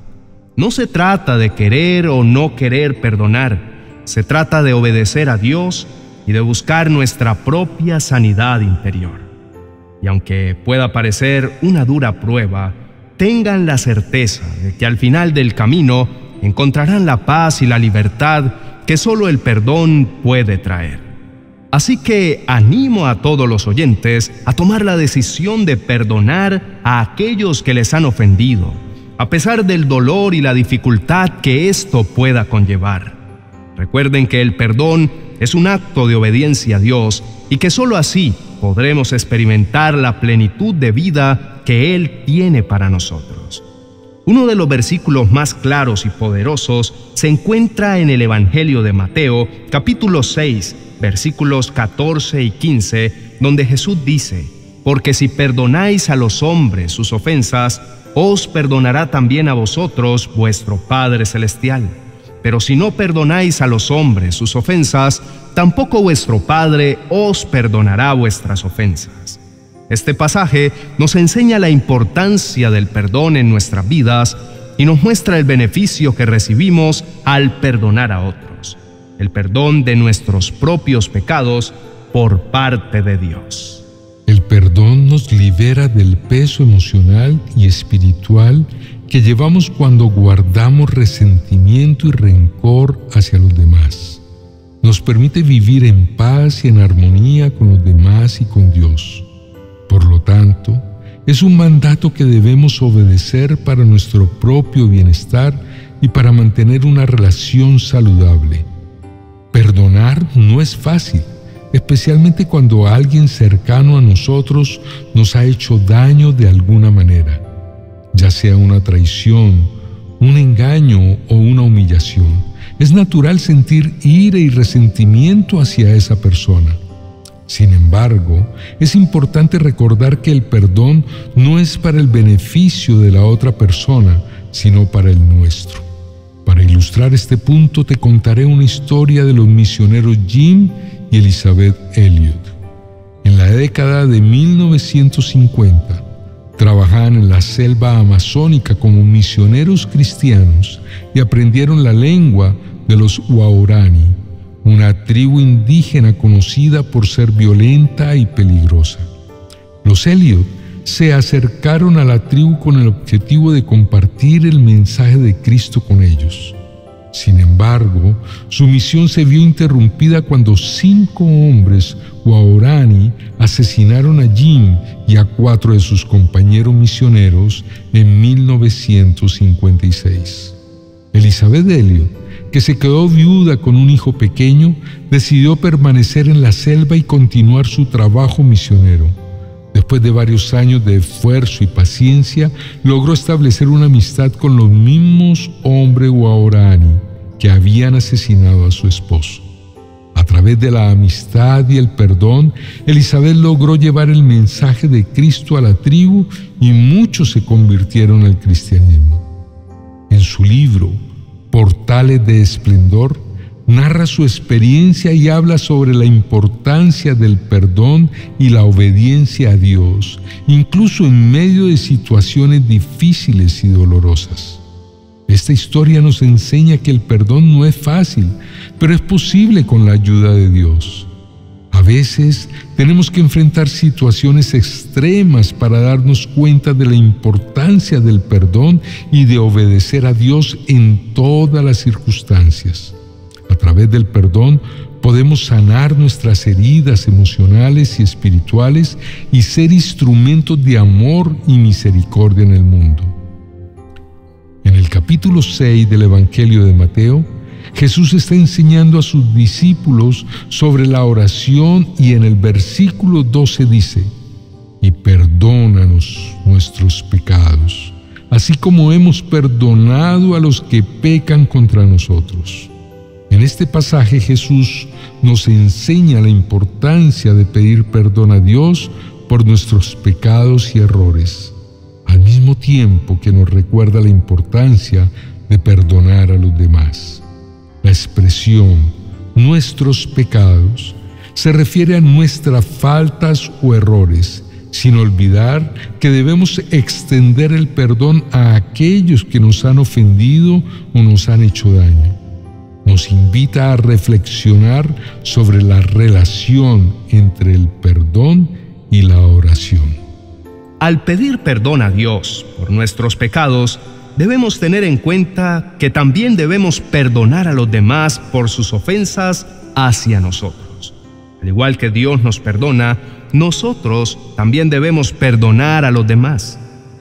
Speaker 2: No se trata de querer o no querer perdonar, se trata de obedecer a Dios y de buscar nuestra propia sanidad interior. Y aunque pueda parecer una dura prueba, tengan la certeza de que al final del camino encontrarán la paz y la libertad que solo el perdón puede traer. Así que animo a todos los oyentes a tomar la decisión de perdonar a aquellos que les han ofendido, a pesar del dolor y la dificultad que esto pueda conllevar. Recuerden que el perdón es un acto de obediencia a Dios y que solo así podremos experimentar la plenitud de vida que Él tiene para nosotros. Uno de los versículos más claros y poderosos se encuentra en el Evangelio de Mateo, capítulo seis, versículos catorce y quince, donde Jesús dice: «Porque si perdonáis a los hombres sus ofensas, os perdonará también a vosotros vuestro Padre Celestial. Pero si no perdonáis a los hombres sus ofensas, tampoco vuestro Padre os perdonará vuestras ofensas». Este pasaje nos enseña la importancia del perdón en nuestras vidas y nos muestra el beneficio que recibimos al perdonar a otros, el perdón de nuestros propios pecados por parte de Dios.
Speaker 3: El perdón nos libera del peso emocional y espiritual que llevamos cuando guardamos resentimiento y rencor hacia los demás. nos permite vivir en paz y en armonía con los demás y con Dios. Por lo tanto, es un mandato que debemos obedecer para nuestro propio bienestar y para mantener una relación saludable. Perdonar no es fácil, especialmente cuando alguien cercano a nosotros nos ha hecho daño de alguna manera, ya sea una traición, un engaño o una humillación. Es natural sentir ira y resentimiento hacia esa persona. Sin embargo, es importante recordar que el perdón no es para el beneficio de la otra persona, sino para el nuestro. Para ilustrar este punto, te contaré una historia de los misioneros Jim y Elizabeth Elliot. En la década de mil novecientos cincuenta, trabajaban en la selva amazónica como misioneros cristianos y aprendieron la lengua de los Waorani, una tribu indígena conocida por ser violenta y peligrosa. Los Elliot se acercaron a la tribu con el objetivo de compartir el mensaje de Cristo con ellos. Sin embargo, su misión se vio interrumpida cuando cinco hombres Waorani asesinaron a Jim y a cuatro de sus compañeros misioneros en mil novecientos cincuenta y seis. Elizabeth Elliot, que se quedó viuda con un hijo pequeño, decidió permanecer en la selva y continuar su trabajo misionero. Después de varios años de esfuerzo y paciencia, logró establecer una amistad con los mismos hombres Waorani que habían asesinado a su esposo. A través de la amistad y el perdón, Elizabeth logró llevar el mensaje de Cristo a la tribu y muchos se convirtieron al cristianismo. En su libro, Portales de Esplendor, narra su experiencia y habla sobre la importancia del perdón y la obediencia a Dios, incluso en medio de situaciones difíciles y dolorosas. Esta historia nos enseña que el perdón no es fácil, pero es posible con la ayuda de Dios. A veces tenemos que enfrentar situaciones extremas para darnos cuenta de la importancia del perdón y de obedecer a Dios en todas las circunstancias. A través del perdón podemos sanar nuestras heridas emocionales y espirituales y ser instrumentos de amor y misericordia en el mundo. En el capítulo seis del Evangelio de Mateo, Jesús está enseñando a sus discípulos sobre la oración y en el versículo doce dice: «Y perdónanos nuestros pecados, así como hemos perdonado a los que pecan contra nosotros». En este pasaje Jesús nos enseña la importancia de pedir perdón a Dios por nuestros pecados y errores, al mismo tiempo que nos recuerda la importancia de perdonar a los demás. La expresión «nuestros pecados» se refiere a nuestras faltas o errores, sin olvidar que debemos extender el perdón a aquellos que nos han ofendido o nos han hecho daño. Nos invita a reflexionar sobre la relación entre el perdón y la oración.
Speaker 2: Al pedir perdón a Dios por nuestros pecados, debemos tener en cuenta que también debemos perdonar a los demás por sus ofensas hacia nosotros. Al igual que Dios nos perdona, nosotros también debemos perdonar a los demás.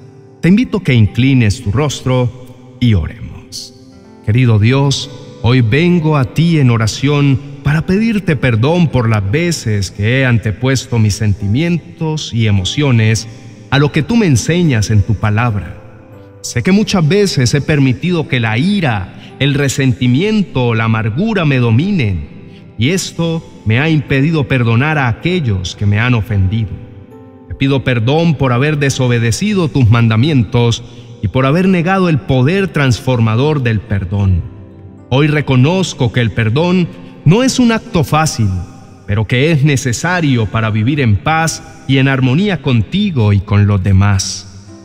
Speaker 2: Te invito a que inclines tu rostro y oremos. Querido Dios, hoy vengo a ti en oración para pedirte perdón por las veces que he antepuesto mis sentimientos y emociones a lo que tú me enseñas en tu palabra. Sé que muchas veces he permitido que la ira, el resentimiento o la amargura me dominen, y esto me ha impedido perdonar a aquellos que me han ofendido. Te pido perdón por haber desobedecido tus mandamientos y por haber negado el poder transformador del perdón. Hoy reconozco que el perdón no es un acto fácil, pero que es necesario para vivir en paz y en armonía contigo y con los demás.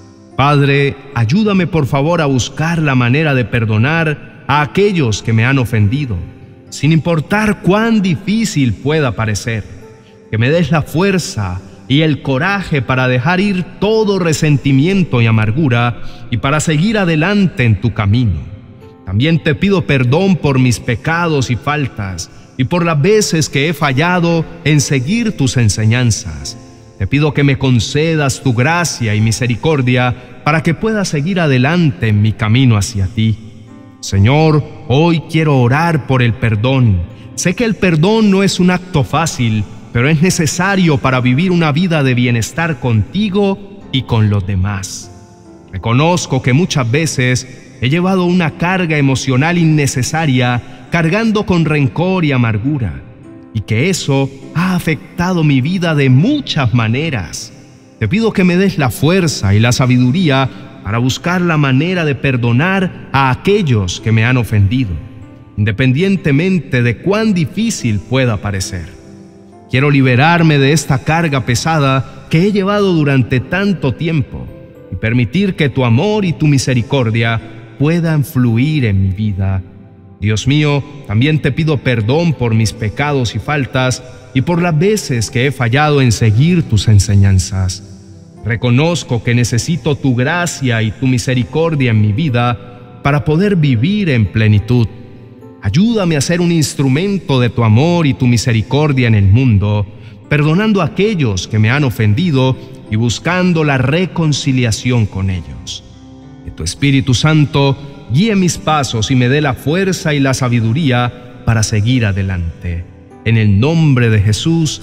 Speaker 2: Padre, ayúdame por favor a buscar la manera de perdonar a aquellos que me han ofendido, sin importar cuán difícil pueda parecer. Que me des la fuerza y el coraje para dejar ir todo resentimiento y amargura y para seguir adelante en tu camino. También te pido perdón por mis pecados y faltas, y por las veces que he fallado en seguir tus enseñanzas. Te pido que me concedas tu gracia y misericordia para que pueda seguir adelante en mi camino hacia ti. Señor, hoy quiero orar por el perdón. Sé que el perdón no es un acto fácil, pero es necesario para vivir una vida de bienestar contigo y con los demás. Reconozco que muchas veces he llevado una carga emocional innecesaria, cargando con rencor y amargura, y que eso ha afectado mi vida de muchas maneras. Te pido que me des la fuerza y la sabiduría para buscar la manera de perdonar a aquellos que me han ofendido, independientemente de cuán difícil pueda parecer. Quiero liberarme de esta carga pesada que he llevado durante tanto tiempo y permitir que tu amor y tu misericordia puedan fluir en mi vida. Dios mío, también te pido perdón por mis pecados y faltas y por las veces que he fallado en seguir tus enseñanzas. Reconozco que necesito tu gracia y tu misericordia en mi vida para poder vivir en plenitud. Ayúdame a ser un instrumento de tu amor y tu misericordia en el mundo, perdonando a aquellos que me han ofendido y buscando la reconciliación con ellos. Que tu Espíritu Santo guíe mis pasos y me dé la fuerza y la sabiduría para seguir adelante. En el nombre de Jesús,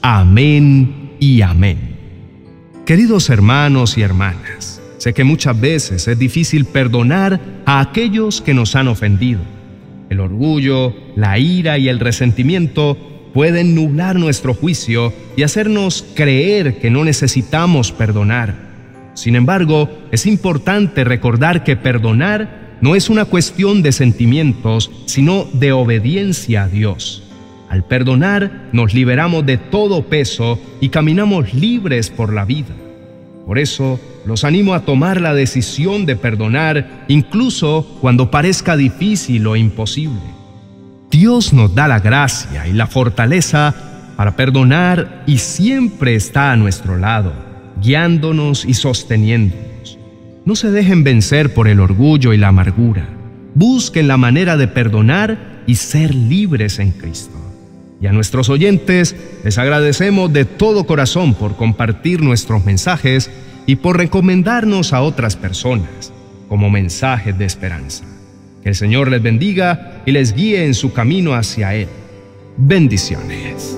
Speaker 2: amén y amén. Queridos hermanos y hermanas, sé que muchas veces es difícil perdonar a aquellos que nos han ofendido. El orgullo, la ira y el resentimiento pueden nublar nuestro juicio y hacernos creer que no necesitamos perdonar. Sin embargo, es importante recordar que perdonar no es una cuestión de sentimientos, sino de obediencia a Dios. Al perdonar, nos liberamos de todo peso y caminamos libres por la vida. Por eso, los animo a tomar la decisión de perdonar, incluso cuando parezca difícil o imposible. Dios nos da la gracia y la fortaleza para perdonar y siempre está a nuestro lado, guiándonos y sosteniéndonos. No se dejen vencer por el orgullo y la amargura. Busquen la manera de perdonar y ser libres en Cristo. Y a nuestros oyentes les agradecemos de todo corazón por compartir nuestros mensajes y por recomendarnos a otras personas como mensajes de esperanza. Que el Señor les bendiga y les guíe en su camino hacia Él. Bendiciones.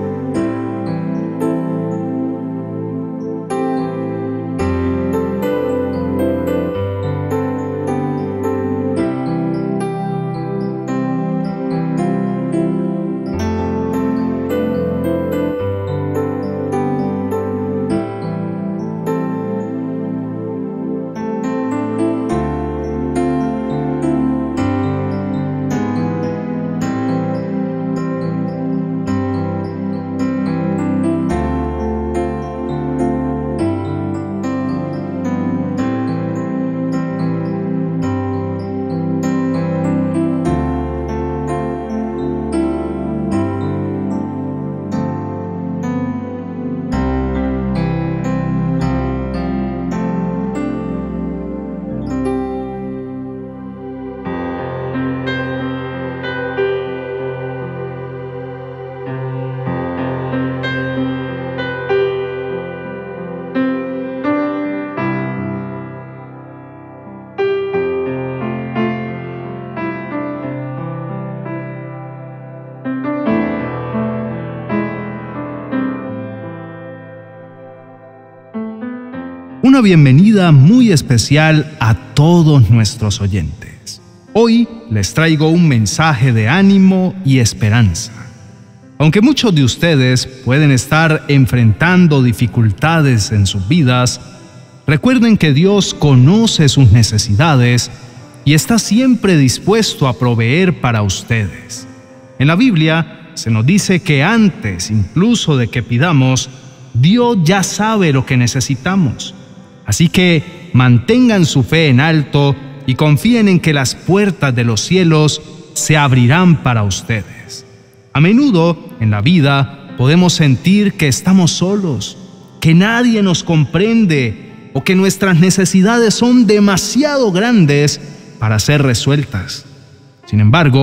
Speaker 2: Una bienvenida muy especial a todos nuestros oyentes. Hoy les traigo un mensaje de ánimo y esperanza. Aunque muchos de ustedes pueden estar enfrentando dificultades en sus vidas, recuerden que Dios conoce sus necesidades y está siempre dispuesto a proveer para ustedes. En la Biblia se nos dice que antes incluso de que pidamos, Dios ya sabe lo que necesitamos. Así que mantengan su fe en alto y confíen en que las puertas de los cielos se abrirán para ustedes. A menudo en la vida podemos sentir que estamos solos, que nadie nos comprende o que nuestras necesidades son demasiado grandes para ser resueltas. Sin embargo,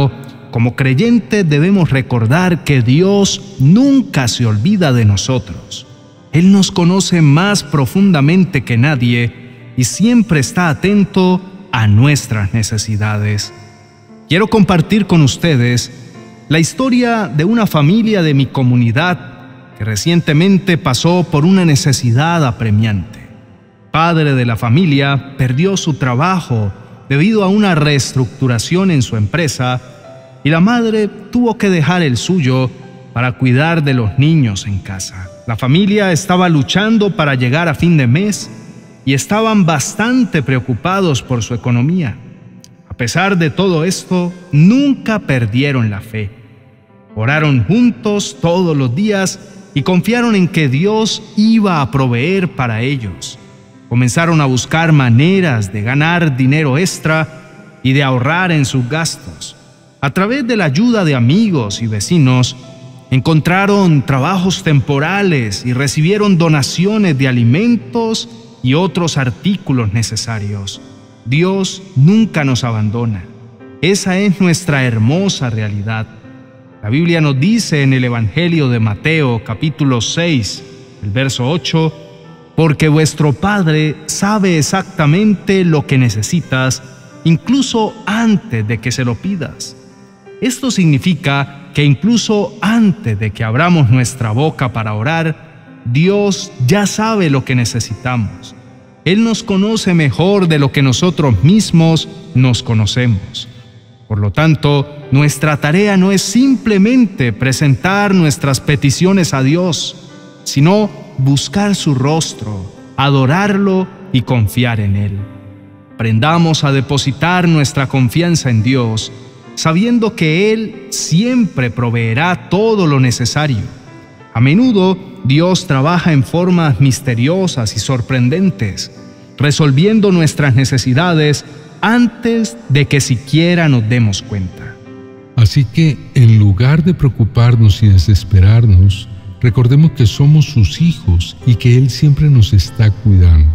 Speaker 2: como creyentes debemos recordar que Dios nunca se olvida de nosotros. Él nos conoce más profundamente que nadie y siempre está atento a nuestras necesidades. Quiero compartir con ustedes la historia de una familia de mi comunidad que recientemente pasó por una necesidad apremiante. El padre de la familia perdió su trabajo debido a una reestructuración en su empresa y la madre tuvo que dejar el suyo para cuidar de los niños en casa. La familia estaba luchando para llegar a fin de mes y estaban bastante preocupados por su economía. A pesar de todo esto, nunca perdieron la fe. Oraron juntos todos los días y confiaron en que Dios iba a proveer para ellos. Comenzaron a buscar maneras de ganar dinero extra y de ahorrar en sus gastos. A través de la ayuda de amigos y vecinos, encontraron trabajos temporales y recibieron donaciones de alimentos y otros artículos necesarios. Dios nunca nos abandona. Esa es nuestra hermosa realidad. La Biblia nos dice en el Evangelio de Mateo, capítulo seis, el verso ocho, porque vuestro Padre sabe exactamente lo que necesitas, incluso antes de que se lo pidas. Esto significa que incluso antes de que abramos nuestra boca para orar, Dios ya sabe lo que necesitamos. Él nos conoce mejor de lo que nosotros mismos nos conocemos. Por lo tanto, nuestra tarea no es simplemente presentar nuestras peticiones a Dios, sino buscar su rostro, adorarlo y confiar en Él. Aprendamos a depositar nuestra confianza en Dios, sabiendo que Él siempre proveerá todo lo necesario. A menudo, Dios trabaja en formas misteriosas y sorprendentes, resolviendo nuestras necesidades antes de que siquiera nos demos cuenta.
Speaker 3: Así que, en lugar de preocuparnos y desesperarnos, recordemos que somos sus hijos y que Él siempre nos está cuidando.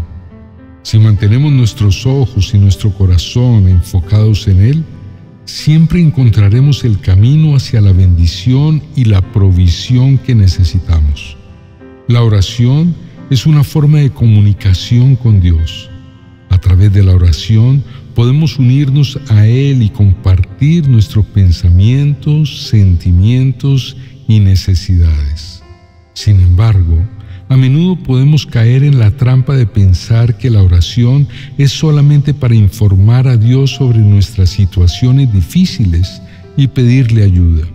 Speaker 3: Si mantenemos nuestros ojos y nuestro corazón enfocados en Él, siempre encontraremos el camino hacia la bendición y la provisión que necesitamos. La oración es una forma de comunicación con Dios. A través de la oración podemos unirnos a Él y compartir nuestros pensamientos, sentimientos y necesidades. Sin embargo, a menudo podemos caer en la trampa de pensar que la oración es solamente para informar a Dios sobre nuestras situaciones difíciles y pedirle ayuda.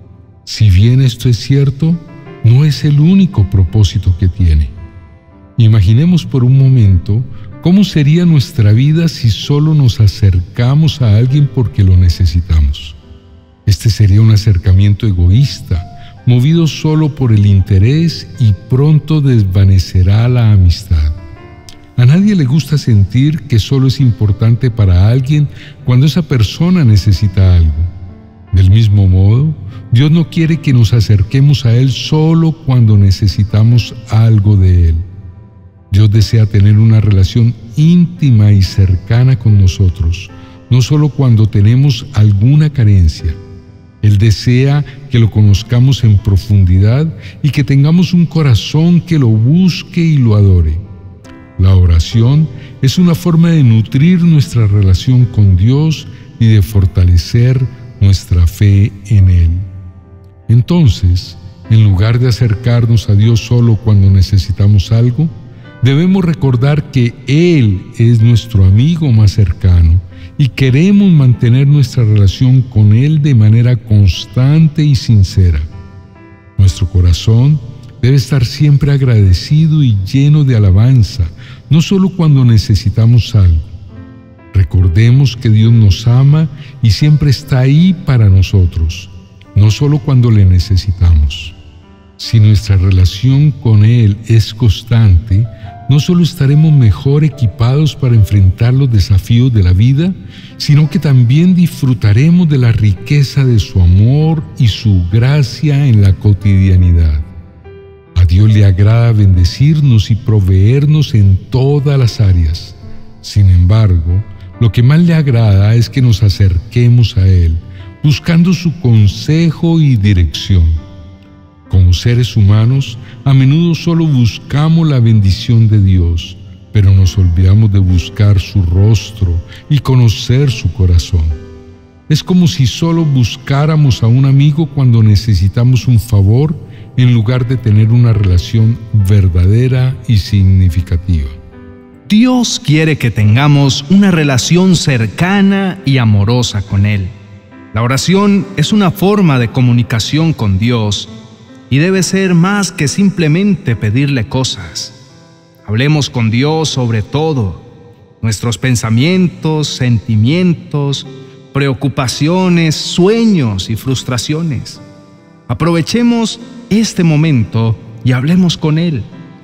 Speaker 3: Si bien esto es cierto, no es el único propósito que tiene. Imaginemos por un momento cómo sería nuestra vida si solo nos acercamos a alguien porque lo necesitamos. Este sería un acercamiento egoísta, movido solo por el interés y pronto desvanecerá la amistad. A nadie le gusta sentir que solo es importante para alguien cuando esa persona necesita algo. Del mismo modo, Dios no quiere que nos acerquemos a Él solo cuando necesitamos algo de Él. Dios desea tener una relación íntima y cercana con nosotros, no solo cuando tenemos alguna carencia. Él desea que lo conozcamos en profundidad y que tengamos un corazón que lo busque y lo adore. La oración es una forma de nutrir nuestra relación con Dios y de fortalecer nuestra fe en Él. Entonces, en lugar de acercarnos a Dios solo cuando necesitamos algo, debemos recordar que Él es nuestro amigo más cercano y queremos mantener nuestra relación con Él de manera constante y sincera. Nuestro corazón debe estar siempre agradecido y lleno de alabanza, no solo cuando necesitamos algo. Recordemos que Dios nos ama y siempre está ahí para nosotros, no solo cuando le necesitamos. Si nuestra relación con Él es constante, no solo estaremos mejor equipados para enfrentar los desafíos de la vida, sino que también disfrutaremos de la riqueza de su amor y su gracia en la cotidianidad. A Dios le agrada bendecirnos y proveernos en todas las áreas. Sin embargo, lo que más le agrada es que nos acerquemos a Él, buscando su consejo y dirección. Como seres humanos, a menudo solo buscamos la bendición de Dios, pero nos olvidamos de buscar su rostro y conocer su corazón. Es como si solo buscáramos a un amigo cuando necesitamos un favor, en lugar de tener una relación verdadera y significativa.
Speaker 2: Dios quiere que tengamos una relación cercana y amorosa con Él. La oración es una forma de comunicación con Dios y debe ser más que simplemente pedirle cosas. Hablemos con Dios sobre todo, nuestros pensamientos, sentimientos, preocupaciones, sueños y frustraciones. Aprovechemos este momento y hablemos con Él.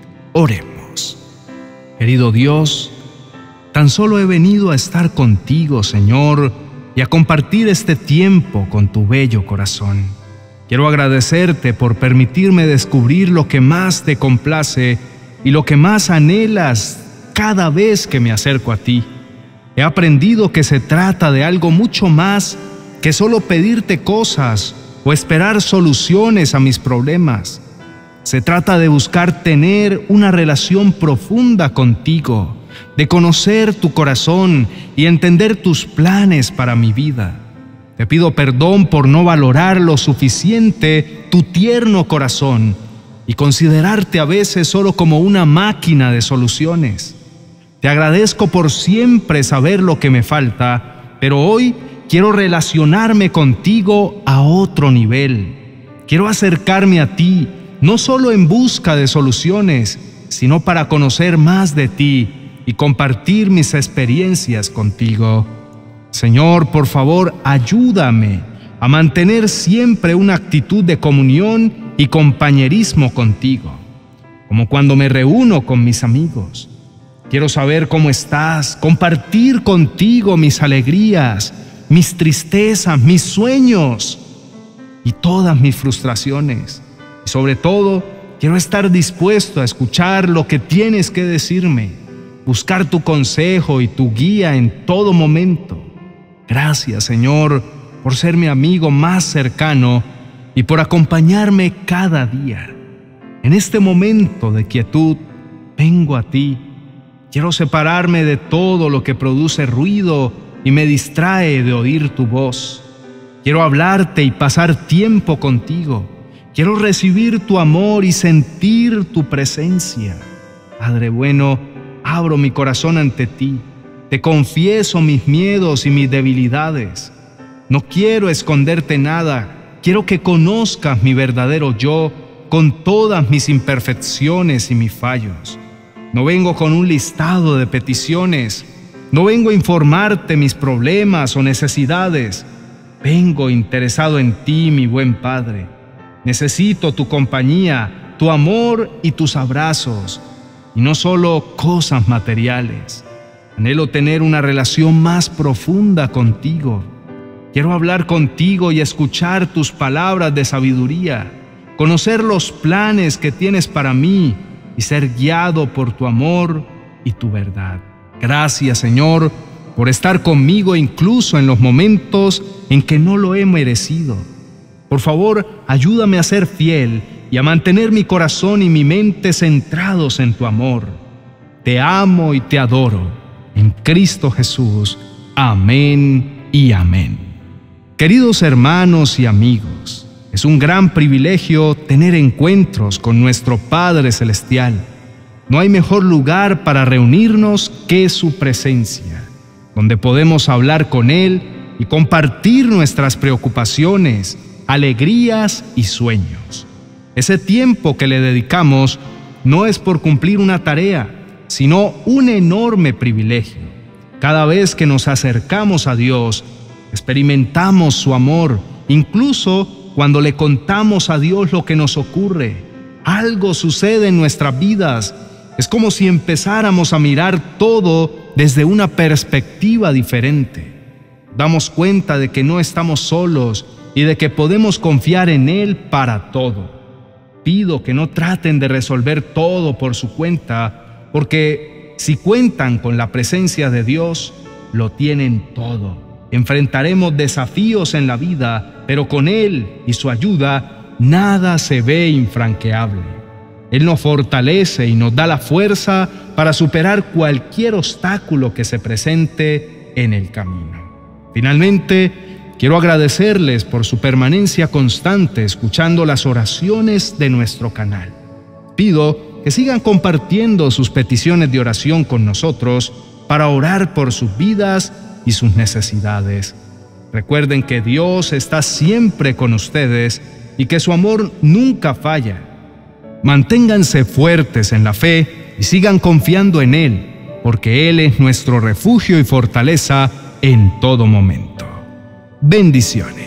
Speaker 2: Oremos. Querido Dios, tan solo he venido a estar contigo, Señor, y a compartir este tiempo con tu bello corazón. Quiero agradecerte por permitirme descubrir lo que más te complace y lo que más anhelas cada vez que me acerco a ti. He aprendido que se trata de algo mucho más que solo pedirte cosas o esperar soluciones a mis problemas. Se trata de buscar tener una relación profunda contigo, de conocer tu corazón y entender tus planes para mi vida. Te pido perdón por no valorar lo suficiente tu tierno corazón y considerarte a veces solo como una máquina de soluciones. Te agradezco por siempre saber lo que me falta, pero hoy quiero relacionarme contigo a otro nivel. Quiero acercarme a ti, no solo en busca de soluciones, sino para conocer más de ti y compartir mis experiencias contigo. Señor, por favor, ayúdame a mantener siempre una actitud de comunión y compañerismo contigo, como cuando me reúno con mis amigos. Quiero saber cómo estás, compartir contigo mis alegrías, mis tristezas, mis sueños y todas mis frustraciones. Y sobre todo, quiero estar dispuesto a escuchar lo que tienes que decirme, buscar tu consejo y tu guía en todo momento. Gracias, Señor, por ser mi amigo más cercano y por acompañarme cada día. En este momento de quietud, vengo a ti. Quiero separarme de todo lo que produce ruido y me distrae de oír tu voz. Quiero hablarte y pasar tiempo contigo. Quiero recibir tu amor y sentir tu presencia. Padre bueno, abro mi corazón ante ti. Te confieso mis miedos y mis debilidades. No quiero esconderte nada. Quiero que conozcas mi verdadero yo con todas mis imperfecciones y mis fallos. No vengo con un listado de peticiones. No vengo a informarte mis problemas o necesidades. Vengo interesado en ti, mi buen Padre. Necesito tu compañía, tu amor y tus abrazos, y no solo cosas materiales. Anhelo tener una relación más profunda contigo. Quiero hablar contigo y escuchar tus palabras de sabiduría, conocer los planes que tienes para mí y ser guiado por tu amor y tu verdad. Gracias, Señor, por estar conmigo incluso en los momentos en que no lo he merecido. Por favor, ayúdame a ser fiel y a mantener mi corazón y mi mente centrados en tu amor. Te amo y te adoro. En Cristo Jesús. Amén y amén. Queridos hermanos y amigos, es un gran privilegio tener encuentros con nuestro Padre Celestial. No hay mejor lugar para reunirnos que su presencia, donde podemos hablar con Él y compartir nuestras preocupaciones, alegrías y sueños. Ese tiempo que le dedicamos no es por cumplir una tarea, sino un enorme privilegio. Cada vez que nos acercamos a Dios, experimentamos su amor, incluso cuando le contamos a Dios lo que nos ocurre. Algo sucede en nuestras vidas. Es como si empezáramos a mirar todo desde una perspectiva diferente. Damos cuenta de que no estamos solos y de que podemos confiar en Él para todo. Pido que no traten de resolver todo por su cuenta, porque si cuentan con la presencia de Dios, lo tienen todo. Enfrentaremos desafíos en la vida, pero con Él y su ayuda, nada se ve infranqueable. Él nos fortalece y nos da la fuerza para superar cualquier obstáculo que se presente en el camino. Finalmente, quiero agradecerles por su permanencia constante escuchando las oraciones de nuestro canal. Pido que sigan compartiendo sus peticiones de oración con nosotros para orar por sus vidas y sus necesidades. Recuerden que Dios está siempre con ustedes y que su amor nunca falla. Manténganse fuertes en la fe y sigan confiando en Él, porque Él es nuestro refugio y fortaleza en todo momento. Bendiciones.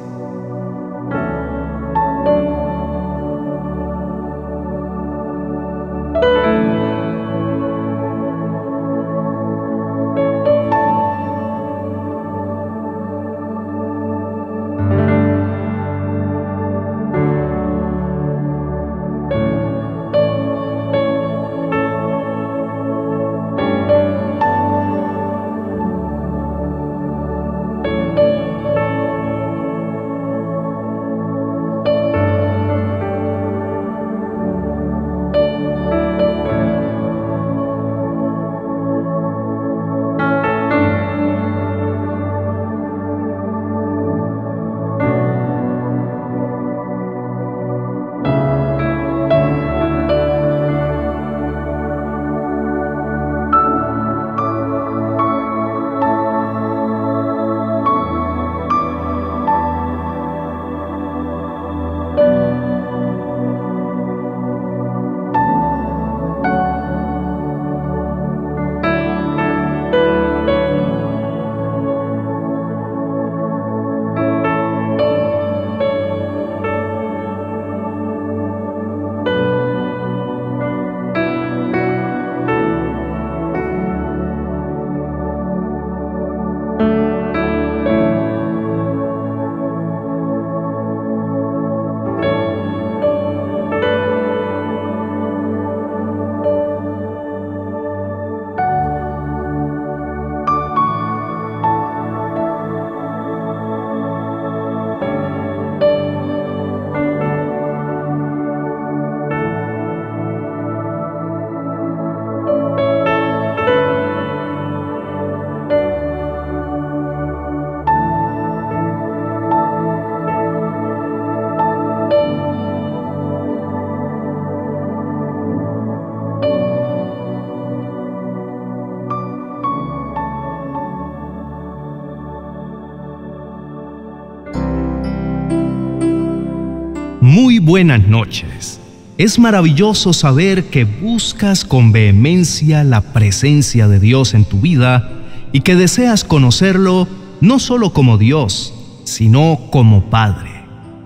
Speaker 2: Muy buenas noches. Es maravilloso saber que buscas con vehemencia la presencia de Dios en tu vida y que deseas conocerlo no solo como Dios, sino como Padre.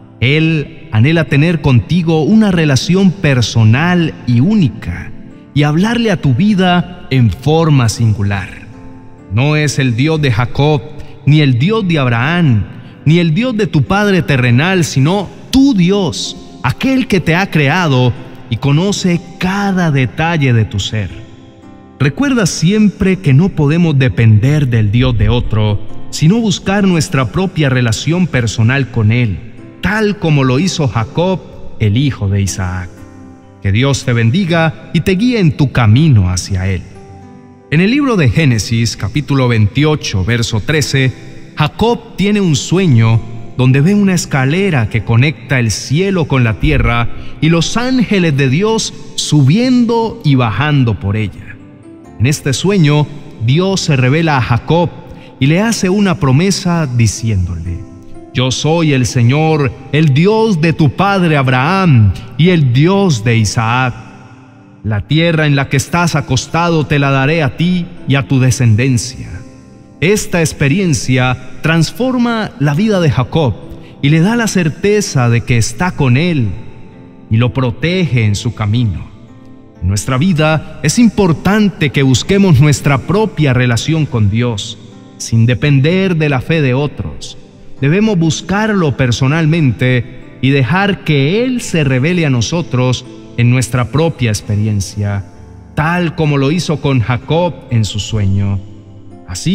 Speaker 2: Él anhela tener contigo una relación personal y única y hablarle a tu vida en forma singular. No es el Dios de Jacob, ni el Dios de Abraham, ni el Dios de tu Padre terrenal, sino tu Dios, aquel que te ha creado y conoce cada detalle de tu ser. Recuerda siempre que no podemos depender del Dios de otro, sino buscar nuestra propia relación personal con Él, tal como lo hizo Jacob, el hijo de Isaac. Que Dios te bendiga y te guíe en tu camino hacia Él. En el libro de Génesis, capítulo veintiocho, verso trece, Jacob tiene un sueño donde ve una escalera que conecta el cielo con la tierra y los ángeles de Dios subiendo y bajando por ella. En este sueño, Dios se revela a Jacob y le hace una promesa diciéndole: Yo soy el Señor, el Dios de tu padre Abraham y el Dios de Isaac. La tierra en la que estás acostado te la daré a ti y a tu descendencia. Esta experiencia transforma la vida de Jacob y le da la certeza de que está con él y lo protege en su camino. En nuestra vida es importante que busquemos nuestra propia relación con Dios, sin depender de la fe de otros. Debemos buscarlo personalmente y dejar que Él se revele a nosotros en nuestra propia experiencia, tal como lo hizo con Jacob en su sueño. Así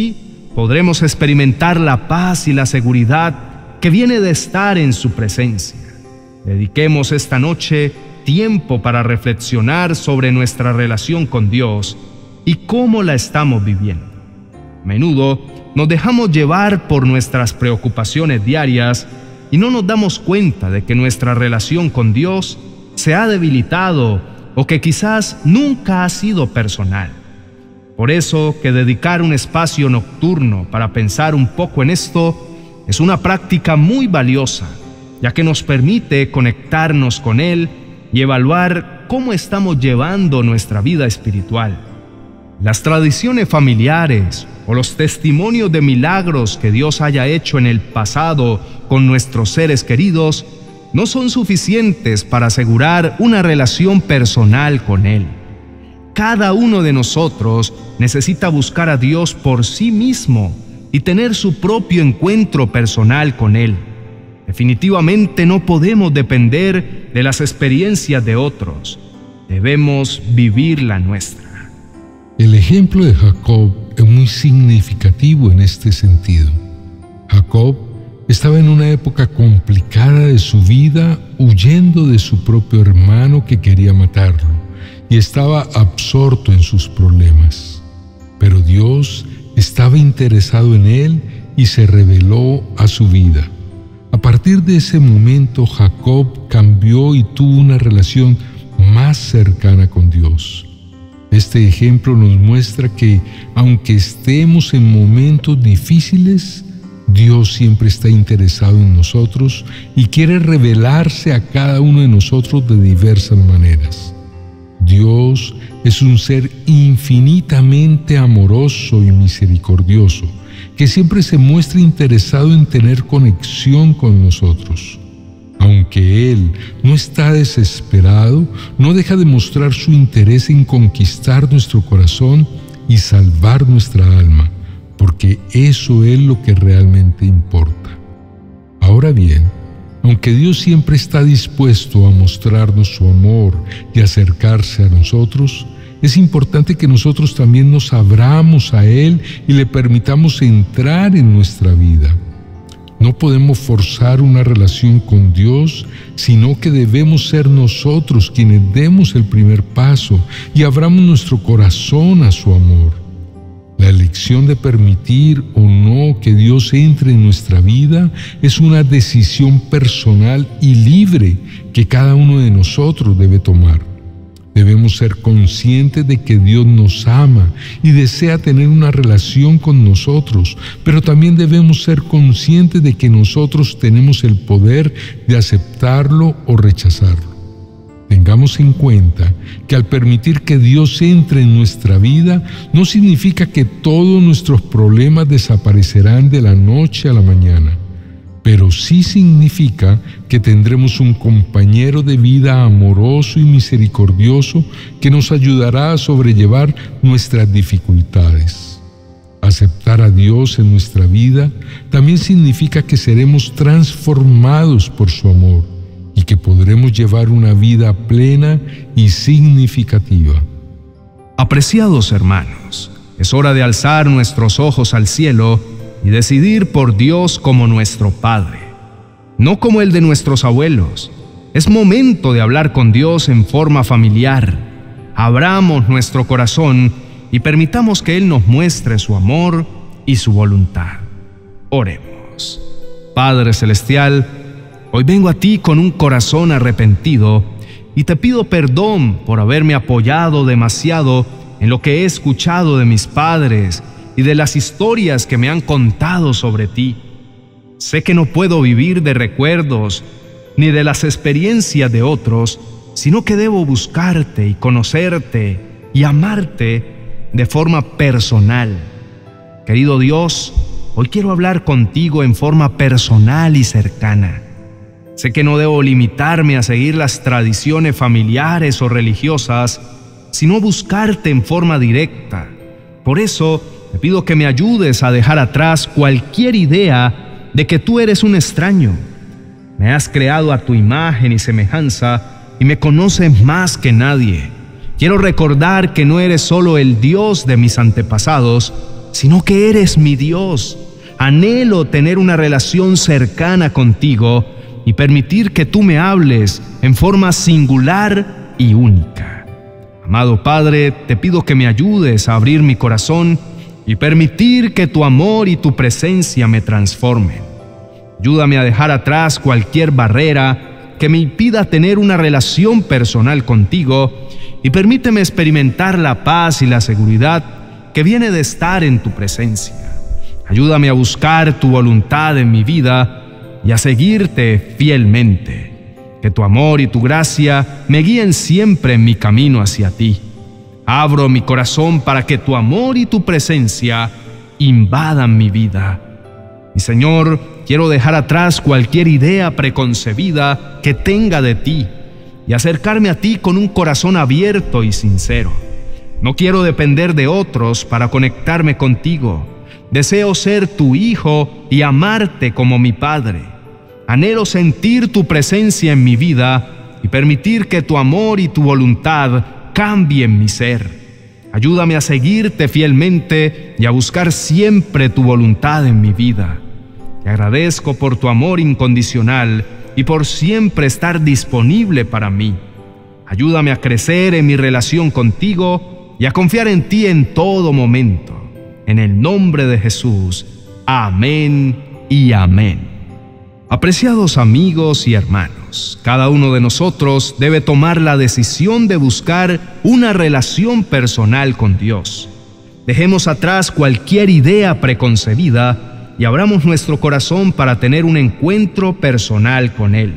Speaker 2: podremos experimentar la paz y la seguridad que viene de estar en su presencia. Dediquemos esta noche tiempo para reflexionar sobre nuestra relación con Dios y cómo la estamos viviendo. A menudo nos dejamos llevar por nuestras preocupaciones diarias y no nos damos cuenta de que nuestra relación con Dios se ha debilitado o que quizás nunca ha sido personal. Por eso que dedicar un espacio nocturno para pensar un poco en esto es una práctica muy valiosa, ya que nos permite conectarnos con Él y evaluar cómo estamos llevando nuestra vida espiritual. Las tradiciones familiares o los testimonios de milagros que Dios haya hecho en el pasado con nuestros seres queridos no son suficientes para asegurar una relación personal con Él. Cada uno de nosotros necesita buscar a Dios por sí mismo y tener su propio encuentro personal con Él. Definitivamente no podemos depender de las experiencias de otros. Debemos vivir la nuestra.
Speaker 3: El ejemplo de Jacob es muy significativo en este sentido. Jacob estaba en una época complicada de su vida, huyendo de su propio hermano que quería matarlo, y estaba absorto en sus problemas. Pero Dios estaba interesado en él y se reveló a su vida. A partir de ese momento, Jacob cambió y tuvo una relación más cercana con Dios. Este ejemplo nos muestra que, aunque estemos en momentos difíciles, Dios siempre está interesado en nosotros y quiere revelarse a cada uno de nosotros de diversas maneras. Dios es un ser infinitamente amoroso y misericordioso, que siempre se muestra interesado en tener conexión con nosotros. Aunque Él no está desesperado, no deja de mostrar su interés en conquistar nuestro corazón y salvar nuestra alma, porque eso es lo que realmente importa. Ahora bien, aunque Dios siempre está dispuesto a mostrarnos su amor y acercarse a nosotros, es importante que nosotros también nos abramos a Él y le permitamos entrar en nuestra vida. No podemos forzar una relación con Dios, sino que debemos ser nosotros quienes demos el primer paso y abramos nuestro corazón a su amor. La elección de permitir o no que Dios entre en nuestra vida es una decisión personal y libre que cada uno de nosotros debe tomar. Debemos ser conscientes de que Dios nos ama y desea tener una relación con nosotros, pero también debemos ser conscientes de que nosotros tenemos el poder de aceptarlo o rechazarlo. Tengamos en cuenta que al permitir que Dios entre en nuestra vida, no significa que todos nuestros problemas desaparecerán de la noche a la mañana, pero sí significa que tendremos un compañero de vida amoroso y misericordioso que nos ayudará a sobrellevar nuestras dificultades. Aceptar a Dios en nuestra vida también significa que seremos transformados por su amor y que podremos llevar una vida plena y significativa.
Speaker 2: Apreciados hermanos, es hora de alzar nuestros ojos al cielo y decidir por Dios como nuestro Padre, no como el de nuestros abuelos. Es momento de hablar con Dios en forma familiar. Abramos nuestro corazón y permitamos que Él nos muestre su amor y su voluntad. Oremos. Padre Celestial, hoy vengo a ti con un corazón arrepentido y te pido perdón por haberme apoyado demasiado en lo que he escuchado de mis padres y de las historias que me han contado sobre ti. Sé que no puedo vivir de recuerdos ni de las experiencias de otros, sino que debo buscarte y conocerte y amarte de forma personal. Querido Dios, hoy quiero hablar contigo en forma personal y cercana. Sé que no debo limitarme a seguir las tradiciones familiares o religiosas, sino buscarte en forma directa. Por eso, te pido que me ayudes a dejar atrás cualquier idea de que tú eres un extraño. Me has creado a tu imagen y semejanza y me conoces más que nadie. Quiero recordar que no eres solo el Dios de mis antepasados, sino que eres mi Dios. Anhelo tener una relación cercana contigo y permitir que tú me hables en forma singular y única. Amado Padre, te pido que me ayudes a abrir mi corazón y permitir que tu amor y tu presencia me transformen. Ayúdame a dejar atrás cualquier barrera que me impida tener una relación personal contigo y permíteme experimentar la paz y la seguridad que viene de estar en tu presencia. Ayúdame a buscar tu voluntad en mi vida y a seguirte fielmente. Que tu amor y tu gracia me guíen siempre en mi camino hacia ti. Abro mi corazón para que tu amor y tu presencia invadan mi vida. Mi Señor, quiero dejar atrás cualquier idea preconcebida que tenga de ti y acercarme a ti con un corazón abierto y sincero. No quiero depender de otros para conectarme contigo. Deseo ser tu hijo y amarte como mi Padre. Anhelo sentir tu presencia en mi vida y permitir que tu amor y tu voluntad cambien mi ser. Ayúdame a seguirte fielmente y a buscar siempre tu voluntad en mi vida. Te agradezco por tu amor incondicional y por siempre estar disponible para mí. Ayúdame a crecer en mi relación contigo y a confiar en ti en todo momento. En el nombre de Jesús. Amén y amén. Apreciados amigos y hermanos, cada uno de nosotros debe tomar la decisión de buscar una relación personal con Dios. Dejemos atrás cualquier idea preconcebida y abramos nuestro corazón para tener un encuentro personal con Él.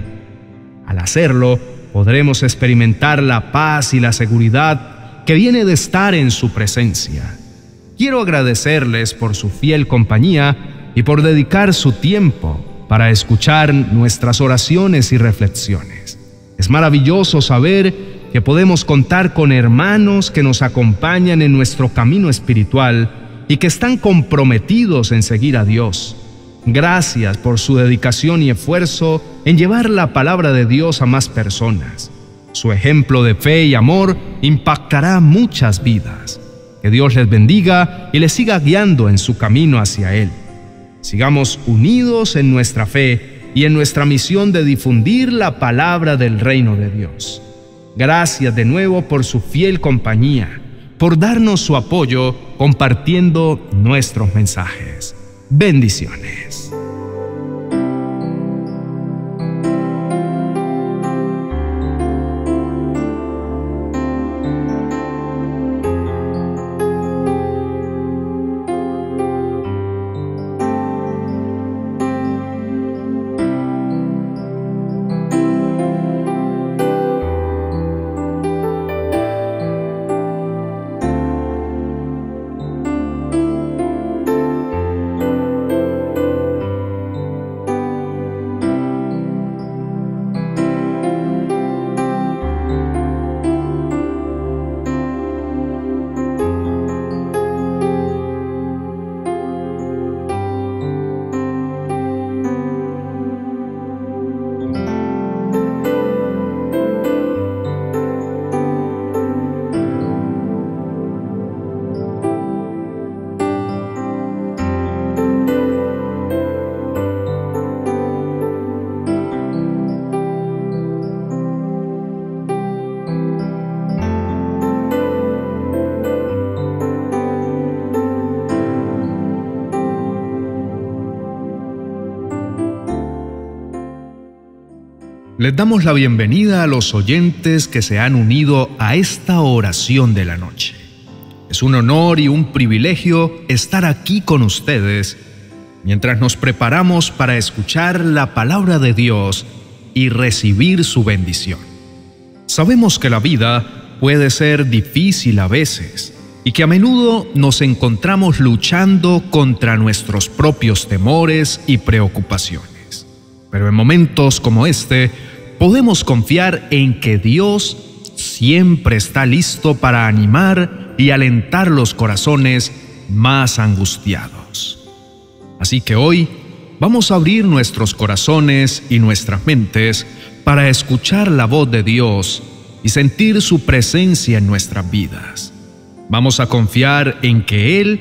Speaker 2: Al hacerlo, podremos experimentar la paz y la seguridad que viene de estar en su presencia. Quiero agradecerles por su fiel compañía y por dedicar su tiempo para escuchar nuestras oraciones y reflexiones. Es maravilloso saber que podemos contar con hermanos que nos acompañan en nuestro camino espiritual y que están comprometidos en seguir a Dios. Gracias por su dedicación y esfuerzo en llevar la palabra de Dios a más personas. Su ejemplo de fe y amor impactará muchas vidas. Que Dios les bendiga y les siga guiando en su camino hacia Él. Sigamos unidos en nuestra fe y en nuestra misión de difundir la palabra del reino de Dios. Gracias de nuevo por su fiel compañía, por darnos su apoyo compartiendo nuestros mensajes. Bendiciones. Les damos la bienvenida a los oyentes que se han unido a esta oración de la noche. Es un honor y un privilegio estar aquí con ustedes mientras nos preparamos para escuchar la palabra de Dios y recibir su bendición. Sabemos que la vida puede ser difícil a veces y que a menudo nos encontramos luchando contra nuestros propios temores y preocupaciones. Pero en momentos como este, podemos confiar en que Dios siempre está listo para animar y alentar los corazones más angustiados. Así que hoy vamos a abrir nuestros corazones y nuestras mentes para escuchar la voz de Dios y sentir su presencia en nuestras vidas. Vamos a confiar en que Él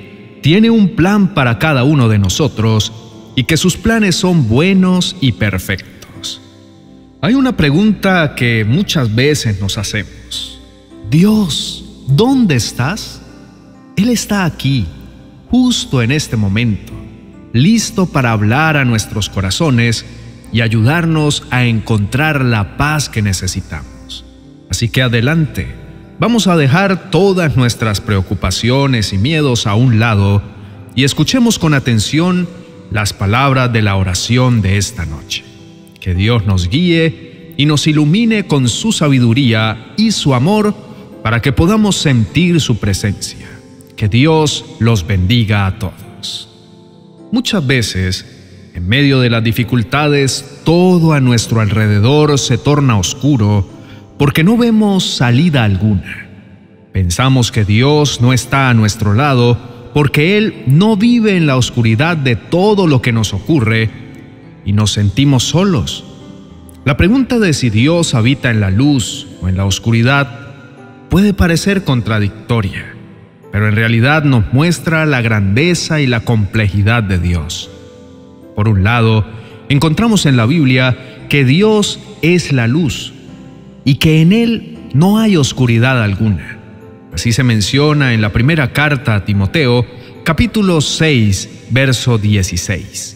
Speaker 2: tiene un plan para cada uno de nosotros y que sus planes son buenos y perfectos. Hay una pregunta que muchas veces nos hacemos. Dios, ¿dónde estás? Él está aquí, justo en este momento, listo para hablar a nuestros corazones y ayudarnos a encontrar la paz que necesitamos. Así que adelante, vamos a dejar todas nuestras preocupaciones y miedos a un lado y escuchemos con atención las palabras de la oración de esta noche. Que Dios nos guíe y nos ilumine con su sabiduría y su amor para que podamos sentir su presencia. Que Dios los bendiga a todos. Muchas veces, en medio de las dificultades, todo a nuestro alrededor se torna oscuro porque no vemos salida alguna. Pensamos que Dios no está a nuestro lado porque Él no vive en la oscuridad de todo lo que nos ocurre y nos sentimos solos. La pregunta de si Dios habita en la luz o en la oscuridad puede parecer contradictoria, pero en realidad nos muestra la grandeza y la complejidad de Dios. Por un lado, encontramos en la Biblia que Dios es la luz y que en Él no hay oscuridad alguna. Así se menciona en la primera carta a Timoteo, capítulo seis, verso dieciséis.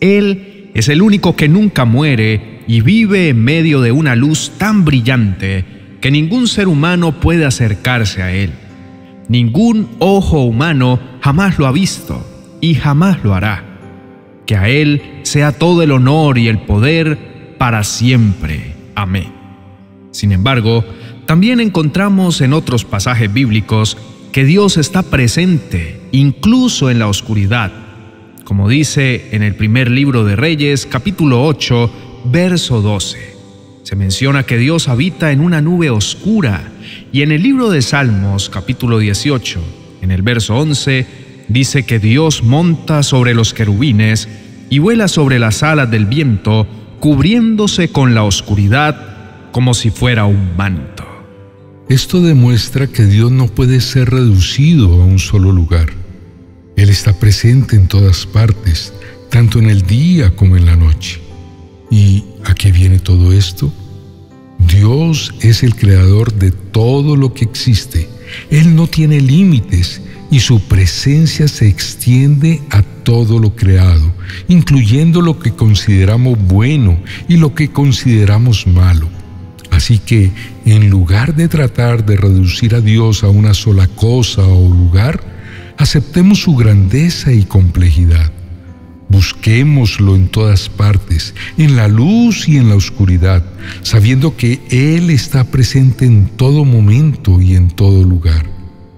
Speaker 2: Él es el único que nunca muere y vive en medio de una luz tan brillante que ningún ser humano puede acercarse a Él. Ningún ojo humano jamás lo ha visto y jamás lo hará. Que a Él sea todo el honor y el poder para siempre. Amén. Sin embargo, también encontramos en otros pasajes bíblicos que Dios está presente incluso en la oscuridad. Como dice en el primer libro de Reyes, capítulo ocho, verso doce. Se menciona que Dios habita en una nube oscura, y en el libro de Salmos, capítulo dieciocho, en el verso once, dice que Dios monta sobre los querubines y vuela sobre las alas del viento, cubriéndose con la oscuridad como si fuera un manto.
Speaker 3: Esto demuestra que Dios no puede ser reducido a un solo lugar. Él está presente en todas partes, tanto en el día como en la noche. ¿Y a qué viene todo esto? Dios es el creador de todo lo que existe. Él no tiene límites y su presencia se extiende a todo lo creado, incluyendo lo que consideramos bueno y lo que consideramos malo. Así que, en lugar de tratar de reducir a Dios a una sola cosa o lugar, aceptemos su grandeza y complejidad. Busquémoslo en todas partes, en la luz y en la oscuridad, sabiendo que Él está presente en todo momento y en todo lugar.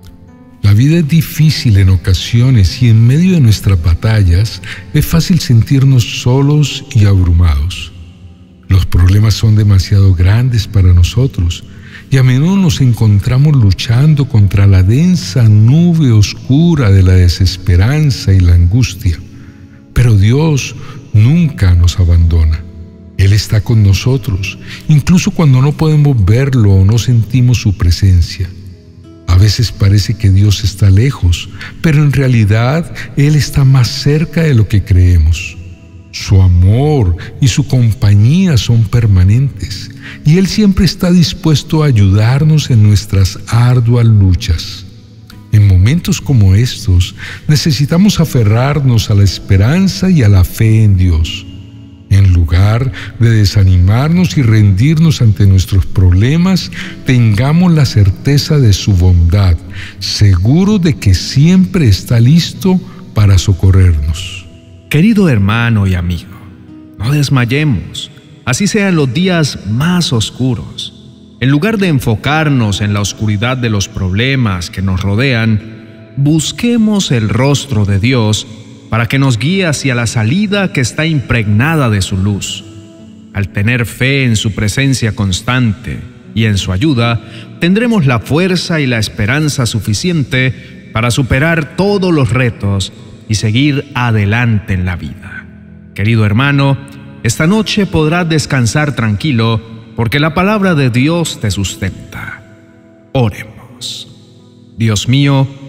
Speaker 3: La vida es difícil en ocasiones y en medio de nuestras batallas es fácil sentirnos solos y abrumados. Los problemas son demasiado grandes para nosotros y a menudo nos encontramos luchando contra la densa nube oscura de la desesperanza y la angustia. Pero Dios nunca nos abandona. Él está con nosotros, incluso cuando no podemos verlo o no sentimos su presencia. A veces parece que Dios está lejos, pero en realidad Él está más cerca de lo que creemos. Su amor y su compañía son permanentes, y Él siempre está dispuesto a ayudarnos en nuestras arduas luchas. En momentos como estos, necesitamos aferrarnos a la esperanza y a la fe en Dios. En lugar de desanimarnos y rendirnos ante nuestros problemas, tengamos la certeza de su bondad, seguros de que siempre está listo para socorrernos.
Speaker 2: Querido hermano y amigo, no desmayemos, así sean los días más oscuros. En lugar de enfocarnos en la oscuridad de los problemas que nos rodean, busquemos el rostro de Dios para que nos guíe hacia la salida que está impregnada de su luz. Al tener fe en su presencia constante y en su ayuda, tendremos la fuerza y la esperanza suficiente para superar todos los retos y seguir adelante en la vida. Querido hermano, esta noche podrás descansar tranquilo porque la palabra de Dios te sustenta. Oremos. Dios mío,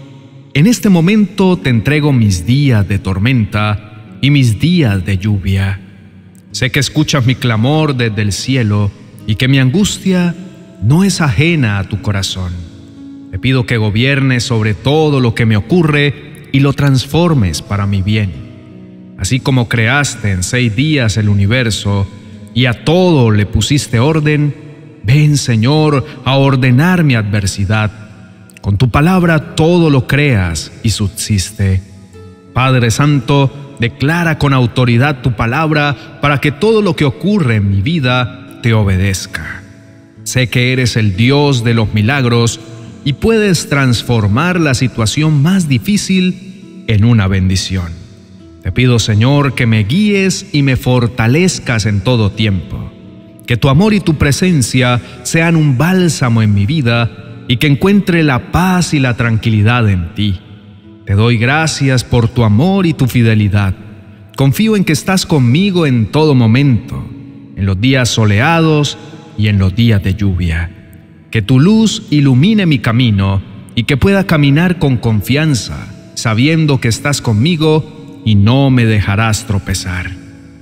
Speaker 2: En este momento te entrego mis días de tormenta y mis días de lluvia. Sé que escuchas mi clamor desde el cielo y que mi angustia no es ajena a tu corazón. Te pido que gobiernes sobre todo lo que me ocurre y lo transformes para mi bien. Así como creaste en seis días el universo y a todo le pusiste orden, ven, Señor, a ordenar mi adversidad. Con tu palabra todo lo creas y subsiste. Padre Santo, declara con autoridad tu palabra para que todo lo que ocurre en mi vida te obedezca. Sé que eres el Dios de los milagros y puedes transformar la situación más difícil en una bendición. Te pido, Señor, que me guíes y me fortalezcas en todo tiempo. Que tu amor y tu presencia sean un bálsamo en mi vida y que encuentre la paz y la tranquilidad en ti. Te doy gracias por tu amor y tu fidelidad. Confío en que estás conmigo en todo momento, en los días soleados y en los días de lluvia. Que tu luz ilumine mi camino y que pueda caminar con confianza, sabiendo que estás conmigo y no me dejarás tropezar.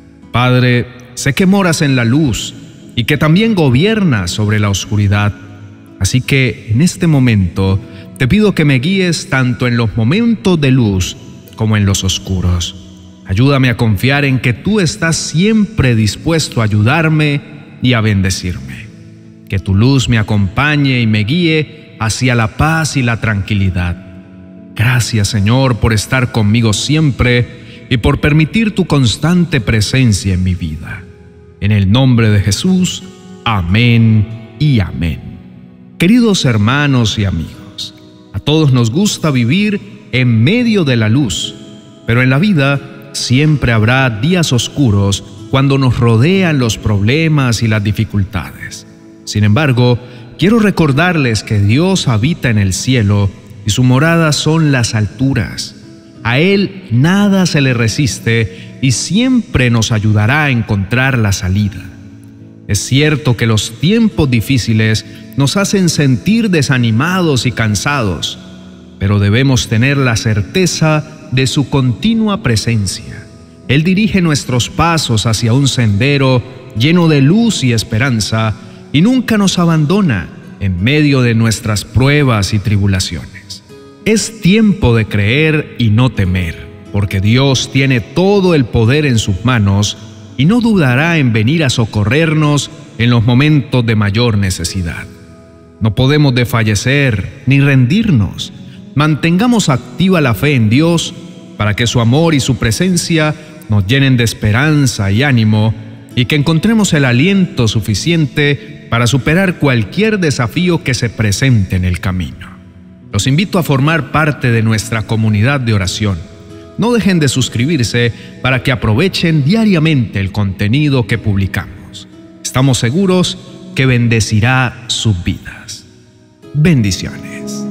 Speaker 2: Padre, sé que moras en la luz y que también gobiernas sobre la oscuridad. Así que en este momento te pido que me guíes tanto en los momentos de luz como en los oscuros. Ayúdame a confiar en que tú estás siempre dispuesto a ayudarme y a bendecirme. Que tu luz me acompañe y me guíe hacia la paz y la tranquilidad. Gracias, Señor, por estar conmigo siempre y por permitir tu constante presencia en mi vida. En el nombre de Jesús, amén y amén. Queridos hermanos y amigos, a todos nos gusta vivir en medio de la luz, pero en la vida siempre habrá días oscuros cuando nos rodean los problemas y las dificultades. Sin embargo, quiero recordarles que Dios habita en el cielo y su morada son las alturas. A Él nada se le resiste y siempre nos ayudará a encontrar la salida. Es cierto que los tiempos difíciles nos hacen sentir desanimados y cansados, pero debemos tener la certeza de su continua presencia. Él dirige nuestros pasos hacia un sendero lleno de luz y esperanza y nunca nos abandona en medio de nuestras pruebas y tribulaciones. Es tiempo de creer y no temer, porque Dios tiene todo el poder en sus manos y no dudará en venir a socorrernos en los momentos de mayor necesidad. No podemos desfallecer ni rendirnos. Mantengamos activa la fe en Dios para que su amor y su presencia nos llenen de esperanza y ánimo y que encontremos el aliento suficiente para superar cualquier desafío que se presente en el camino. Los invito a formar parte de nuestra comunidad de oración. No dejen de suscribirse para que aprovechen diariamente el contenido que publicamos. Estamos seguros que bendecirá sus vidas. Bendiciones.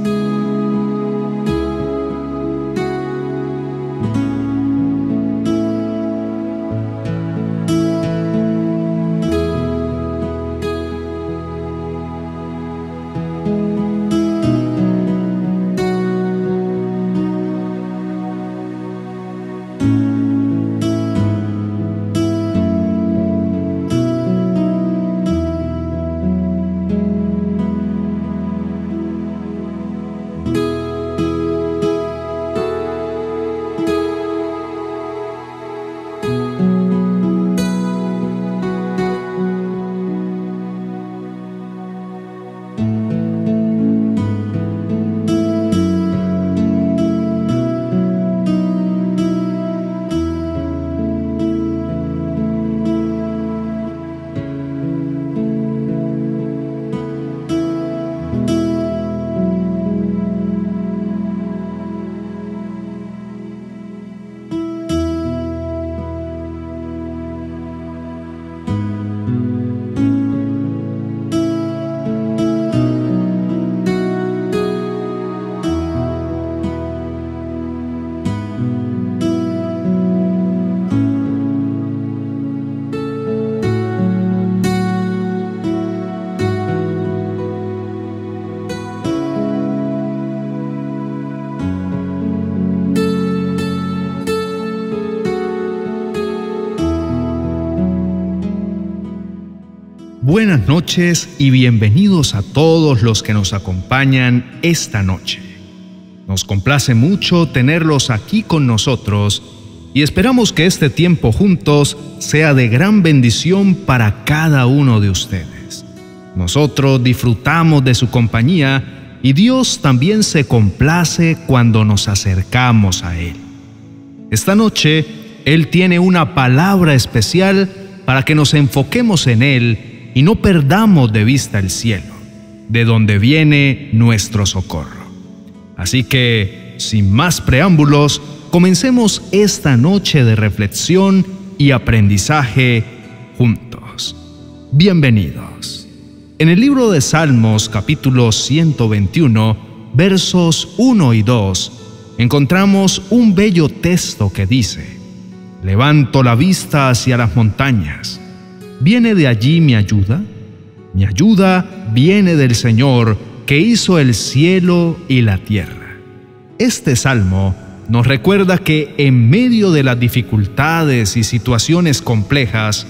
Speaker 2: Buenas noches y bienvenidos a todos los que nos acompañan esta noche. Nos complace mucho tenerlos aquí con nosotros y esperamos que este tiempo juntos sea de gran bendición para cada uno de ustedes. Nosotros disfrutamos de su compañía y Dios también se complace cuando nos acercamos a Él. Esta noche, Él tiene una palabra especial para que nos enfoquemos en Él y no perdamos de vista el cielo, de donde viene nuestro socorro. Así que, sin más preámbulos, comencemos esta noche de reflexión y aprendizaje juntos. Bienvenidos. En el libro de Salmos, capítulo ciento veintiuno, versos uno y dos, encontramos un bello texto que dice: «Levanto la vista hacia las montañas. ¿Viene de allí mi ayuda? Mi ayuda viene del Señor, que hizo el cielo y la tierra». Este salmo nos recuerda que en medio de las dificultades y situaciones complejas,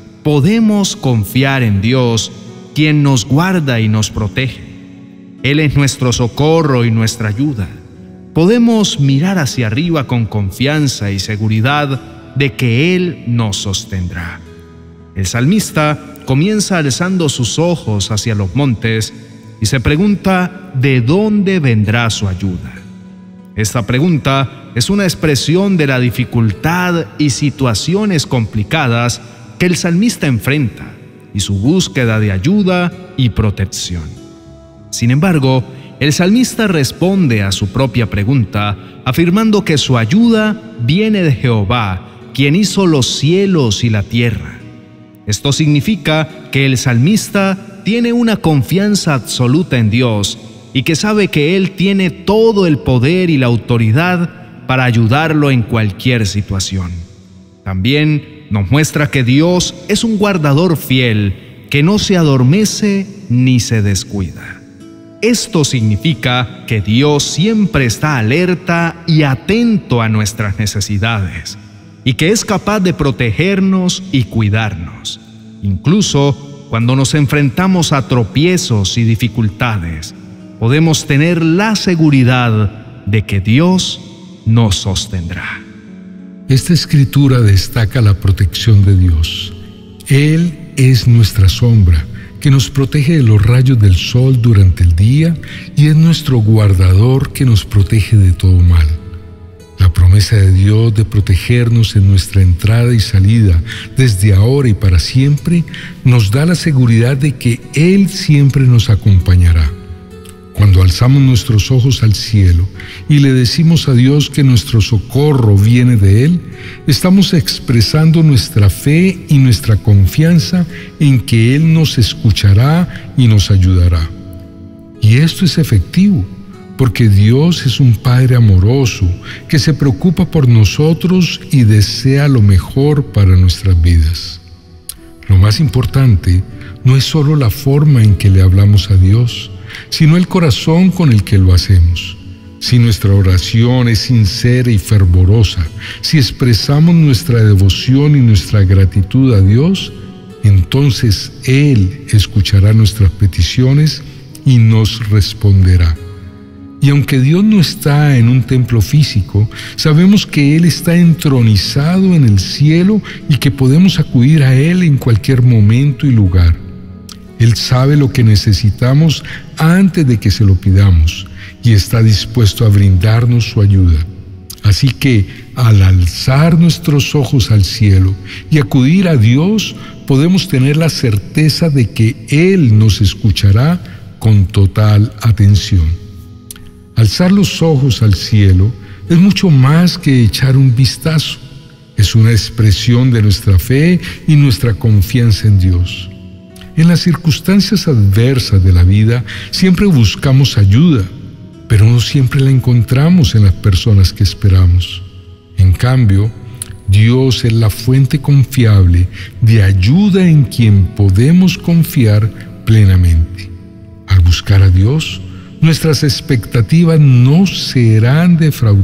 Speaker 2: podemos confiar en Dios, quien nos guarda y nos protege. Él es nuestro socorro y nuestra ayuda. Podemos mirar hacia arriba con confianza y seguridad de que Él nos sostendrá. El salmista comienza alzando sus ojos hacia los montes y se pregunta ¿de dónde vendrá su ayuda? Esta pregunta es una expresión de la dificultad y situaciones complicadas que el salmista enfrenta y su búsqueda de ayuda y protección. Sin embargo, el salmista responde a su propia pregunta afirmando que su ayuda viene de Jehová, quien hizo los cielos y la tierra. Esto significa que el salmista tiene una confianza absoluta en Dios y que sabe que Él tiene todo el poder y la autoridad para ayudarlo en cualquier situación. También nos muestra que Dios es un guardador fiel que no se adormece ni se descuida. Esto significa que Dios siempre está alerta y atento a nuestras necesidades, y que es capaz de protegernos y cuidarnos, incluso cuando nos enfrentamos a tropiezos y dificultades. Podemos tener la seguridad de que Dios nos sostendrá.
Speaker 3: Esta escritura destaca la protección de Dios. Él es nuestra sombra, que nos protege de los rayos del sol durante el día y es nuestro guardador que nos protege de todo mal. La promesa de Dios de protegernos en nuestra entrada y salida desde ahora y para siempre nos da la seguridad de que Él siempre nos acompañará. Cuando alzamos nuestros ojos al cielo y le decimos a Dios que nuestro socorro viene de Él, estamos expresando nuestra fe y nuestra confianza en que Él nos escuchará y nos ayudará. Y esto es efectivo, porque Dios es un Padre amoroso que se preocupa por nosotros y desea lo mejor para nuestras vidas. Lo más importante no es solo la forma en que le hablamos a Dios, sino el corazón con el que lo hacemos. Si nuestra oración es sincera y fervorosa, si expresamos nuestra devoción y nuestra gratitud a Dios, entonces Él escuchará nuestras peticiones y nos responderá. Y aunque Dios no está en un templo físico, sabemos que Él está entronizado en el cielo y que podemos acudir a Él en cualquier momento y lugar. Él sabe lo que necesitamos antes de que se lo pidamos y está dispuesto a brindarnos su ayuda. Así que, al alzar nuestros ojos al cielo y acudir a Dios, podemos tener la certeza de que Él nos escuchará con total atención. Alzar los ojos al cielo es mucho más que echar un vistazo. Es una expresión de nuestra fe y nuestra confianza en Dios. En las circunstancias adversas de la vida siempre buscamos ayuda, pero no siempre la encontramos en las personas que esperamos. En cambio, Dios es la fuente confiable de ayuda en quien podemos confiar plenamente. Al buscar a Dios, nuestras expectativas no serán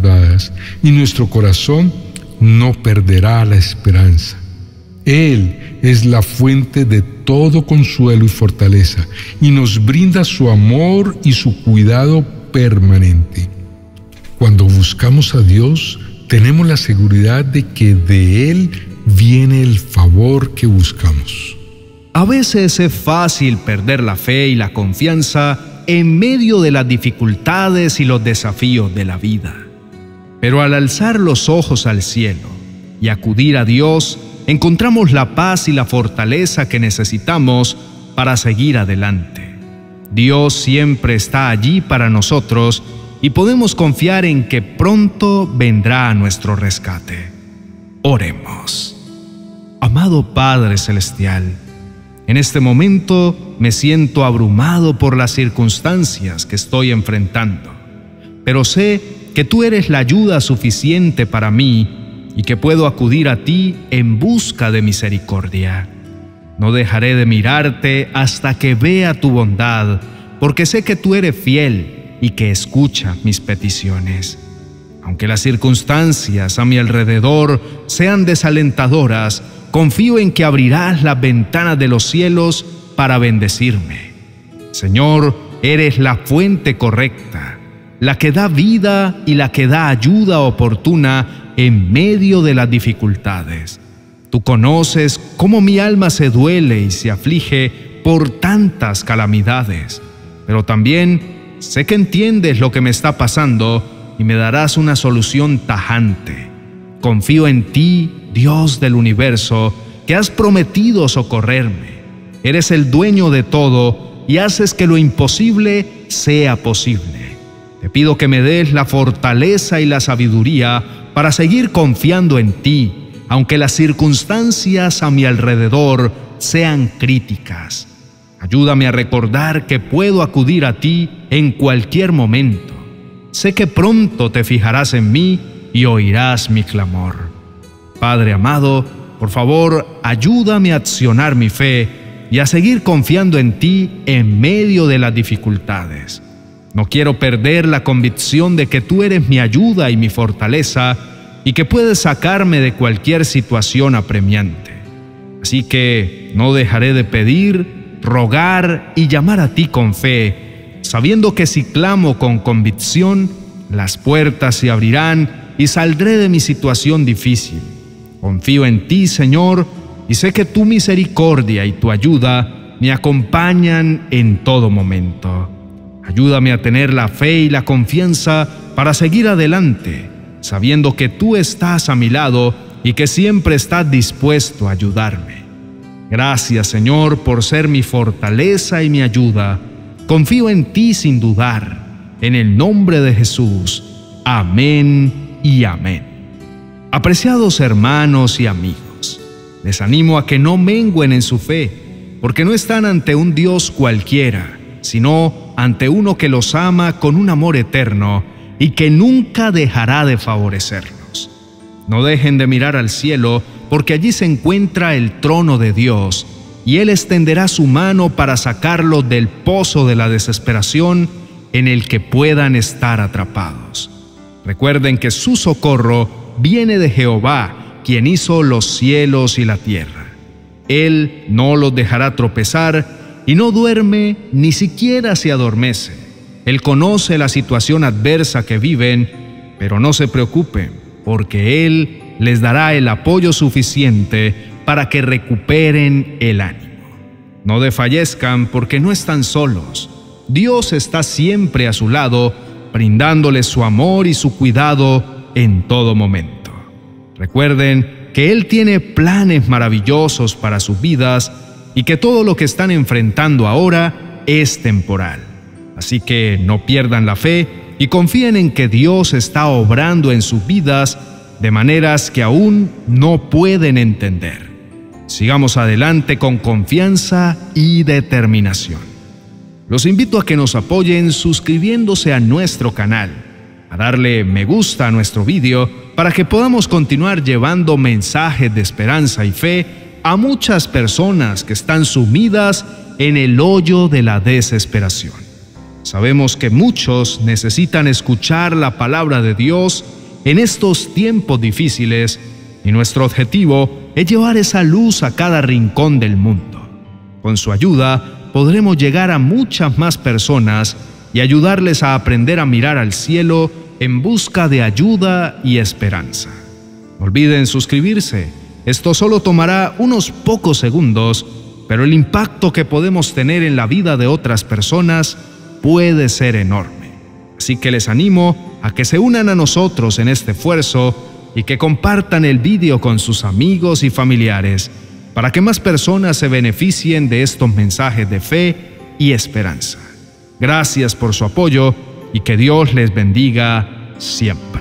Speaker 3: defraudadas y nuestro corazón no perderá la esperanza. Él es la fuente de todo consuelo y fortaleza, y nos brinda su amor y su cuidado permanente. Cuando buscamos a Dios, tenemos la seguridad de que de Él viene el favor que buscamos.
Speaker 2: A veces es fácil perder la fe y la confianza en medio de las dificultades y los desafíos de la vida. Pero al alzar los ojos al cielo y acudir a Dios, encontramos la paz y la fortaleza que necesitamos para seguir adelante. Dios siempre está allí para nosotros y podemos confiar en que pronto vendrá a nuestro rescate. Oremos. Amado Padre Celestial, en este momento me siento abrumado por las circunstancias que estoy enfrentando, pero sé que tú eres la ayuda suficiente para mí y que puedo acudir a ti en busca de misericordia. No dejaré de mirarte hasta que vea tu bondad, porque sé que tú eres fiel y que escucha mis peticiones. Aunque las circunstancias a mi alrededor sean desalentadoras, confío en que abrirás las ventanas de los cielos para bendecirme. Señor, eres la fuente correcta, la que da vida y la que da ayuda oportuna en medio de las dificultades. Tú conoces cómo mi alma se duele y se aflige por tantas calamidades, pero también sé que entiendes lo que me está pasando y me darás una solución tajante. Confío en ti, Dios del universo, que has prometido socorrerme. Eres el dueño de todo y haces que lo imposible sea posible. Te pido que me des la fortaleza y la sabiduría para seguir confiando en ti, aunque las circunstancias a mi alrededor sean críticas. Ayúdame a recordar que puedo acudir a ti en cualquier momento. Sé que pronto te fijarás en mí y oirás mi clamor. Padre amado, por favor, ayúdame a accionar mi fe y a seguir confiando en ti en medio de las dificultades. No quiero perder la convicción de que tú eres mi ayuda y mi fortaleza y que puedes sacarme de cualquier situación apremiante. Así que no dejaré de pedir, rogar y llamar a ti con fe, sabiendo que si clamo con convicción, las puertas se abrirán y saldré de mi situación difícil. Confío en ti, Señor, y sé que tu misericordia y tu ayuda me acompañan en todo momento. Ayúdame a tener la fe y la confianza para seguir adelante, sabiendo que tú estás a mi lado y que siempre estás dispuesto a ayudarme. Gracias, Señor, por ser mi fortaleza y mi ayuda. Confío en ti sin dudar. En el nombre de Jesús. Amén y amén. Apreciados hermanos y amigos, les animo a que no mengüen en su fe, porque no están ante un Dios cualquiera, sino ante uno que los ama con un amor eterno y que nunca dejará de favorecerlos. No dejen de mirar al cielo, porque allí se encuentra el trono de Dios, y Él extenderá su mano para sacarlos del pozo de la desesperación en el que puedan estar atrapados. Recuerden que su socorro viene de Jehová, quien hizo los cielos y la tierra. Él no los dejará tropezar y no duerme ni siquiera se adormece. Él conoce la situación adversa que viven, pero no se preocupen, porque Él les dará el apoyo suficiente para que recuperen el ánimo. No desfallezcan porque no están solos. Dios está siempre a su lado, brindándoles su amor y su cuidado en todo momento. Recuerden que Él tiene planes maravillosos para sus vidas y que todo lo que están enfrentando ahora es temporal. Así que no pierdan la fe y confíen en que Dios está obrando en sus vidas de maneras que aún no pueden entender. Sigamos adelante con confianza y determinación. Los invito a que nos apoyen suscribiéndose a nuestro canal, a darle me gusta a nuestro vídeo para que podamos continuar llevando mensajes de esperanza y fe a muchas personas que están sumidas en el hoyo de la desesperación. Sabemos que muchos necesitan escuchar la palabra de Dios en estos tiempos difíciles y y nuestro objetivo es llevar esa luz a cada rincón del mundo. Con su ayuda podremos llegar a muchas más personas y ayudarles a aprender a mirar al cielo en busca de ayuda y esperanza. No olviden suscribirse. Esto solo tomará unos pocos segundos, pero el impacto que podemos tener en la vida de otras personas puede ser enorme. Así que les animo a que se unan a nosotros en este esfuerzo y que compartan el vídeo con sus amigos y familiares para que más personas se beneficien de estos mensajes de fe y esperanza. Gracias por su apoyo y que Dios les bendiga siempre.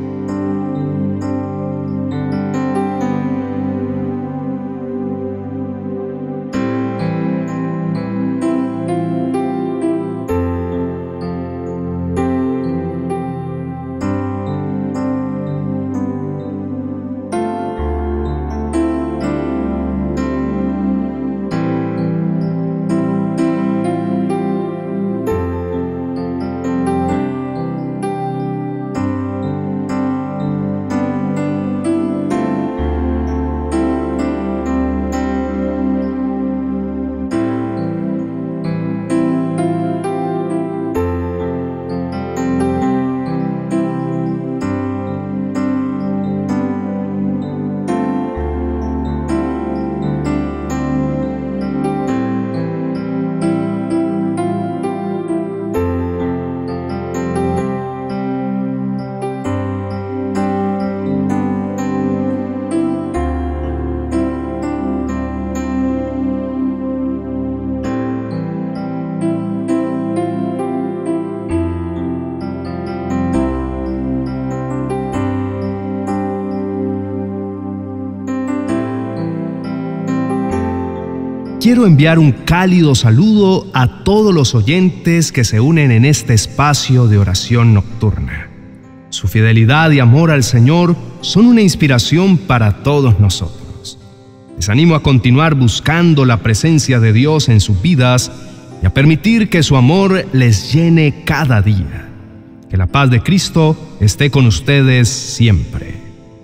Speaker 2: Quiero enviar un cálido saludo a todos los oyentes que se unen en este espacio de oración nocturna. Su fidelidad y amor al Señor son una inspiración para todos nosotros. Les animo a continuar buscando la presencia de Dios en sus vidas y a permitir que su amor les llene cada día. Que la paz de Cristo esté con ustedes siempre.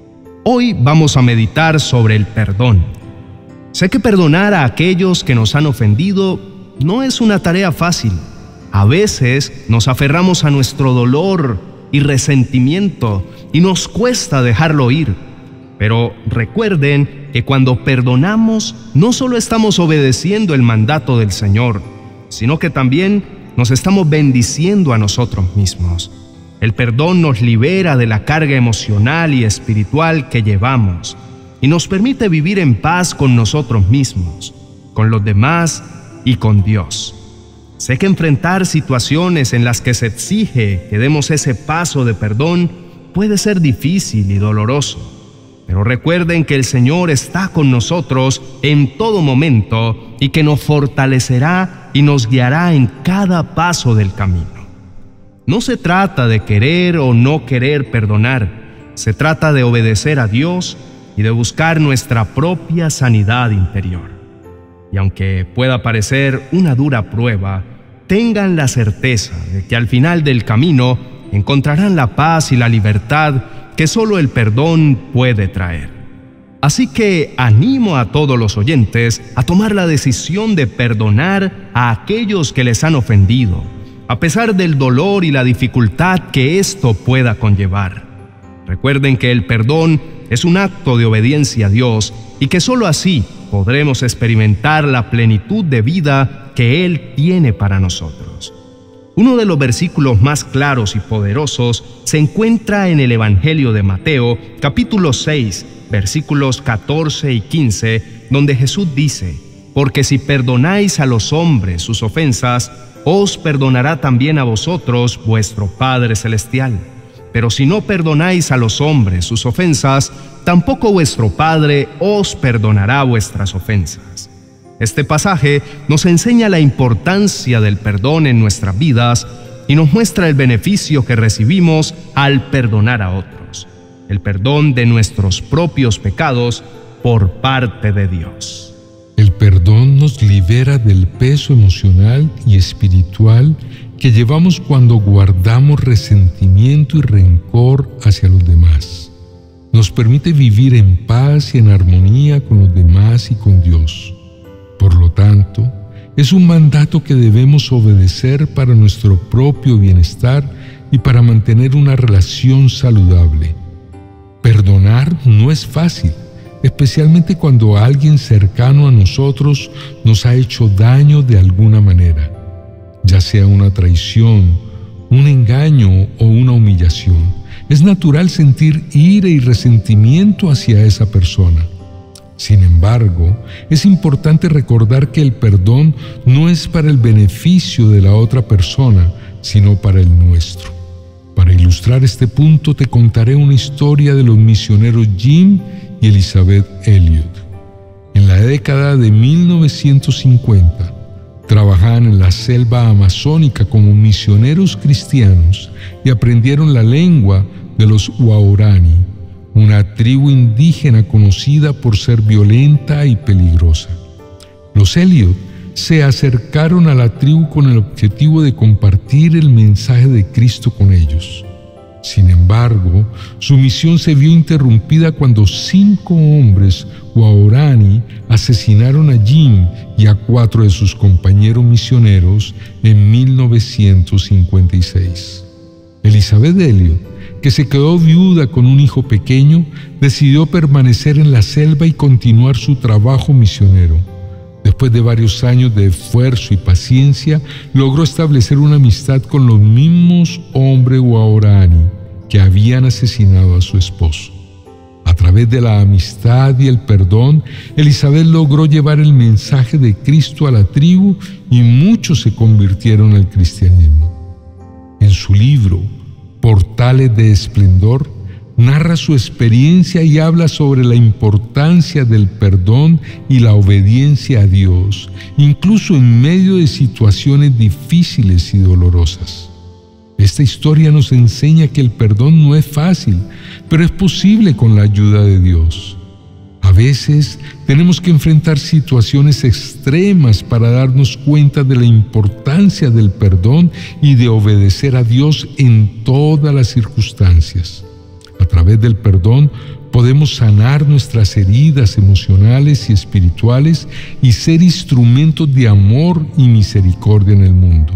Speaker 2: Hoy vamos a meditar sobre el perdón. Sé que perdonar a aquellos que nos han ofendido no es una tarea fácil. A veces nos aferramos a nuestro dolor y resentimiento y nos cuesta dejarlo ir. Pero recuerden que cuando perdonamos no solo estamos obedeciendo el mandato del Señor, sino que también nos estamos bendiciendo a nosotros mismos. El perdón nos libera de la carga emocional y espiritual que llevamos y nos permite vivir en paz con nosotros mismos, con los demás y con Dios. Sé que enfrentar situaciones en las que se exige que demos ese paso de perdón puede ser difícil y doloroso, pero recuerden que el Señor está con nosotros en todo momento y que nos fortalecerá y nos guiará en cada paso del camino. No se trata de querer o no querer perdonar, se trata de obedecer a Dios y de buscar nuestra propia sanidad interior. Y aunque pueda parecer una dura prueba, tengan la certeza de que al final del camino encontrarán la paz y la libertad que solo el perdón puede traer. Así que animo a todos los oyentes a tomar la decisión de perdonar a aquellos que les han ofendido, a pesar del dolor y la dificultad que esto pueda conllevar. Recuerden que el perdón es un acto de obediencia a Dios y que solo así podremos experimentar la plenitud de vida que Él tiene para nosotros. Uno de los versículos más claros y poderosos se encuentra en el Evangelio de Mateo, capítulo seis, versículos catorce y quince, donde Jesús dice: «Porque si perdonáis a los hombres sus ofensas, os perdonará también a vosotros vuestro Padre Celestial. Pero si no perdonáis a los hombres sus ofensas, tampoco vuestro Padre os perdonará vuestras ofensas». Este pasaje nos enseña la importancia del perdón en nuestras vidas y nos muestra el beneficio que recibimos al perdonar a otros, el perdón de nuestros propios pecados por parte de Dios.
Speaker 3: El perdón nos libera del peso emocional y espiritual que llevamos cuando guardamos resentimiento y rencor hacia los demás. nos permite vivir en paz y en armonía con los demás y con Dios. Por lo tanto, es un mandato que debemos obedecer para nuestro propio bienestar y para mantener una relación saludable. Perdonar no es fácil, especialmente cuando alguien cercano a nosotros nos ha hecho daño de alguna manera, ya sea una traición, un engaño o una humillación. Es natural sentir ira y resentimiento hacia esa persona. Sin embargo, es importante recordar que el perdón no es para el beneficio de la otra persona, sino para el nuestro. Para ilustrar este punto, te contaré una historia de los misioneros Jim y Elizabeth Elliot. En la década de mil novecientos cincuenta, trabajaban en la selva amazónica como misioneros cristianos y aprendieron la lengua de los Waorani, una tribu indígena conocida por ser violenta y peligrosa. Los Elliot se acercaron a la tribu con el objetivo de compartir el mensaje de Cristo con ellos. Sin embargo, su misión se vio interrumpida cuando cinco hombres Waorani asesinaron a Jim y a cuatro de sus compañeros misioneros en mil novecientos cincuenta y seis. Elizabeth Elliot, que se quedó viuda con un hijo pequeño, decidió permanecer en la selva y continuar su trabajo misionero. Después de varios años de esfuerzo y paciencia, logró establecer una amistad con los mismos hombres Waorani que habían asesinado a su esposo. A través de la amistad y el perdón, Elizabeth logró llevar el mensaje de Cristo a la tribu y muchos se convirtieron al cristianismo. En su libro, Portales de Esplendor, narra su experiencia y habla sobre la importancia del perdón y la obediencia a Dios, incluso en medio de situaciones difíciles y dolorosas. Esta historia nos enseña que el perdón no es fácil, pero es posible con la ayuda de Dios. A veces tenemos que enfrentar situaciones extremas para darnos cuenta de la importancia del perdón y de obedecer a Dios en todas las circunstancias. A través del perdón podemos sanar nuestras heridas emocionales y espirituales y ser instrumentos de amor y misericordia en el mundo.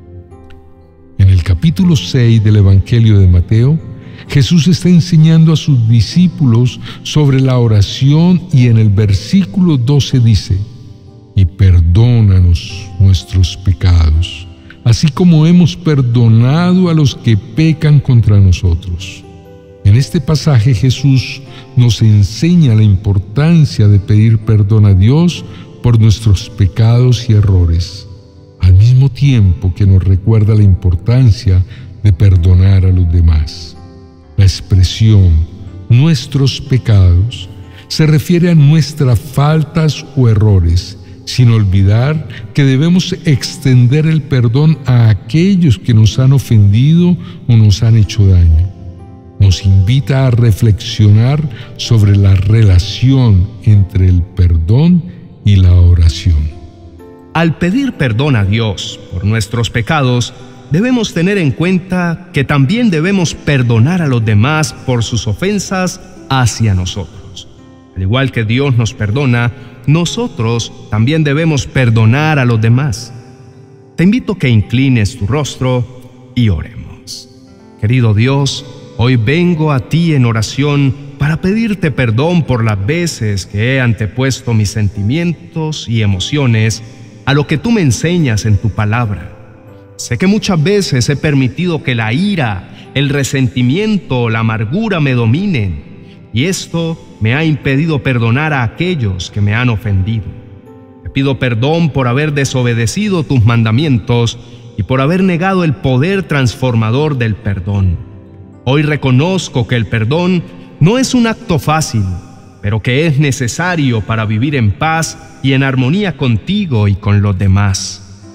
Speaker 3: En el capítulo seis del Evangelio de Mateo, Jesús está enseñando a sus discípulos sobre la oración y en el versículo doce dice: «Y perdónanos nuestros pecados, así como hemos perdonado a los que pecan contra nosotros». En este pasaje Jesús nos enseña la importancia de pedir perdón a Dios por nuestros pecados y errores, al mismo tiempo que nos recuerda la importancia de perdonar a los demás. La expresión «nuestros pecados» se refiere a nuestras faltas o errores, sin olvidar que debemos extender el perdón a aquellos que nos han ofendido o nos han hecho daño. Nos invita a reflexionar sobre la relación entre el perdón y la oración.
Speaker 2: Al pedir perdón a Dios por nuestros pecados, debemos tener en cuenta que también debemos perdonar a los demás por sus ofensas hacia nosotros. Al igual que Dios nos perdona, nosotros también debemos perdonar a los demás. Te invito a que inclines tu rostro y oremos. Querido Dios, hoy vengo a ti en oración para pedirte perdón por las veces que he antepuesto mis sentimientos y emociones a lo que tú me enseñas en tu palabra. Sé que muchas veces he permitido que la ira, el resentimiento o la amargura me dominen, y esto me ha impedido perdonar a aquellos que me han ofendido. Te pido perdón por haber desobedecido tus mandamientos y por haber negado el poder transformador del perdón. Hoy reconozco que el perdón no es un acto fácil, pero que es necesario para vivir en paz y en armonía contigo y con los demás.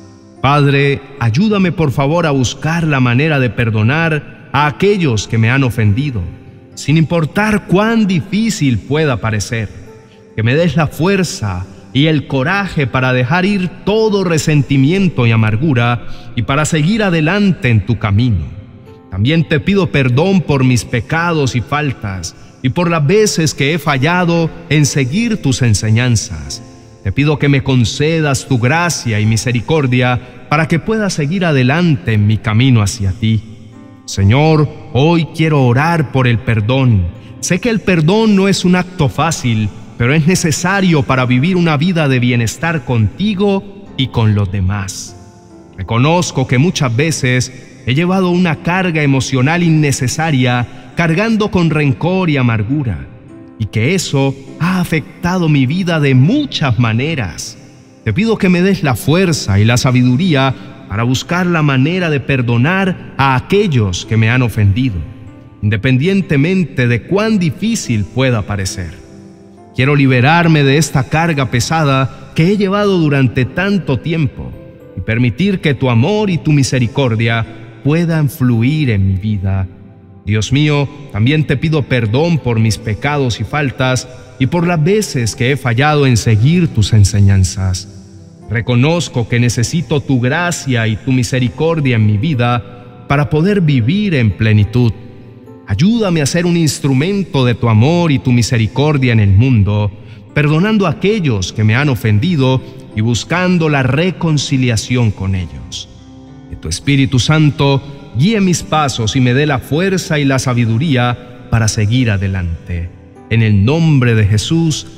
Speaker 2: Padre, ayúdame por favor a buscar la manera de perdonar a aquellos que me han ofendido, sin importar cuán difícil pueda parecer. Que me des la fuerza y el coraje para dejar ir todo resentimiento y amargura y para seguir adelante en tu camino. También te pido perdón por mis pecados y faltas, y por las veces que he fallado en seguir tus enseñanzas. Te pido que me concedas tu gracia y misericordia para que pueda seguir adelante en mi camino hacia ti. Señor, hoy quiero orar por el perdón. Sé que el perdón no es un acto fácil, pero es necesario para vivir una vida de bienestar contigo y con los demás. Reconozco que muchas veces he llevado una carga emocional innecesaria, cargando con rencor y amargura, y que eso ha afectado mi vida de muchas maneras. Te pido que me des la fuerza y la sabiduría para buscar la manera de perdonar a aquellos que me han ofendido, independientemente de cuán difícil pueda parecer. Quiero liberarme de esta carga pesada que he llevado durante tanto tiempo y permitir que tu amor y tu misericordia puedan fluir en mi vida. Dios mío, también te pido perdón por mis pecados y faltas y por las veces que he fallado en seguir tus enseñanzas. Reconozco que necesito tu gracia y tu misericordia en mi vida para poder vivir en plenitud. Ayúdame a ser un instrumento de tu amor y tu misericordia en el mundo, perdonando a aquellos que me han ofendido y buscando la reconciliación con ellos. Que tu Espíritu Santo guíe mis pasos y me dé la fuerza y la sabiduría para seguir adelante. En el nombre de Jesús,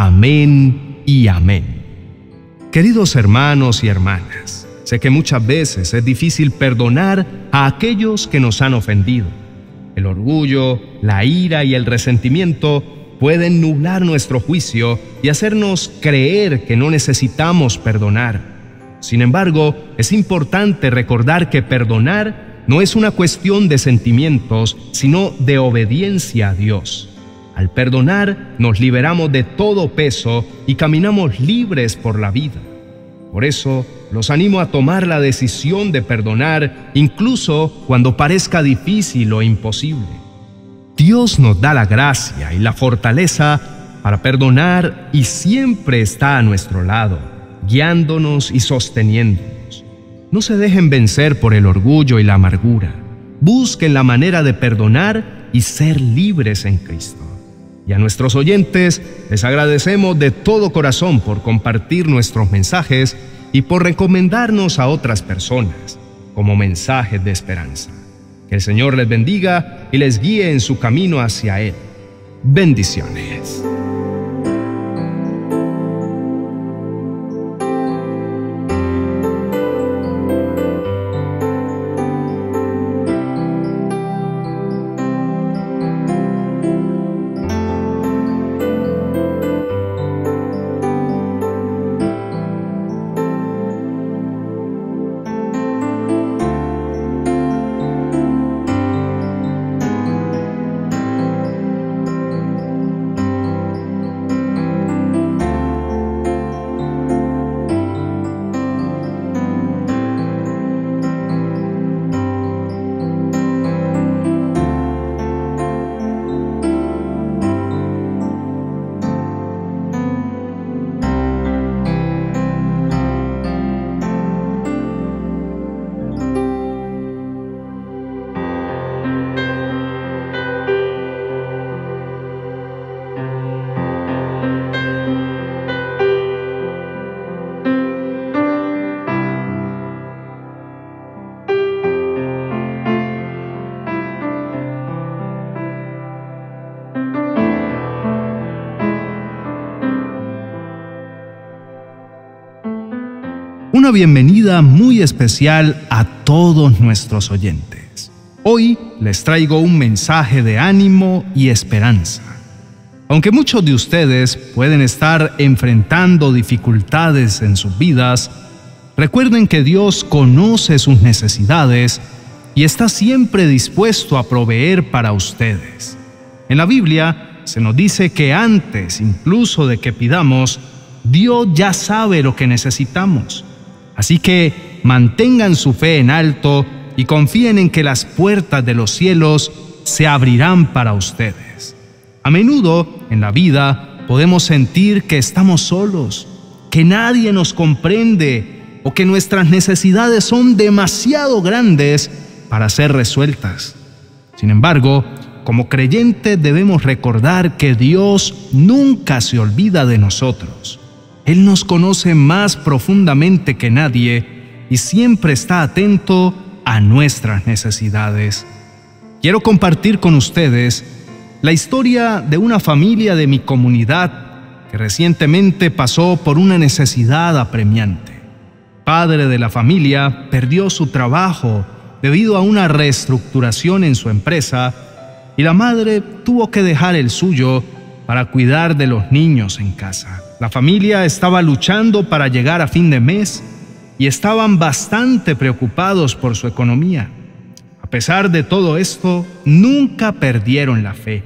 Speaker 2: amén y amén. Queridos hermanos y hermanas, sé que muchas veces es difícil perdonar a aquellos que nos han ofendido. El orgullo, la ira y el resentimiento pueden nublar nuestro juicio y hacernos creer que no necesitamos perdonar. Sin embargo, es importante recordar que perdonar no es una cuestión de sentimientos, sino de obediencia a Dios. Al perdonar, nos liberamos de todo peso y caminamos libres por la vida. Por eso, los animo a tomar la decisión de perdonar, incluso cuando parezca difícil o imposible. Dios nos da la gracia y la fortaleza para perdonar y siempre está a nuestro lado, guiándonos y sosteniéndonos. No se dejen vencer por el orgullo y la amargura. Busquen la manera de perdonar y ser libres en Cristo. Y a nuestros oyentes les agradecemos de todo corazón por compartir nuestros mensajes y por recomendarnos a otras personas como mensajes de esperanza. Que el Señor les bendiga y les guíe en su camino hacia Él. Bendiciones. Una bienvenida muy especial a todos nuestros oyentes. Hoy les traigo un mensaje de ánimo y esperanza. Aunque muchos de ustedes pueden estar enfrentando dificultades en sus vidas, recuerden que Dios conoce sus necesidades y está siempre dispuesto a proveer para ustedes. En la Biblia se nos dice que antes incluso de que pidamos, Dios ya sabe lo que necesitamos. Así que mantengan su fe en alto y confíen en que las puertas de los cielos se abrirán para ustedes. A menudo en la vida podemos sentir que estamos solos, que nadie nos comprende o que nuestras necesidades son demasiado grandes para ser resueltas. Sin embargo, como creyentes debemos recordar que Dios nunca se olvida de nosotros. Él nos conoce más profundamente que nadie y siempre está atento a nuestras necesidades. Quiero compartir con ustedes la historia de una familia de mi comunidad que recientemente pasó por una necesidad apremiante. El padre de la familia perdió su trabajo debido a una reestructuración en su empresa y la madre tuvo que dejar el suyo para cuidar de los niños en casa. La familia estaba luchando para llegar a fin de mes y estaban bastante preocupados por su economía. A pesar de todo esto, nunca perdieron la fe.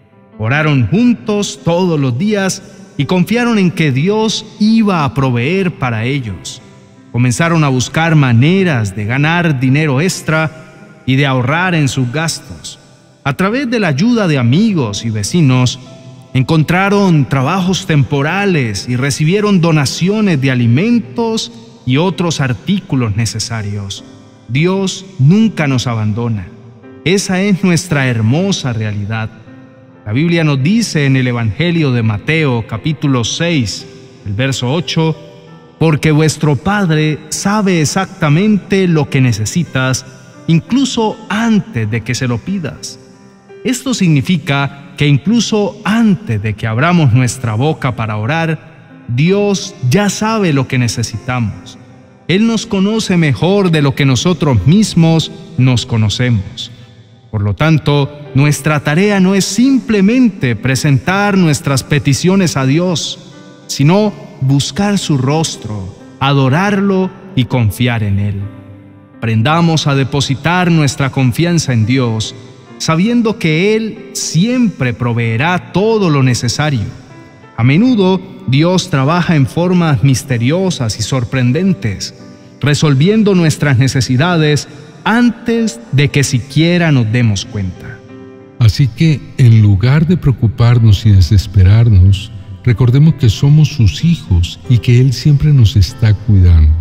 Speaker 2: Oraron juntos todos los días y confiaron en que Dios iba a proveer para ellos. Comenzaron a buscar maneras de ganar dinero extra y de ahorrar en sus gastos. A través de la ayuda de amigos y vecinos, encontraron trabajos temporales y recibieron donaciones de alimentos y otros artículos necesarios. Dios nunca nos abandona. Esa es nuestra hermosa realidad. La Biblia nos dice en el Evangelio de Mateo, capítulo seis, el verso ocho, porque vuestro Padre sabe exactamente lo que necesitas, incluso antes de que se lo pidas. Esto significa que incluso antes de que abramos nuestra boca para orar, Dios ya sabe lo que necesitamos. Él nos conoce mejor de lo que nosotros mismos nos conocemos. Por lo tanto, nuestra tarea no es simplemente presentar nuestras peticiones a Dios, sino buscar su rostro, adorarlo y confiar en Él. Aprendamos a depositar nuestra confianza en Dios, sabiendo que Él siempre proveerá todo lo necesario. A menudo, Dios trabaja en formas misteriosas y sorprendentes, resolviendo nuestras necesidades antes de que siquiera nos demos cuenta.
Speaker 3: Así que, en lugar de preocuparnos y desesperarnos, recordemos que somos sus hijos y que Él siempre nos está cuidando.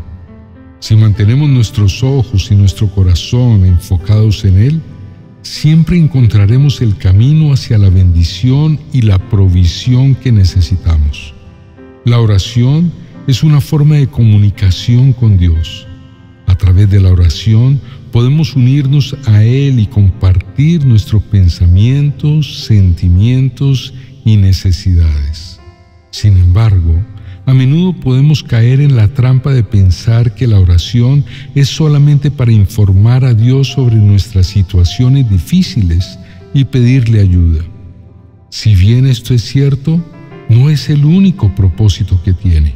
Speaker 3: Si mantenemos nuestros ojos y nuestro corazón enfocados en Él, siempre encontraremos el camino hacia la bendición y la provisión que necesitamos. La oración es una forma de comunicación con Dios. A través de la oración podemos unirnos a Él y compartir nuestros pensamientos, sentimientos y necesidades. Sin embargo, a menudo podemos caer en la trampa de pensar que la oración es solamente para informar a Dios sobre nuestras situaciones difíciles y pedirle ayuda. Si bien esto es cierto, no es el único propósito que tiene.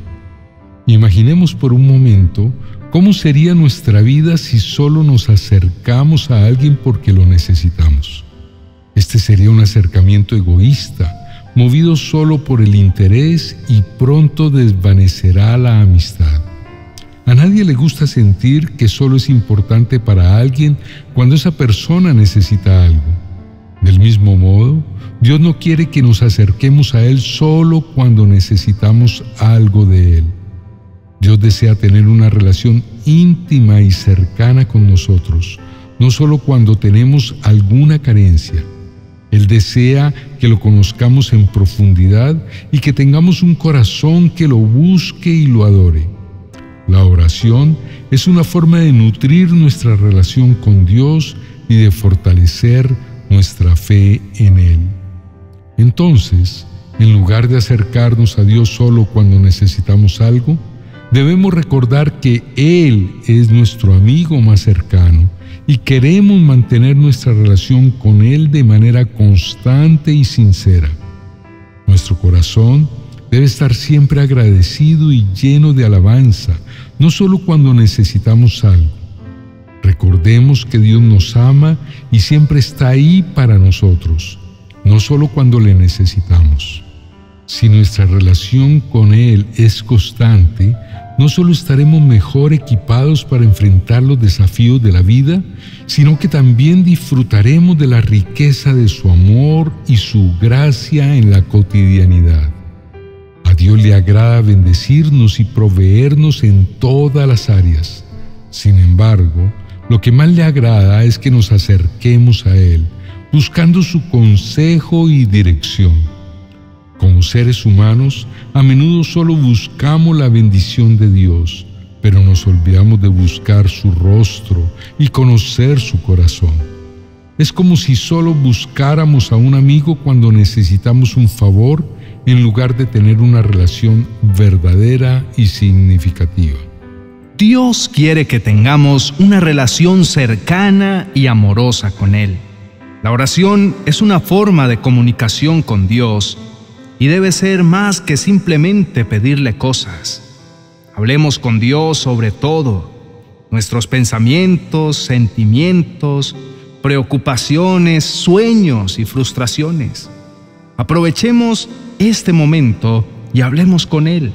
Speaker 3: Imaginemos por un momento cómo sería nuestra vida si solo nos acercamos a alguien porque lo necesitamos. Este sería un acercamiento egoísta, movido solo por el interés y pronto desvanecerá la amistad. A nadie le gusta sentir que solo es importante para alguien cuando esa persona necesita algo. Del mismo modo, Dios no quiere que nos acerquemos a Él solo cuando necesitamos algo de Él. Dios desea tener una relación íntima y cercana con nosotros, no solo cuando tenemos alguna carencia. Él desea que lo conozcamos en profundidad y que tengamos un corazón que lo busque y lo adore. La oración es una forma de nutrir nuestra relación con Dios y de fortalecer nuestra fe en Él. Entonces, en lugar de acercarnos a Dios solo cuando necesitamos algo, debemos recordar que Él es nuestro amigo más cercano y queremos mantener nuestra relación con Él de manera constante y sincera. Nuestro corazón debe estar siempre agradecido y lleno de alabanza, no solo cuando necesitamos algo. Recordemos que Dios nos ama y siempre está ahí para nosotros, no solo cuando le necesitamos. Si nuestra relación con Él es constante, no solo estaremos mejor equipados para enfrentar los desafíos de la vida, sino que también disfrutaremos de la riqueza de su amor y su gracia en la cotidianidad. A Dios le agrada bendecirnos y proveernos en todas las áreas. Sin embargo, lo que más le agrada es que nos acerquemos a Él, buscando su consejo y dirección. Como seres humanos, a menudo solo buscamos la bendición de Dios, pero nos olvidamos de buscar su rostro y conocer su corazón. Es como si solo buscáramos a un amigo cuando necesitamos un favor, en lugar de tener una relación verdadera y significativa.
Speaker 2: Dios quiere que tengamos una relación cercana y amorosa con Él. La oración es una forma de comunicación con Dios y debe ser más que simplemente pedirle cosas. Hablemos con Dios sobre todo, nuestros pensamientos, sentimientos, preocupaciones, sueños y frustraciones. Aprovechemos este momento y hablemos con Él.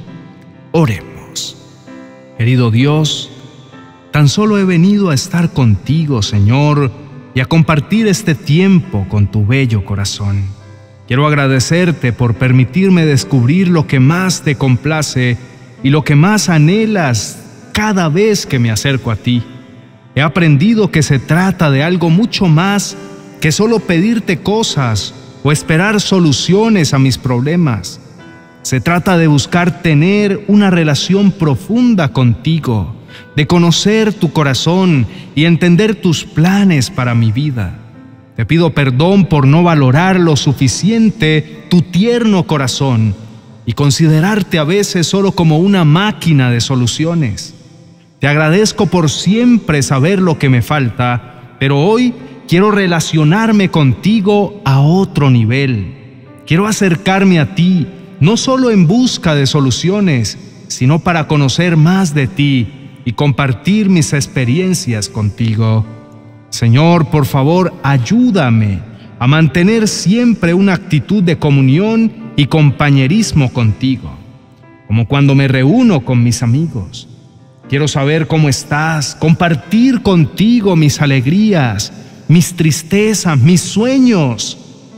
Speaker 2: Oremos. Querido Dios, tan solo he venido a estar contigo, Señor, y a compartir este tiempo con tu bello corazón. Quiero agradecerte por permitirme descubrir lo que más te complace y lo que más anhelas cada vez que me acerco a ti. He aprendido que se trata de algo mucho más que solo pedirte cosas o esperar soluciones a mis problemas. Se trata de buscar tener una relación profunda contigo, de conocer tu corazón y entender tus planes para mi vida. Te pido perdón por no valorar lo suficiente tu tierno corazón y considerarte a veces solo como una máquina de soluciones. Te agradezco por siempre saber lo que me falta, pero hoy quiero relacionarme contigo a otro nivel. Quiero acercarme a ti, no solo en busca de soluciones, sino para conocer más de ti y compartir mis experiencias contigo. Señor, por favor, ayúdame a mantener siempre una actitud de comunión y compañerismo contigo, como cuando me reúno con mis amigos. Quiero saber cómo estás, compartir contigo mis alegrías, mis tristezas, mis sueños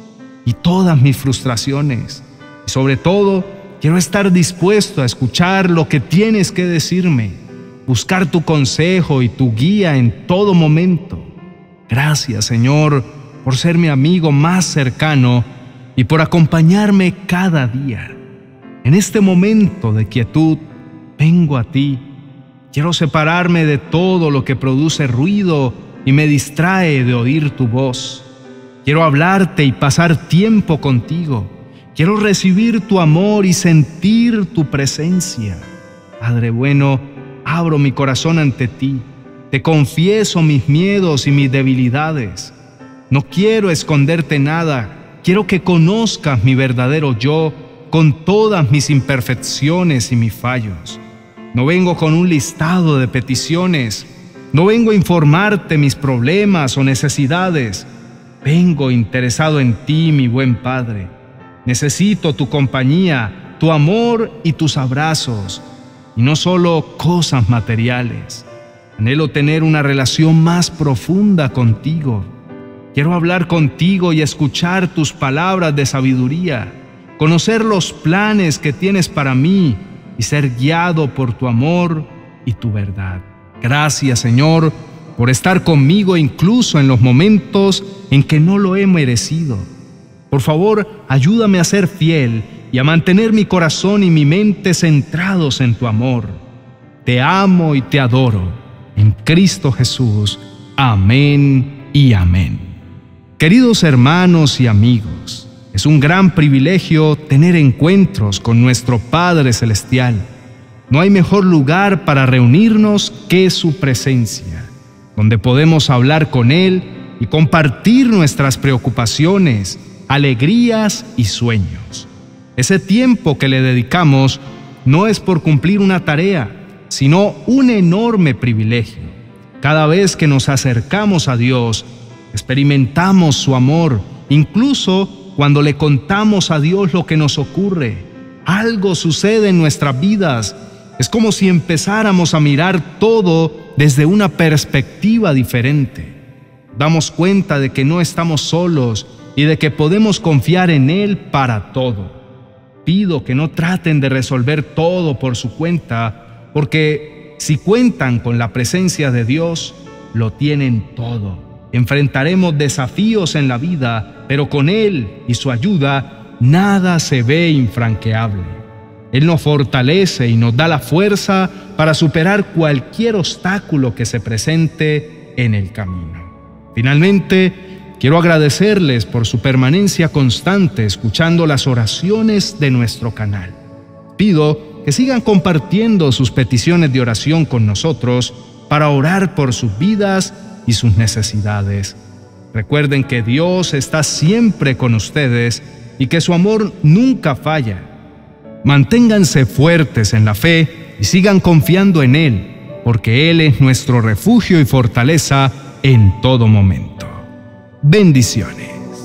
Speaker 2: y todas mis frustraciones. Y sobre todo, quiero estar dispuesto a escuchar lo que tienes que decirme, buscar tu consejo y tu guía en todo momento. Gracias, Señor, por ser mi amigo más cercano y por acompañarme cada día. En este momento de quietud, vengo a ti. Quiero separarme de todo lo que produce ruido y me distrae de oír tu voz. Quiero hablarte y pasar tiempo contigo. Quiero recibir tu amor y sentir tu presencia. Padre bueno, abro mi corazón ante ti. Te confieso mis miedos y mis debilidades. No quiero esconderte nada. Quiero que conozcas mi verdadero yo con todas mis imperfecciones y mis fallos. No vengo con un listado de peticiones. No vengo a informarte mis problemas o necesidades. Vengo interesado en ti, mi buen Padre. Necesito tu compañía, tu amor y tus abrazos, y no solo cosas materiales. Anhelo tener una relación más profunda contigo. Quiero hablar contigo y escuchar tus palabras de sabiduría, conocer los planes que tienes para mí y ser guiado por tu amor y tu verdad. Gracias, Señor, por estar conmigo incluso en los momentos en que no lo he merecido. Por favor, ayúdame a ser fiel y a mantener mi corazón y mi mente centrados en tu amor. Te amo y te adoro. En Cristo Jesús. Amén y amén. Queridos hermanos y amigos, es un gran privilegio tener encuentros con nuestro Padre Celestial. No hay mejor lugar para reunirnos que su presencia, donde podemos hablar con Él y compartir nuestras preocupaciones, alegrías y sueños. Ese tiempo que le dedicamos no es por cumplir una tarea, sino un enorme privilegio. Cada vez que nos acercamos a Dios, experimentamos su amor, incluso cuando le contamos a Dios lo que nos ocurre. Algo sucede en nuestras vidas. Es como si empezáramos a mirar todo desde una perspectiva diferente. Damos cuenta de que no estamos solos y de que podemos confiar en Él para todo. Pido que no traten de resolver todo por su cuenta, porque si cuentan con la presencia de Dios, lo tienen todo. Enfrentaremos desafíos en la vida, pero con Él y su ayuda, nada se ve infranqueable. Él nos fortalece y nos da la fuerza para superar cualquier obstáculo que se presente en el camino. Finalmente, quiero agradecerles por su permanencia constante escuchando las oraciones de nuestro canal. Pido que sigan compartiendo sus peticiones de oración con nosotros para orar por sus vidas y sus necesidades. Recuerden que Dios está siempre con ustedes y que su amor nunca falla. Manténganse fuertes en la fe y sigan confiando en Él, porque Él es nuestro refugio y fortaleza en todo momento. Bendiciones.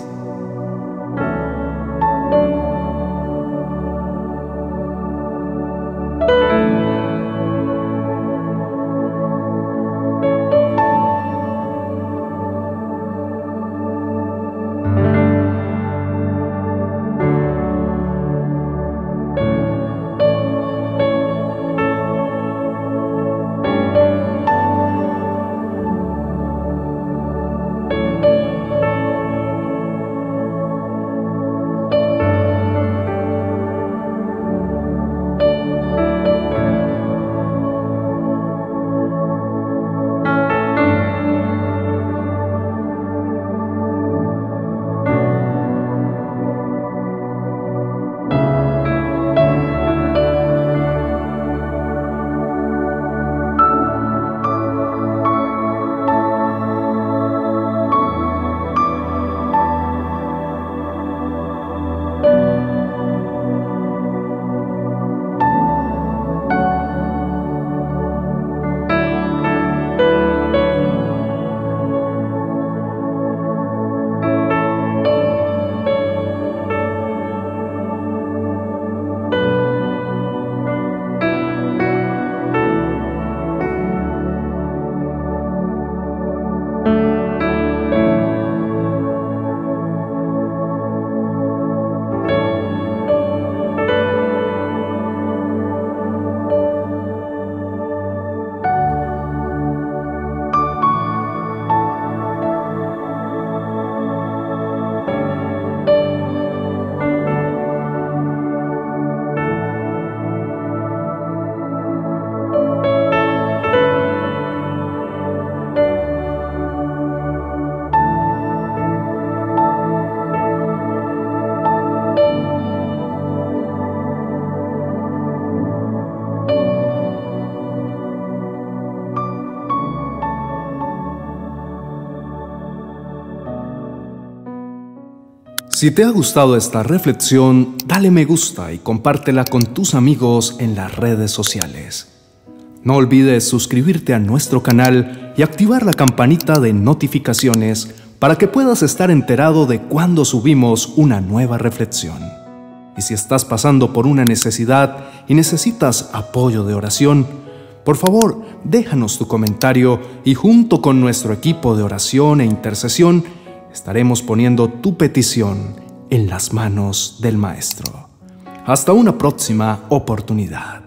Speaker 1: Si te ha gustado esta reflexión, dale me gusta y compártela con tus amigos en las redes sociales. No olvides suscribirte a nuestro canal y activar la campanita de notificaciones para que puedas estar enterado de cuando subimos una nueva reflexión. Y si estás pasando por una necesidad y necesitas apoyo de oración, por favor, déjanos tu comentario y junto con nuestro equipo de oración e intercesión, estaremos poniendo tu petición en las manos del Maestro. Hasta una próxima oportunidad.